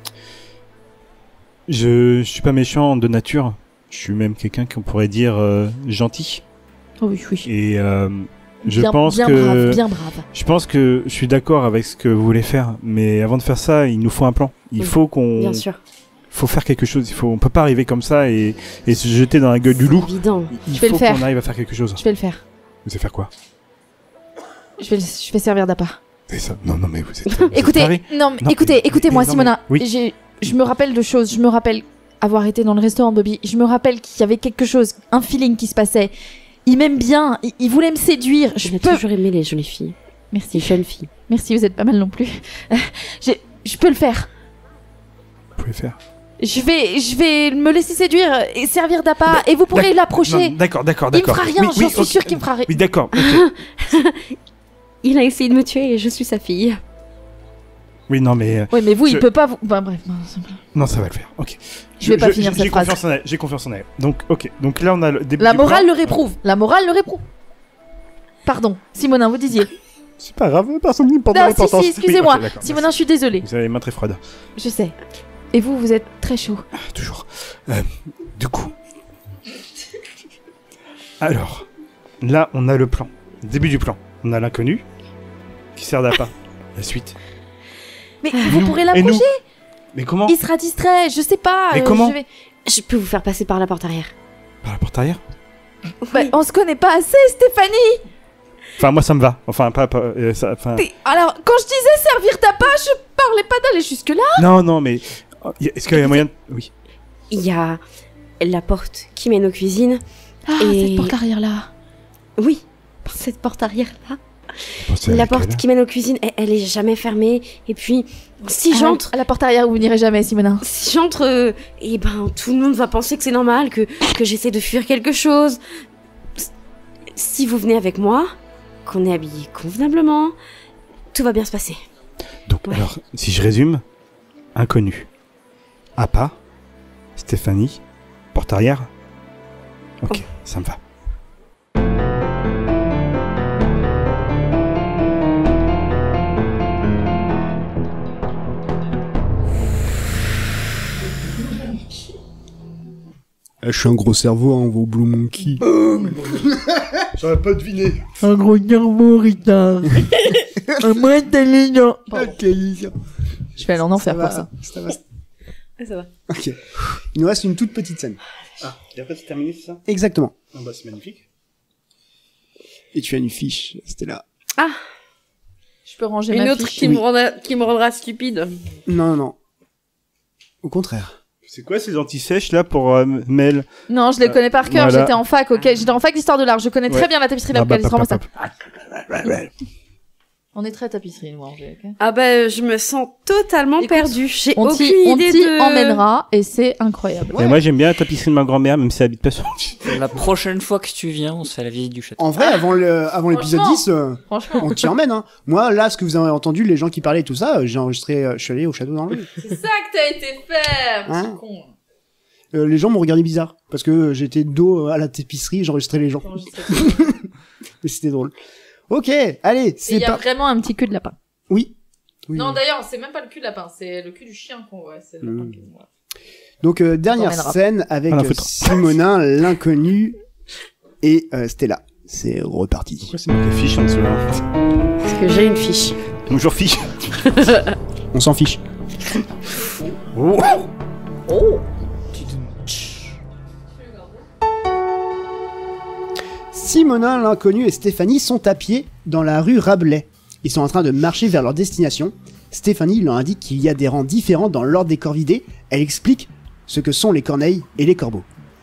Je, je suis pas méchant de nature. Je suis même quelqu'un qu'on pourrait dire euh, gentil. Oh oui, oui. Et euh, je bien, pense bien que. brave, bien brave. Je pense que je suis d'accord avec ce que vous voulez faire, mais avant de faire ça, il nous faut un plan. Il Oui, faut qu'on, Bien sûr. faut faire quelque chose. Il faut, on peut pas arriver comme ça et, et se jeter dans la gueule du C'est loup. évident. Il Je vais faut le faire. qu'on arrive à faire quelque chose. Je vais le faire. Vous allez faire quoi? Je vais, le- je vais servir d'appât. C'est ça. Non, non, mais vous êtes. vous êtes Écoutez, tarés. non, mais Non, écoutez, mais- écoutez-moi, mais non, Simona. mais- oui. J'ai, je me rappelle de choses. Je me rappelle avoir été dans le restaurant Bobby. Je me rappelle qu'il y avait quelque chose, un feeling qui se passait. Il m'aime bien. Il, il voulait me séduire. Je Je l'ai peux. toujours aimé les jolies filles. Les Merci. jeunes filles. Merci. Vous êtes pas mal non plus. J'ai- je peux le faire. Vous pouvez faire. Je vais, je vais me laisser séduire et servir d'appât. Et vous pourrez D'ac- l'approcher. Non, D'accord, d'accord, Il me d'accord. fera rien. Oui, J'en oui, suis ok. sûre qu'il me fera rien. Oui, d'accord. ok. Il a essayé de me tuer et je suis sa fille. Oui, non, mais euh, Oui, mais vous, Je- il peut pas vous. Bah, bref. non, c'est pas- non, ça va le faire. Ok. Je vais pas finir j'ai cette phrase. confiance en elle. J'ai confiance en elle. Donc, ok. Donc là, on a le début. La du plan. morale le réprouve. La morale le réprouve. Pardon, Simonin, vous disiez. C'est pas grave, personne n'y porte Non, si, l'importance. si, excusez-moi. Oui, ok, d'accord, Simonin, je suis désolée. merci. Vous avez les mains très froides. Je sais. Et vous, vous êtes très chaud. Ah, toujours. Euh, du coup. Alors, là, on a le plan. Début du plan. On a l'inconnu qui sert d'appât. La suite. Mais Et vous nous pourrez Et l'approcher. nous Mais comment Il sera distrait. Je sais pas. Mais euh, comment je vais- Je peux vous faire passer par la porte arrière. Par la porte arrière. Bah, on se connaît pas assez, Stéphanie. Enfin, moi, ça me va. Enfin, pas. pas euh, ça, enfin... Mais alors, quand je disais servir d'appât, je parlais pas d'aller jusque là. Non, non, mais. oh, y a- Est-ce qu'il y a moyen de. Oui. Il y a la porte qui mène aux cuisines. Ah, Et- cette porte arrière là. Oui, cette porte arrière là. Bon, c'est La laquelle porte qui mène aux cuisines, elle, elle est jamais fermée. Et puis, si Ah, j'entre, à la porte arrière où vous n'irez jamais, Simonin. si j'entre, euh, eh ben tout le monde va penser que c'est normal, que que j'essaie de fuir quelque chose. S- Si vous venez avec moi, qu'on est habillé convenablement, tout va bien se passer. Donc, Ouais. alors, si je résume, inconnu. Appât, Stéphanie, porte arrière. Ok, Oh. ça me va. Je suis un gros cerveau, hein, vos Blue Monkey. J'aurais pas deviné. Un gros cerveau, Rita. Un moins intelligent. Intelligent. Je vais aller en enfer Ça pour va, ça. ça va. Ça va. Ok. Il nous reste une toute petite scène. Ah, et après c'est terminé, c'est ça? Exactement. Ah bah c'est magnifique. Et tu as une fiche, c'était là. Ah, Je peux ranger une ma autre fiche. qui, Oui. me rendra, qui me rendra stupide. Non, non. Au contraire. C'est quoi ces anti-sèches là pour euh, Mel? Non, je les connais par cœur. Voilà. J'étais en fac, ok. J'étais en fac d'histoire de l'art. Je connais très Ouais. bien la tapisserie Ah, bah, locale. Rends-moi ça. papa. On est très tapisserie, nous, Angers, ok. Ah bah, je me sens totalement Écoute, perdue. J'ai On aucune t'y on idée t'y de... emmènera et c'est incroyable. Et moi j'aime bien la tapisserie de ma grand-mère, même si elle habite pas sur. La prochaine fois que tu viens, on se fait la visite du château. En vrai, avant le, avant l'épisode Franchement. dix, euh, Franchement. on t'y emmène, hein. Moi, là, ce que vous avez entendu, les gens qui parlaient et tout ça, euh, j'ai enregistré, euh, je suis allé au château d'Angers. C'est ça que t'as été faire, Hein petit con. Euh, les gens m'ont regardé bizarre, parce que euh, j'étais dos à la tapisserie, j'enregistrais les gens. Mais c'était drôle. Ok, allez, Il c'est y a pas... vraiment un petit cul de lapin. Oui. Oui, Non, oui. d'ailleurs, c'est même pas le cul de lapin, c'est le cul du chien qu'on voit. C'est le lapin Mm. qui qu'on voit. Donc, euh, dernière t'emmènera. scène avec Ah, la euh, photo. Simonin, l'inconnu, et euh, Stella. C'est reparti. Pourquoi c'est marqué fiche en dessous là? Parce que j'ai une fiche. Bonjour fiche. On s'en fiche. Oh. Oh Simonin, l'inconnu et Stéphanie sont à pied dans la rue Rabelais. Ils sont en train de marcher vers leur destination. Stéphanie leur indique qu'il y a des rangs différents dans l'ordre des corvidés. Elle explique ce que sont les corneilles et les corbeaux.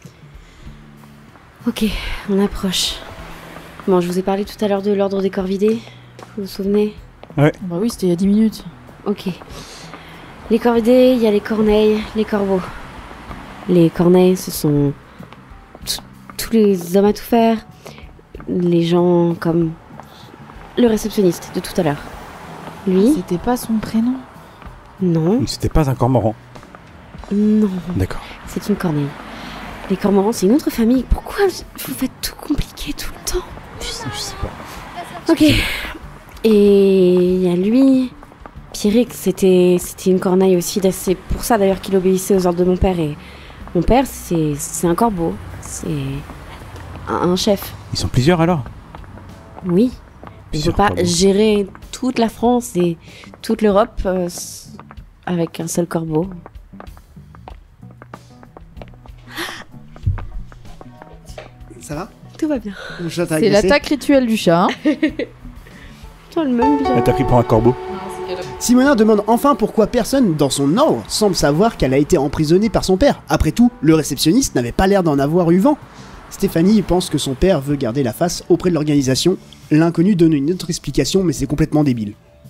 Ok, on approche. Bon, je vous ai parlé tout à l'heure de l'ordre des corvidés. Vous vous souvenez? Bah oui, c'était il y a dix minutes. Ok. Les corvidés, il y a les corneilles, les corbeaux. Les corneilles, ce sont t- tous les hommes à tout faire. Les gens comme le réceptionniste de tout à l'heure. Lui, C'était pas son prénom. non, C'était pas un cormoran. non, D'accord. c'est une corneille. Les cormorans, c'est une autre famille. Pourquoi vous faites tout compliqué tout le temps? Je sais, je sais pas. Ok. Et il y a lui, Pierrick, c'était c'était une corneille aussi. C'est pour ça d'ailleurs qu'il obéissait aux ordres de mon père. Et mon père, c'est c'est un corbeau. C'est un, un chef. Ils sont plusieurs alors? Oui. Il ne peut Plusieurs pas corbeaux. gérer toute la France et toute l'Europe euh, s- avec un seul corbeau. Ça va? Tout va bien. Mon chat t'a C'est agressé. l'attaque rituelle du chat. hein. Toi, le même bien. Elle t'a pris pour un corbeau. Simonin demande enfin pourquoi personne dans son ordre semble savoir qu'elle a été emprisonnée par son père. Après tout, le réceptionniste n'avait pas l'air d'en avoir eu vent. Stéphanie pense que son père veut garder la face auprès de l'organisation. L'inconnu donne une autre explication, mais c'est complètement débile.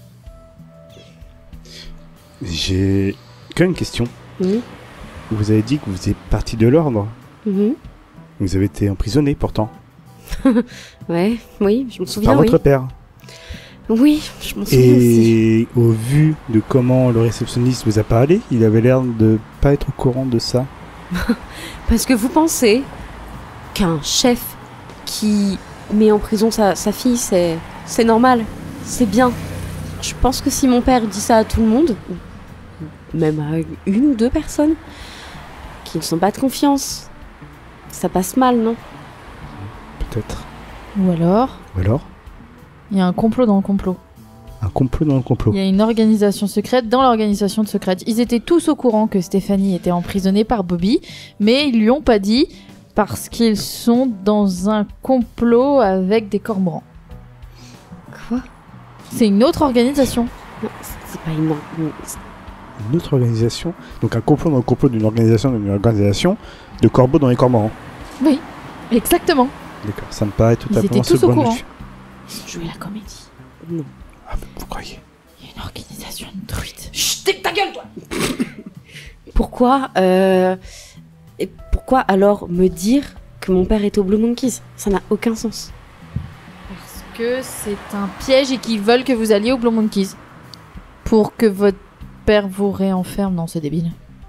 J'ai qu'une question. Mhm. Vous avez dit que vous êtes parti de l'ordre. Mhm. Vous avez été emprisonné pourtant. Ouais, oui, je m'en souviens, Par oui. votre père. Oui, je m'en souviens aussi. Et au vu de comment le réceptionniste vous a parlé, il avait l'air de pas être au courant de ça. Parce que vous pensez qu'un chef qui met en prison sa, sa fille, c'est, c'est normal, c'est bien. Je pense que si mon père dit ça à tout le monde, même à une ou deux personnes qui ne sont pas de confiance, ça passe mal, non? Peut-être. Ou alors, Ou alors il y a un complot dans le complot. un complot dans le complot. Il y a une organisation secrète dans l'organisation de secrète. Ils étaient tous au courant que Stéphanie était emprisonnée par Bobby, mais ils lui ont pas dit parce qu'ils sont dans un complot avec des cormorans. Quoi? C'est une autre organisation. Non, c'est- c'est pas une... une- Une autre organisation. Donc un complot dans le complot d'une organisation dans une organisation de corbeaux dans les cormorans. Oui, exactement. D'accord. Ça me paraît tout Ils à fait étaient tous au second courant. vue. Jouer la comédie. Non. Ah, vous croyez? Il y a une organisation de truites. Chut, ta gueule, toi. Pourquoi, euh... Et pourquoi alors me dire que mon père est au Blue Monkeys? Ça n'a aucun sens. Parce que c'est un piège et qu'ils veulent que vous alliez au Blue Monkeys. Pour que votre père vous réenferme. Non, c'est débile.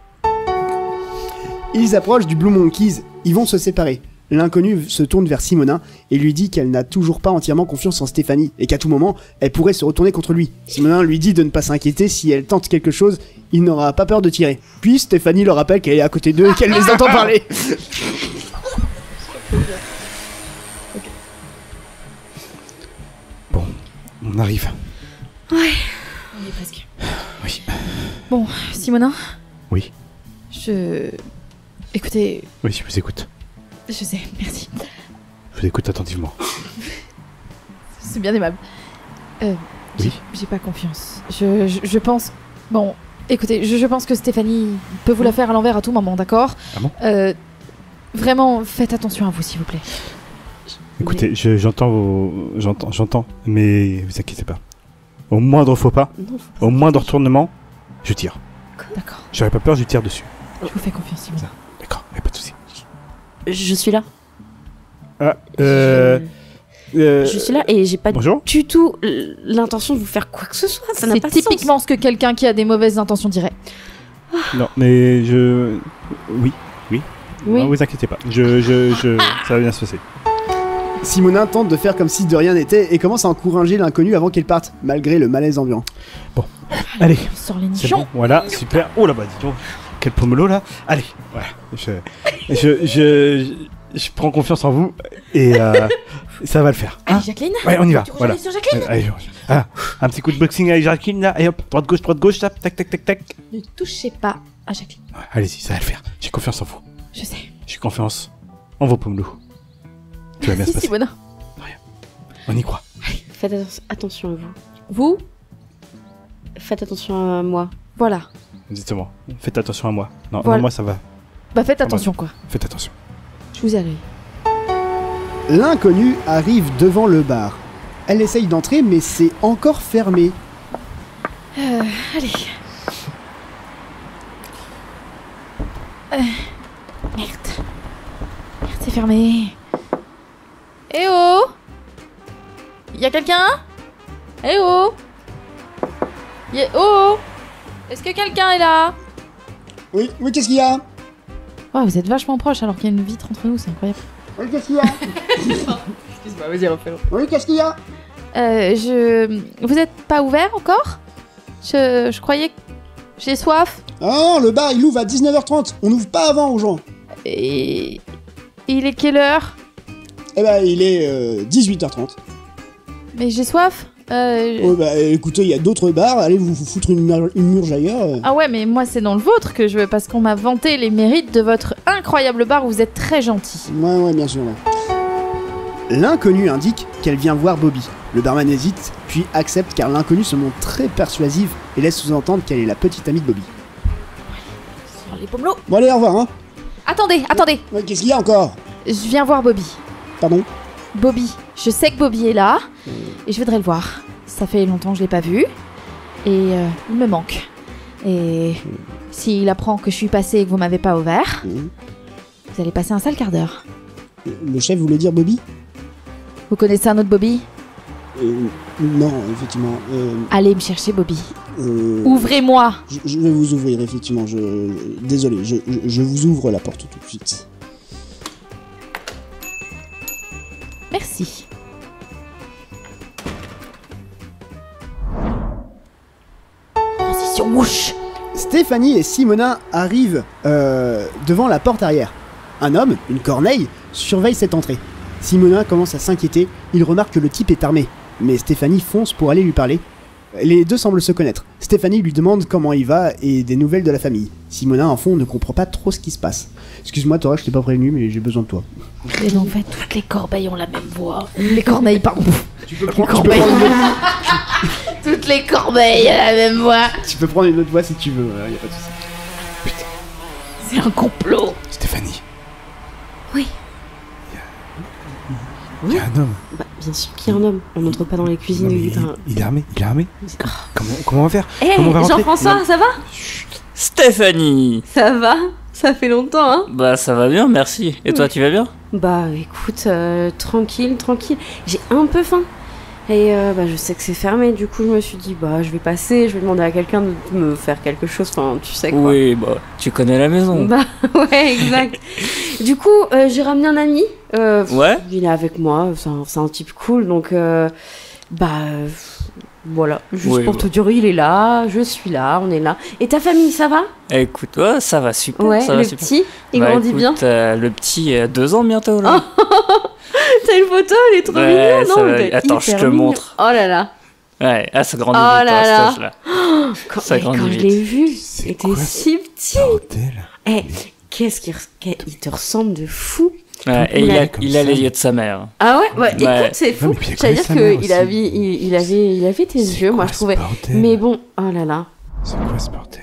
Ils approchent du Blue Monkeys, ils vont se séparer. L'inconnu se tourne vers Simonin et lui dit qu'elle n'a toujours pas entièrement confiance en Stéphanie et qu'à tout moment, elle pourrait se retourner contre lui. Simonin lui dit de ne pas s'inquiéter, si elle tente quelque chose, il n'aura pas peur de tirer. Puis Stéphanie leur rappelle qu'elle est à côté d'eux et qu'elle les entend parler. Bon, on arrive. Ouais, on est presque. Oui. Bon, Simonin. Oui. Je... Écoutez... Oui, je vous écoute. Je sais, merci. Je vous écoute attentivement. C'est bien aimable. Euh, oui. J'ai, j'ai pas confiance. Je, je, je pense... Bon, écoutez, je, je pense que Stéphanie peut vous la faire à l'envers à tout moment, d'accord ? Ah bon ? euh, Vraiment, faites attention à vous, s'il vous plaît. Écoutez, je, j'entends vos... J'entends, j'entends, mais vous inquiétez pas. Au moindre faux pas, Non, au moindre retournement, je tire. D'accord. J'aurais pas peur, je tire dessus. Je vous fais confiance, Simonin. D'accord, y'a pas de soucis. Je suis là. Ah, euh... Je... euh... je suis là et j'ai pas Bonjour. du tout l'intention de vous faire quoi que ce soit. Ça n'a C'est pas de sens. typiquement ce que quelqu'un qui a des mauvaises intentions dirait. Non, mais je... Oui, oui. Oui. Non, vous inquiétez pas. Je, je, je... Ça va bien se passer. Simonin tente de faire comme si de rien n'était et commence à encourager l'inconnu avant qu'il parte, malgré le malaise ambiant. Allez, On sort les c'est nichons. bon, voilà, super. Oh là bas, dis donc, quel pomelo là. Allez, voilà. Je, je, je, je prends confiance en vous et euh, ça va le faire. Allez, Hein Jacqueline. Ouais, on y va, Tu voilà. rejoins sur Jacqueline. Euh, allez, je- ah, un petit coup de boxing avec Jacqueline là, et hop, droite gauche, droite gauche, tac, tac, tac, tac, tac. Ne touchez pas à Jacqueline. Ouais, allez-y, ça va le faire. J'ai confiance en vous. Je sais. J'ai confiance en vos pomelos. Tout va bien se Merci, passer. Simonin. On y croit. Faites atten- attention à vous. Vous, Faites attention à moi. voilà. Dites-moi. Faites attention à moi. Non, Voilà. non, moi ça va. Bah faites bah. attention, quoi. Faites attention. Je vous ai à l'œil. L'inconnu arrive devant le bar. Elle essaye d'entrer, mais c'est encore fermé. Euh, allez. Euh, merde. Merde, c'est fermé. Eh oh Y'a quelqu'un Eh oh Y'a... Oh Est-ce que quelqu'un est là? Oui, oui, qu'est-ce qu'il y a? Oh, vous êtes vachement proches alors qu'il y a une vitre entre nous, c'est incroyable. Oui, qu'est-ce qu'il y a? Excuse-moi, vas-y, refais-le. Oui, qu'est-ce qu'il y a? Euh, je... Vous êtes pas ouvert encore? Je... Je croyais que... J'ai soif. Ah non, le bar il ouvre à dix-neuf heures trente. On n'ouvre pas avant aux gens. Et... Il est quelle heure? Eh ben, il est euh, dix-huit heures trente. Mais j'ai soif. Euh... Oh bah écoutez, il y a d'autres bars, allez vous, vous foutre une, mur- une murge ailleurs. euh. Ah ouais, mais moi c'est dans le vôtre que je veux parce qu'on m'a vanté les mérites de votre incroyable bar où vous êtes très gentil. Ouais, ouais, bien sûr. Ouais. L'inconnu indique qu'elle vient voir Bobby. Le barman hésite, puis accepte car l'inconnu se montre très persuasive et laisse sous-entendre qu'elle est la petite amie de Bobby. Sur les pommelots. Bon allez, au revoir, hein. Attendez, attendez. Ouais, qu'est-ce qu'il y a encore? Je viens voir Bobby. Pardon? Bobby. Je sais que Bobby est là et je voudrais le voir. Ça fait longtemps que je l'ai pas vu et euh, il me manque. Et s'il apprend que je suis passée et que vous m'avez pas ouvert, Mhm. vous allez passer un sale quart d'heure. Le chef voulait dire Bobby? Vous connaissez un autre Bobby? Euh, non, effectivement. Euh, Allez me chercher Bobby. euh, Ouvrez-moi. je, je vais vous ouvrir, effectivement. Je, désolé, je, je, je vous ouvre la porte tout de suite. Merci. Transition mouche. Stéphanie et Simonin arrivent euh, devant la porte arrière. Un homme, une corneille, surveille cette entrée. Simonin commence à s'inquiéter, il remarque que le type est armé, mais Stéphanie fonce pour aller lui parler. Les deux semblent se connaître. Stéphanie lui demande comment il va et des nouvelles de la famille. Simonin, en fond, ne comprend pas trop ce qui se passe. Excuse-moi, Tora, je t'ai pas prévenu, mais j'ai besoin de toi. Et en fait, toutes les corbeilles ont la même voix. Les corneilles, pardon. Tu peux, prendre, tu, peux corbeilles. prendre une autre, Toutes les corbeilles ont la même voix. tu peux prendre une autre voix si tu veux, euh, y a pas de souci. C'est un complot. Stéphanie. Oui. Il y a un homme. Bah, bien sûr qu'il y a un homme. On n'entre pas dans les cuisines Non, mais du il, putain. il est armé. Il est armé. Comment, comment on va faire? Hé, Comment on va rentrer? Jean-François, Non. ça va? Stéphanie. Ça va? Ça fait longtemps, hein? Bah ça va bien, merci. Et toi, tu vas bien? Bah écoute, euh, tranquille, tranquille. J'ai un peu faim. Et euh, bah, je sais que c'est fermé, du coup je me suis dit, bah je vais passer, je vais demander à quelqu'un de me faire quelque chose, enfin tu sais quoi. Oui, bah tu connais la maison. Bah ouais, exact. Du coup, euh, j'ai ramené un ami. Euh, Ouais. Il est avec moi, c'est un, c'est un type cool, donc euh, bah euh, Voilà, juste Oui, pour bah. te dire, il est là, je suis là, on est là. Et ta famille, ça va? Écoute, ouais, ça va super. Ouais, ça le va super. petit, il Bah, grandit écoute, bien. euh, le petit a deux ans bientôt là. T'as une photo, elle est trop Ouais, mignonne, ça non? va. Il est Attends, je hyper te mignon. montre. Oh là là. Ouais, ah, ça grandit Oh vite là à cet là. âge-là. Quand, Ça eh, grandit quand je vite. l'ai vu, C'est il était quoi si petit. Bordel. Eh, qu'est-ce qu'il res- qu'est- il te ressemble de fou. Ouais, et Il il a- a, comme il a ça. les yeux de sa mère. Ah ouais, bah, Ouais. écoute, c'est Non, fou. mais puis il J'allais connaît dire sa mère qu'il aussi. avait, il, il avait, il avait tes C'est yeux, moi quoi je ce trouvais. bordel Mais bon, oh là là. C'est quoi ce bordel?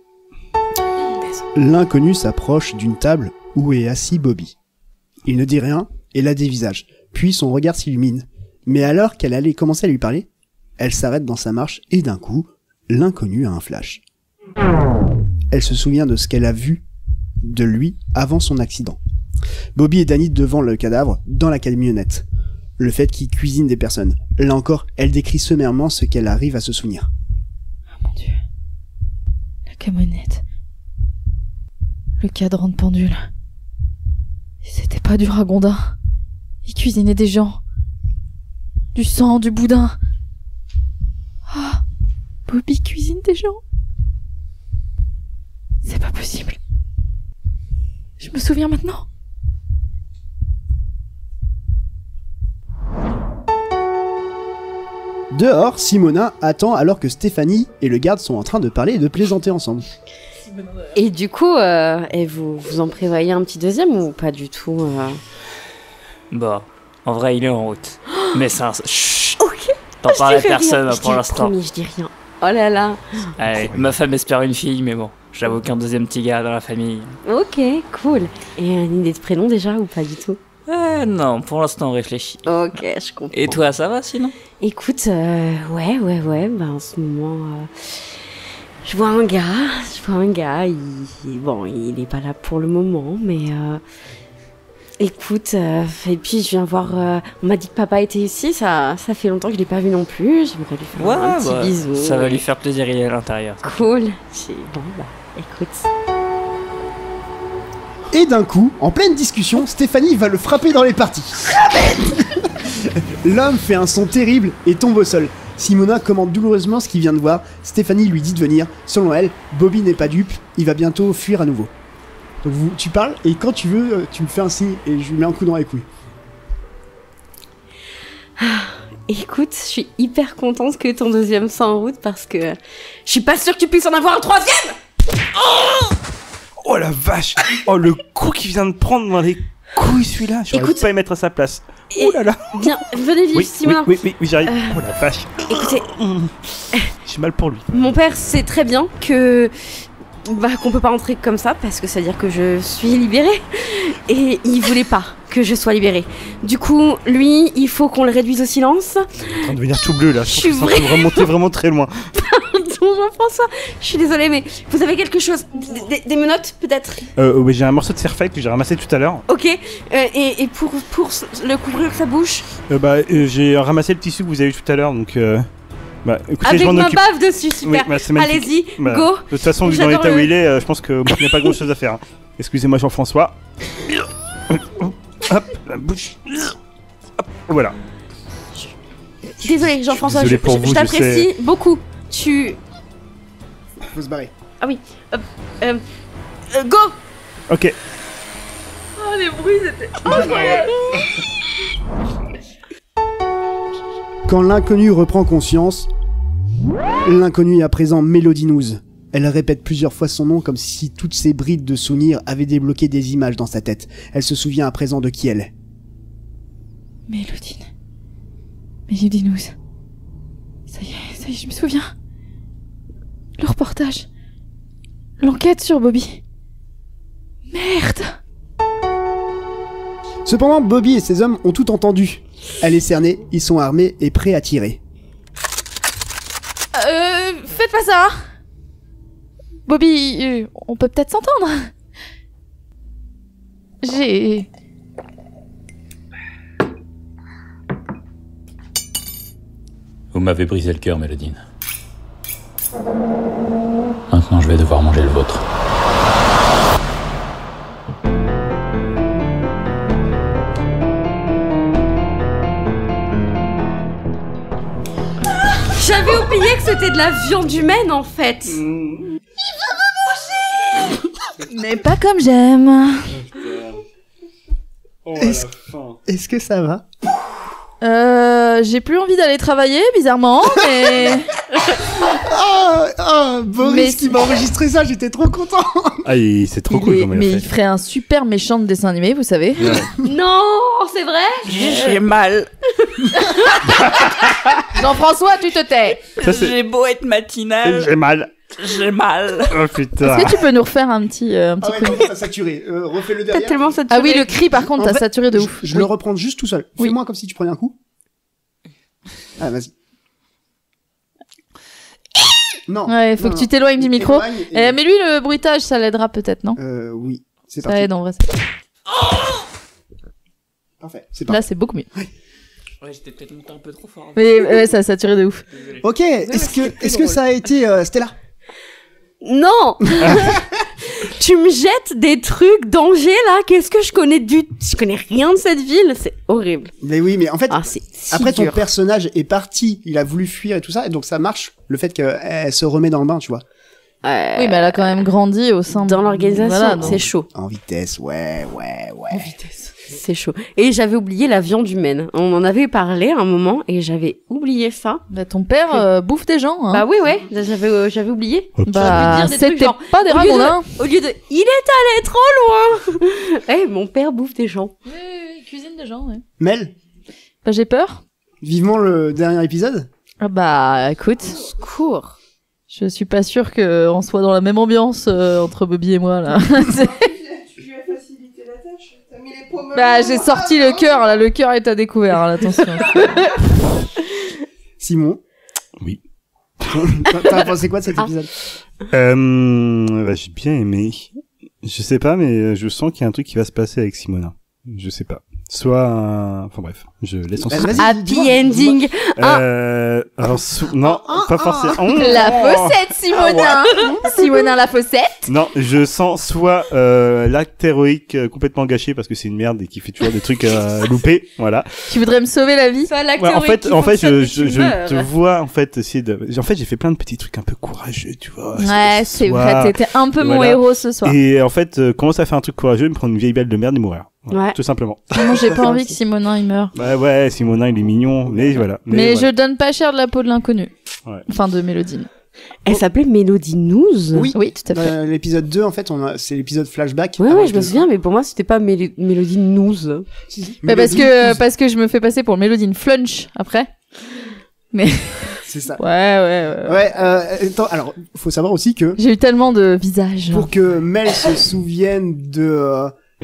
L'inconnu s'approche d'une table où est assis Bobby. Il ne dit rien et la dévisage, puis son regard s'illumine. Mais alors qu'elle allait commencer à lui parler, elle s'arrête dans sa marche et d'un coup, l'inconnu a un flash. Elle se souvient de ce qu'elle a vu de lui avant son accident. Bobby et Danny devant le cadavre, dans la camionnette. Le fait qu'il cuisine des personnes. Là encore, elle décrit sommairement ce qu'elle arrive à se souvenir. Mon Dieu. La camionnette. Le cadran de pendule. C'était pas du ragondin. Il cuisinait des gens. Du sang, du boudin. Ah, Bobby cuisine des gens. C'est pas possible. Je me souviens maintenant. Dehors, Simona attend alors que Stéphanie et le garde sont en train de parler et de plaisanter ensemble. Et du coup, euh, et vous, vous en prévoyez un petit deuxième ou pas du tout euh Bah, en vrai, il est en route. Mais c'est un. Chut. Ok. T'en Je parles à dis rien. personne hein, Je pour dis, l'instant. promis, je dis rien. Oh là là. Allez, ma femme espère une fille, mais bon, j'avoue qu'un deuxième petit gars dans la famille. Ok, cool. Et une idée de prénom déjà ou pas du tout? Eh non, pour l'instant on réfléchit. Ok, je comprends. Et toi, ça va sinon? Écoute, euh, ouais, ouais, ouais, bah en ce moment, euh, je vois un gars, je vois un gars, il, il- bon, il est pas là pour le moment, mais euh, écoute, euh, et puis je viens voir, euh, on m'a dit que papa était ici, ça, ça fait longtemps que je l'ai pas vu non plus, j'aimerais lui faire Ouais, un petit bah, bisou. ça va lui faire plaisir, il est à l'intérieur. Cool. J'ai- Bon, bah, écoute. Et d'un coup, en pleine discussion, Stéphanie va le frapper dans les parties. L'homme fait un son terrible et tombe au sol. Simona commente douloureusement ce qu'il vient de voir. Stéphanie lui dit de venir. Selon elle, Bobby n'est pas dupe, il va bientôt fuir à nouveau. Donc vous, tu parles et quand tu veux, euh, tu me fais un signe et je lui mets un coup dans les couilles. Écoute, je suis hyper contente que ton deuxième soit en route parce que je suis pas sûre que tu puisses en avoir un troisième. Oh la vache! Oh le coup qu'il vient de prendre dans les couilles celui-là! J'aurais Écoute- pas y mettre à sa place. Et- Oh là là! Viens, venez vivre, Oui, oui, Simona. oui, oui, oui, j'arrive. Euh, Oh la vache! Écoutez, J'ai mal pour lui. mon père sait très bien que bah, qu'on peut pas entrer comme ça parce que ça veut dire que je suis libérée et il voulait pas que je sois libérée. Du coup, lui, il faut qu'on le réduise au silence. Il est en train de devenir tout bleu là. Je Je pense suis que c'est en train de remonter vraiment très loin. Pardon, Jean-François, je suis désolée, mais vous avez quelque chose, des, des- des menottes peut-être? Euh, ouais, j'ai un morceau de serre-faille que j'ai ramassé tout à l'heure. Ok. euh, et, et pour pour le couvrir sa bouche Euh, bah, euh, j'ai ramassé le tissu que vous avez eu tout à l'heure, donc. Euh... Bah, écoutez, avec je m'en ma occupe. bave dessus, Oui, super. bah, c'est magnifique. Allez-y, Bah, go. De toute façon, vu dans J'adore l'état où le- il est, euh, je pense qu'il n'y a pas grand chose à faire. hein. Excusez-moi, Jean-François. Hop, la bouche. Hop, voilà. Désolée, Jean-François, je, désolé pour je- vous, je je t'apprécie beaucoup. Tu Faut se barrer. euh, euh, go. Ok. Oh les bruits c'était. Quand l'inconnu reprend conscience, l'inconnu est à présent Mélodie Nouz. Elle répète plusieurs fois son nom comme si toutes ces brides de souvenirs avaient débloqué des images dans sa tête. Elle se souvient à présent de qui elle est. Mélodine. Mélodie Nouz. Ça y est, ça y est, je me souviens. Le reportage. L'enquête sur Bobby. Merde. Cependant, Bobby et ses hommes ont tout entendu. Elle est cernée, ils sont armés et prêts à tirer. Euh, faites pas ça. Bobby, euh, on peut peut-être s'entendre. J'ai... Vous m'avez brisé le cœur, Mélodine. Maintenant, je vais devoir manger le vôtre. Jamais j'avais oublié que c'était de la viande humaine en fait. Mais pas comme j'aime. Oh, Est-ce- Est-ce que ça va? Euh, j'ai plus envie d'aller travailler, bizarrement, mais... Ah, ah, Boris Mais- qui m'a enregistré ça, j'étais trop content. Ah, il- c'est trop il cool est- comme il mais a il fait. ferait un super méchant de dessin animé, vous savez. Non, c'est vrai? J'ai mal. Jean-François, tu te tais. Ça, c'est- J'ai beau être matinal, J'ai mal. j'ai mal. Oh putain. Est-ce que tu peux nous refaire un petit, euh, un Ah petit ouais, coup non, t'as saturé. Euh, refais-le T'as derrière. tellement saturé. Ah oui, le cri, par contre, En t'as fait, saturé de Je, ouf. je Oui. le reprends juste tout seul. Oui. Fais-moi comme si tu prenais un coup. Ah, vas-y. Non. Ouais, faut non, que non. tu t'éloignes du micro. Éloigne et- Eh, mais lui, le bruitage, ça l'aidera peut-être, non? Euh, oui. C'est Ça parti. aide en vrai. Parfait. C'est parti. Là, c'est beaucoup mieux. Ouais, j'étais peut-être monté un peu trop fort. Mais ouais, ça a saturé de ouf. Désolé. Ok. Est-ce que, est-ce que ça a été euh, Stella? Non. Tu me jettes des trucs d'Angers là. Qu'est-ce que je connais du Je connais rien de cette ville. C'est horrible. Mais oui, mais en fait, Ah, c'est si après ton dur. personnage est parti, il a voulu fuir et tout ça, et donc ça marche. Le fait qu'elle se remet dans le bain, tu vois. Ouais. Oui, mais elle a quand même grandi au sein de... Dans l'organisation, Voilà, donc- c'est chaud. En vitesse, ouais, ouais, ouais. C'est chaud. Et j'avais oublié la viande humaine. On en avait parlé à un moment et j'avais oublié ça. Bah, ton père euh, bouffe des gens, hein. Bah oui, ouais, j'avais euh, j'avais oublié. Ok. Bah, J'aurais pu dire des trucs c'était genre, pas des au lieu de- ragondins. Au lieu de il est allé trop loin. Eh, mon père bouffe des gens. Oui, oui, il cuisine des gens, ouais. Mel, Bah, j'ai peur. vivement le dernier épisode. Ah bah, écoute, Cours. je suis pas sûre qu'on soit dans la même ambiance euh, entre Bobby et moi, là. C'est- Tu lui as facilité la tâche. T'as mis les pommes. bah, j'ai sorti le cœur, là. Le cœur est à découvert, hein, attention. Simon. Oui. T'as t'as pensé quoi de cet Ah. épisode? Euh, bah, j'ai bien aimé. Je sais pas, mais je sens qu'il y a un truc qui va se passer avec Simona. Je sais pas. Soit, un- enfin bref, je laisse en Bah, suspens. vas-y, Happy dis-moi, ending. Euh, alors, sou- non, pas forcément. Oh. La fossette, Simonin. Simonin, la fossette. Non, je sens soit euh, l'acte héroïque euh, complètement gâché parce que c'est une merde et qui fait toujours des trucs euh, loupés, voilà. Tu voudrais me sauver la vie? Soit l'acte Ouais, en héroïque fait, qui en fait, je, fonctionne, je, mais tu je meurs. te vois en fait essayer de. En fait, j'ai fait plein de petits trucs un peu courageux, tu vois. Ouais, c'est Soit- vrai, t'étais un peu mon Voilà. héros ce soir. Et en fait, euh, commence à faire un truc courageux, me prendre une vieille belle de merde et mourir. Voilà, Ouais. tout simplement. Moi, j'ai Ça pas fait envie un que Simonin il meure. Ouais, ouais, Simonin, il est mignon, mais voilà. Mais, voilà. je donne pas cher de la peau de l'inconnu. Ouais. Enfin, de Mélodine. Elle s'appelait Mélodie News. Oui. Oui, tout à fait. Euh, l'épisode deux, en fait, on a... c'est l'épisode flashback. Ouais, avant ouais, je me que- souviens, mais pour moi, c'était pas Mél- Mélodie News. Si, si. Bah, parce Mélodie, que, douze. parce que je me fais passer pour Mélodine Flunch après. C'est ça. Ouais, ouais, ouais. Ouais, euh, attends, alors, faut savoir aussi que J'ai eu tellement de visages. pour que Mel se souvienne de euh,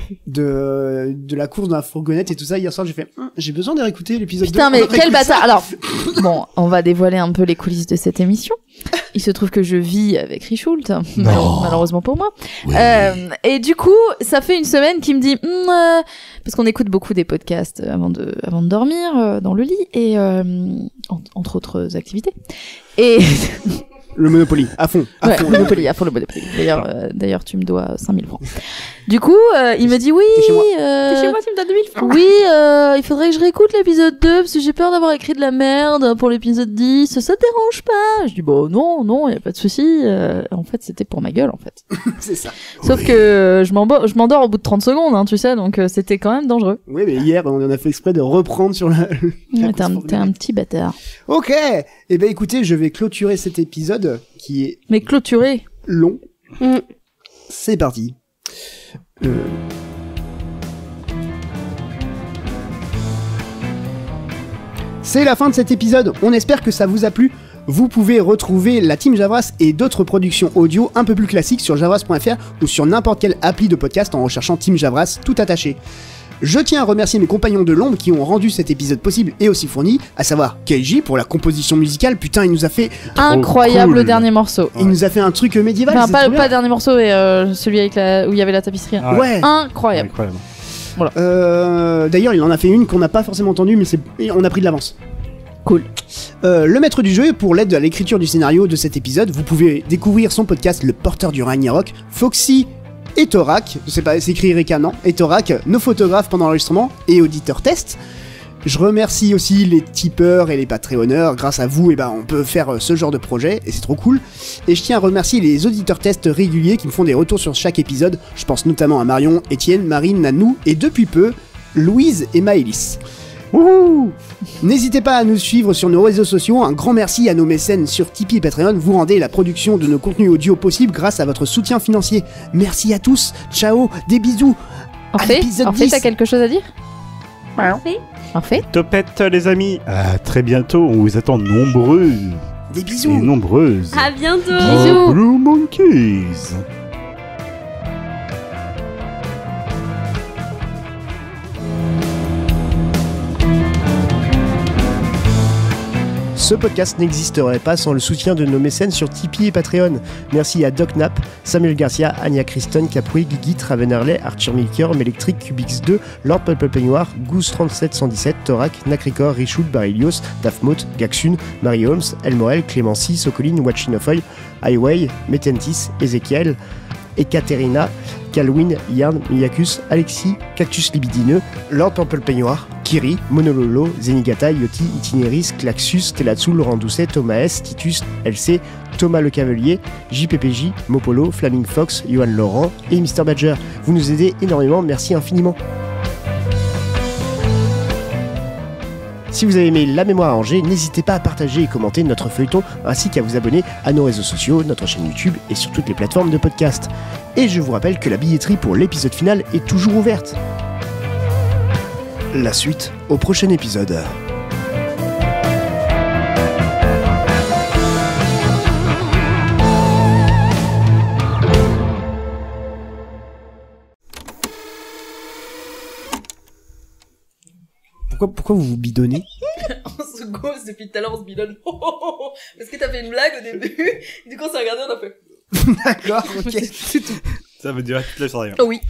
de de la course dans la fourgonnette et tout ça, hier soir, j'ai fait Hum, j'ai besoin de réécouter l'épisode Putain, deux. mais On quel réécoute bâtard. ça. Alors, bon, on va dévoiler un peu les coulisses de cette émission. Il se trouve que je vis avec Richoult, malheure- malheureusement pour moi. Euh, et du coup, ça fait une semaine qu'il me dit, Hum, euh, parce qu'on écoute beaucoup des podcasts avant de, avant de dormir euh, dans le lit et euh, en- entre autres activités. Et Le Monopoly, à fond, à ouais, fond. Monopoly, à fond le Monopoly. D'ailleurs, euh, d'ailleurs, tu me dois cinq mille francs. Du coup, euh, il me dit oui. T'es chez moi. euh, T'es chez moi, tu me donnes deux mille francs. Oui, euh, il faudrait que je réécoute l'épisode deux parce que j'ai peur d'avoir écrit de la merde pour l'épisode dix. Ça te dérange pas? Je dis bon non, non, y a pas de souci. Euh, en fait, c'était pour ma gueule en fait. C'est ça. Sauf que euh, je m'embo- je m'endors au bout de trente secondes, hein, tu sais, donc euh, c'était quand même dangereux. Oui, mais hier, on en a fait exprès de reprendre sur la. la Ouais, t'es, un, course t'es un petit bâtard. Ok. Eh ben, écoutez, je vais clôturer cet épisode qui est Mais clôturé. long. Mm. C'est parti. Euh, C'est la fin de cet épisode, on espère que ça vous a plu. Vous pouvez retrouver la Team Javras et d'autres productions audio un peu plus classiques sur javras point f r ou sur n'importe quelle appli de podcast en recherchant Team Javras tout attaché. Je tiens à remercier mes compagnons de l'ombre qui ont rendu cet épisode possible et aussi fourni, à savoir Keiji pour la composition musicale. Putain, il nous a fait, Incroyable cool. le dernier morceau. il nous a fait un truc médiéval. Enfin, c'est pas, trop bien. pas le dernier morceau, et euh, celui avec la, où il y avait la tapisserie. Ah Ouais. Incroyable. Incroyable. Euh, D'ailleurs, il en a fait une qu'on n'a pas forcément entendue, mais c'est, et on a pris de l'avance. Cool. Euh, le maître du jeu, pour l'aide à l'écriture du scénario de cet épisode, vous pouvez découvrir son podcast Le Porteur du Ragnarok, Foxy et Thorak, je sais pas, c'est écrit Reka, non, et Thorak, nos photographes pendant l'enregistrement et auditeurs test. Je remercie aussi les tipeurs et les patreonneurs. Grâce à vous, eh ben, on peut faire euh, ce genre de projet et c'est trop cool. Et je tiens à remercier les auditeurs tests réguliers qui me font des retours sur chaque épisode. Je pense notamment à Marion, Étienne, Marine, Nanou et depuis peu, Louise et Maëlys. Wouhou! N'hésitez pas à nous suivre sur nos réseaux sociaux. Un grand merci à nos mécènes sur Tipeee et Patreon. Vous rendez la production de nos contenus audio possible grâce à votre soutien financier. Merci à tous. Ciao, des bisous. En fait, en fait, t'as quelque chose à dire? Parfait. En fait. Topette les amis, à très bientôt, on vous attend nombreux. Des bisous. Et nombreuses. À bientôt. Oh, Blue Monkeys. Ce podcast n'existerait pas sans le soutien de nos mécènes sur Tipeee et Patreon. Merci à Doc Nap, Samuel Garcia, Anya Christon, Capri, Gigit, Ravenarley, Arthur Milker, Melectric, Cubix deux, Lord Purple Peignoir, Goose trente-sept cent dix-sept, Thorac, Nakricor, Richoud, Barilios, Dafmot, Gaxun, Marie Holmes, Elmorel, Clémency, Socoline, Watchinofoy, Highway, Metentis, Ezekiel, Ekaterina, Calwin, Yarn, Miyakus, Alexis, Cactus Libidineux, Lord Purple Peignoir, Kiri, Monololo, Zenigata, Yoti, Itineris, Klaxus, Telatsu, Laurent Doucet, Thomas S, Titus, L C, Thomas Le Cavalier, J P P J, Mopolo, Flaming Fox, Johan Laurent et Mister Badger. Vous nous aidez énormément, merci infiniment. Si vous avez aimé La Mémoire à Angers, n'hésitez pas à partager et commenter notre feuilleton, ainsi qu'à vous abonner à nos réseaux sociaux, notre chaîne YouTube et sur toutes les plateformes de podcast. Et je vous rappelle que la billetterie pour l'épisode final est toujours ouverte. La suite au prochain épisode. Pourquoi, pourquoi vous vous bidonnez? On se gosse depuis tout à l'heure, on se bidonne. Parce que t'as fait une blague au début, du coup on s'est regardé, on a fait. D'accord, ok. C'est tout. Ça veut dire toute la soirée. Oh oui.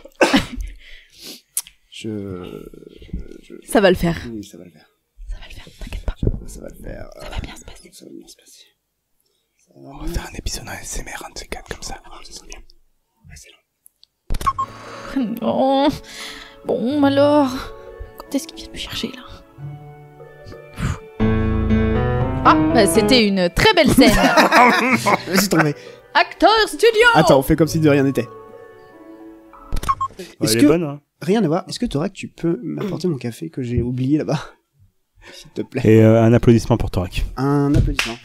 Je... je... Ça va le faire. Oui, ça va le faire. Ça va le faire, t'inquiète pas. Je... Ça va le faire. Ça va bien se passer. Ça va bien se passer. Ça va On va faire un épisode en S M R, un de ces quatre comme ça. Oh, ça serait bien. Excellent. Non. Bon, alors... Quand est-ce qu'il vient me chercher, là? Ah, bah, c'était une très belle scène. Vas-y, tombé. Acteur studio. Attends, on fait comme si de rien n'était. Ouais, Est-ce elle est que... bonne, hein. Rien à voir. Est-ce que Thorac, tu peux m'apporter mon café que j'ai oublié là-bas? S'il te plaît. Et euh, un applaudissement pour Thorac. Un applaudissement.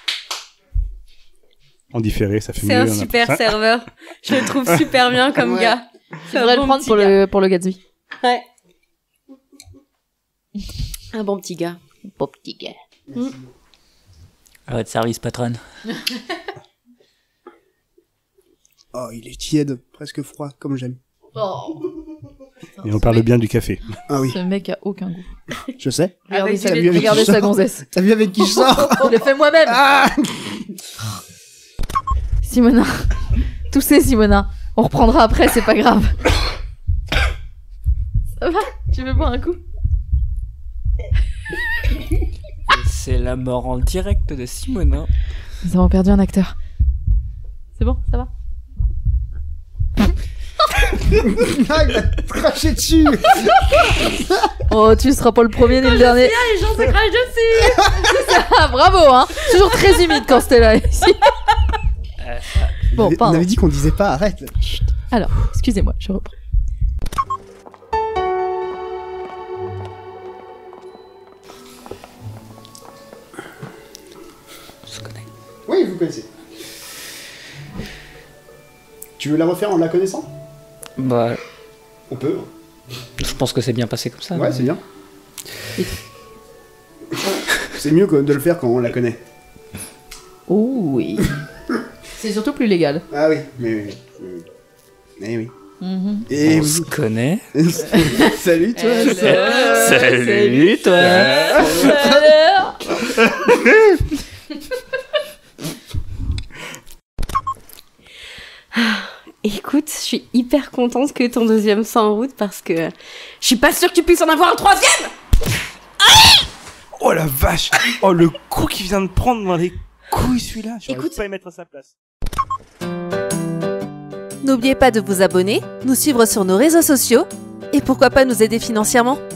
En différé, ça fait mieux. C'est un on a- super Ah, serveur. Je le trouve super bien comme Ouais. gars. Tu devrais le prendre pour le, pour le Gatsby. Ouais. Un bon petit gars. Beau petit gars. Mm. À votre service, patronne. Oh, il est tiède, presque froid, comme j'aime. Oh. Et on parle bien du café. Ah oui, Ce mec a aucun goût. je sais. Regardez, Avec sa, du lait de regardez qui sa sort. gonzesse. T'as vu avec qui je sors? Je l'ai fait moi-même. Ah Simona. Toussez, Simona. On reprendra après, c'est pas grave. Ça va? Tu veux boire un coup? C'est la mort en direct de Simona. Nous avons perdu un acteur. C'est bon, ça va? Ah, il m'a craché dessus. Oh, tu seras pas le premier ni le dernier. Les gens se crachent dessus. Ah, bravo, hein. Toujours très humide quand c'était là ici. Bon, on pardon. avait dit qu'on disait pas, arrête. Chut. Alors, excusez-moi, je reprends. Oui, vous connaissez. Tu veux la refaire en la connaissant? Bah, On peut. je pense que c'est bien passé comme ça. Ouais, c'est bien. Et- C'est mieux que de le faire quand on la connaît. Oh oui. C'est surtout plus légal. Ah oui, mais oui. oui. Eh oui. Mhm. Et On se connaît. Salut toi. Euh, Salut, toi. Alors Écoute, je suis hyper contente que ton deuxième soit en route parce que je suis pas sûre que tu puisses en avoir un troisième. Oh la vache. Oh le coup qu'il vient de prendre dans les couilles celui-là. J'aurais Écoute. pas y mettre à sa place. N'oubliez pas de vous abonner, nous suivre sur nos réseaux sociaux et pourquoi pas nous aider financièrement.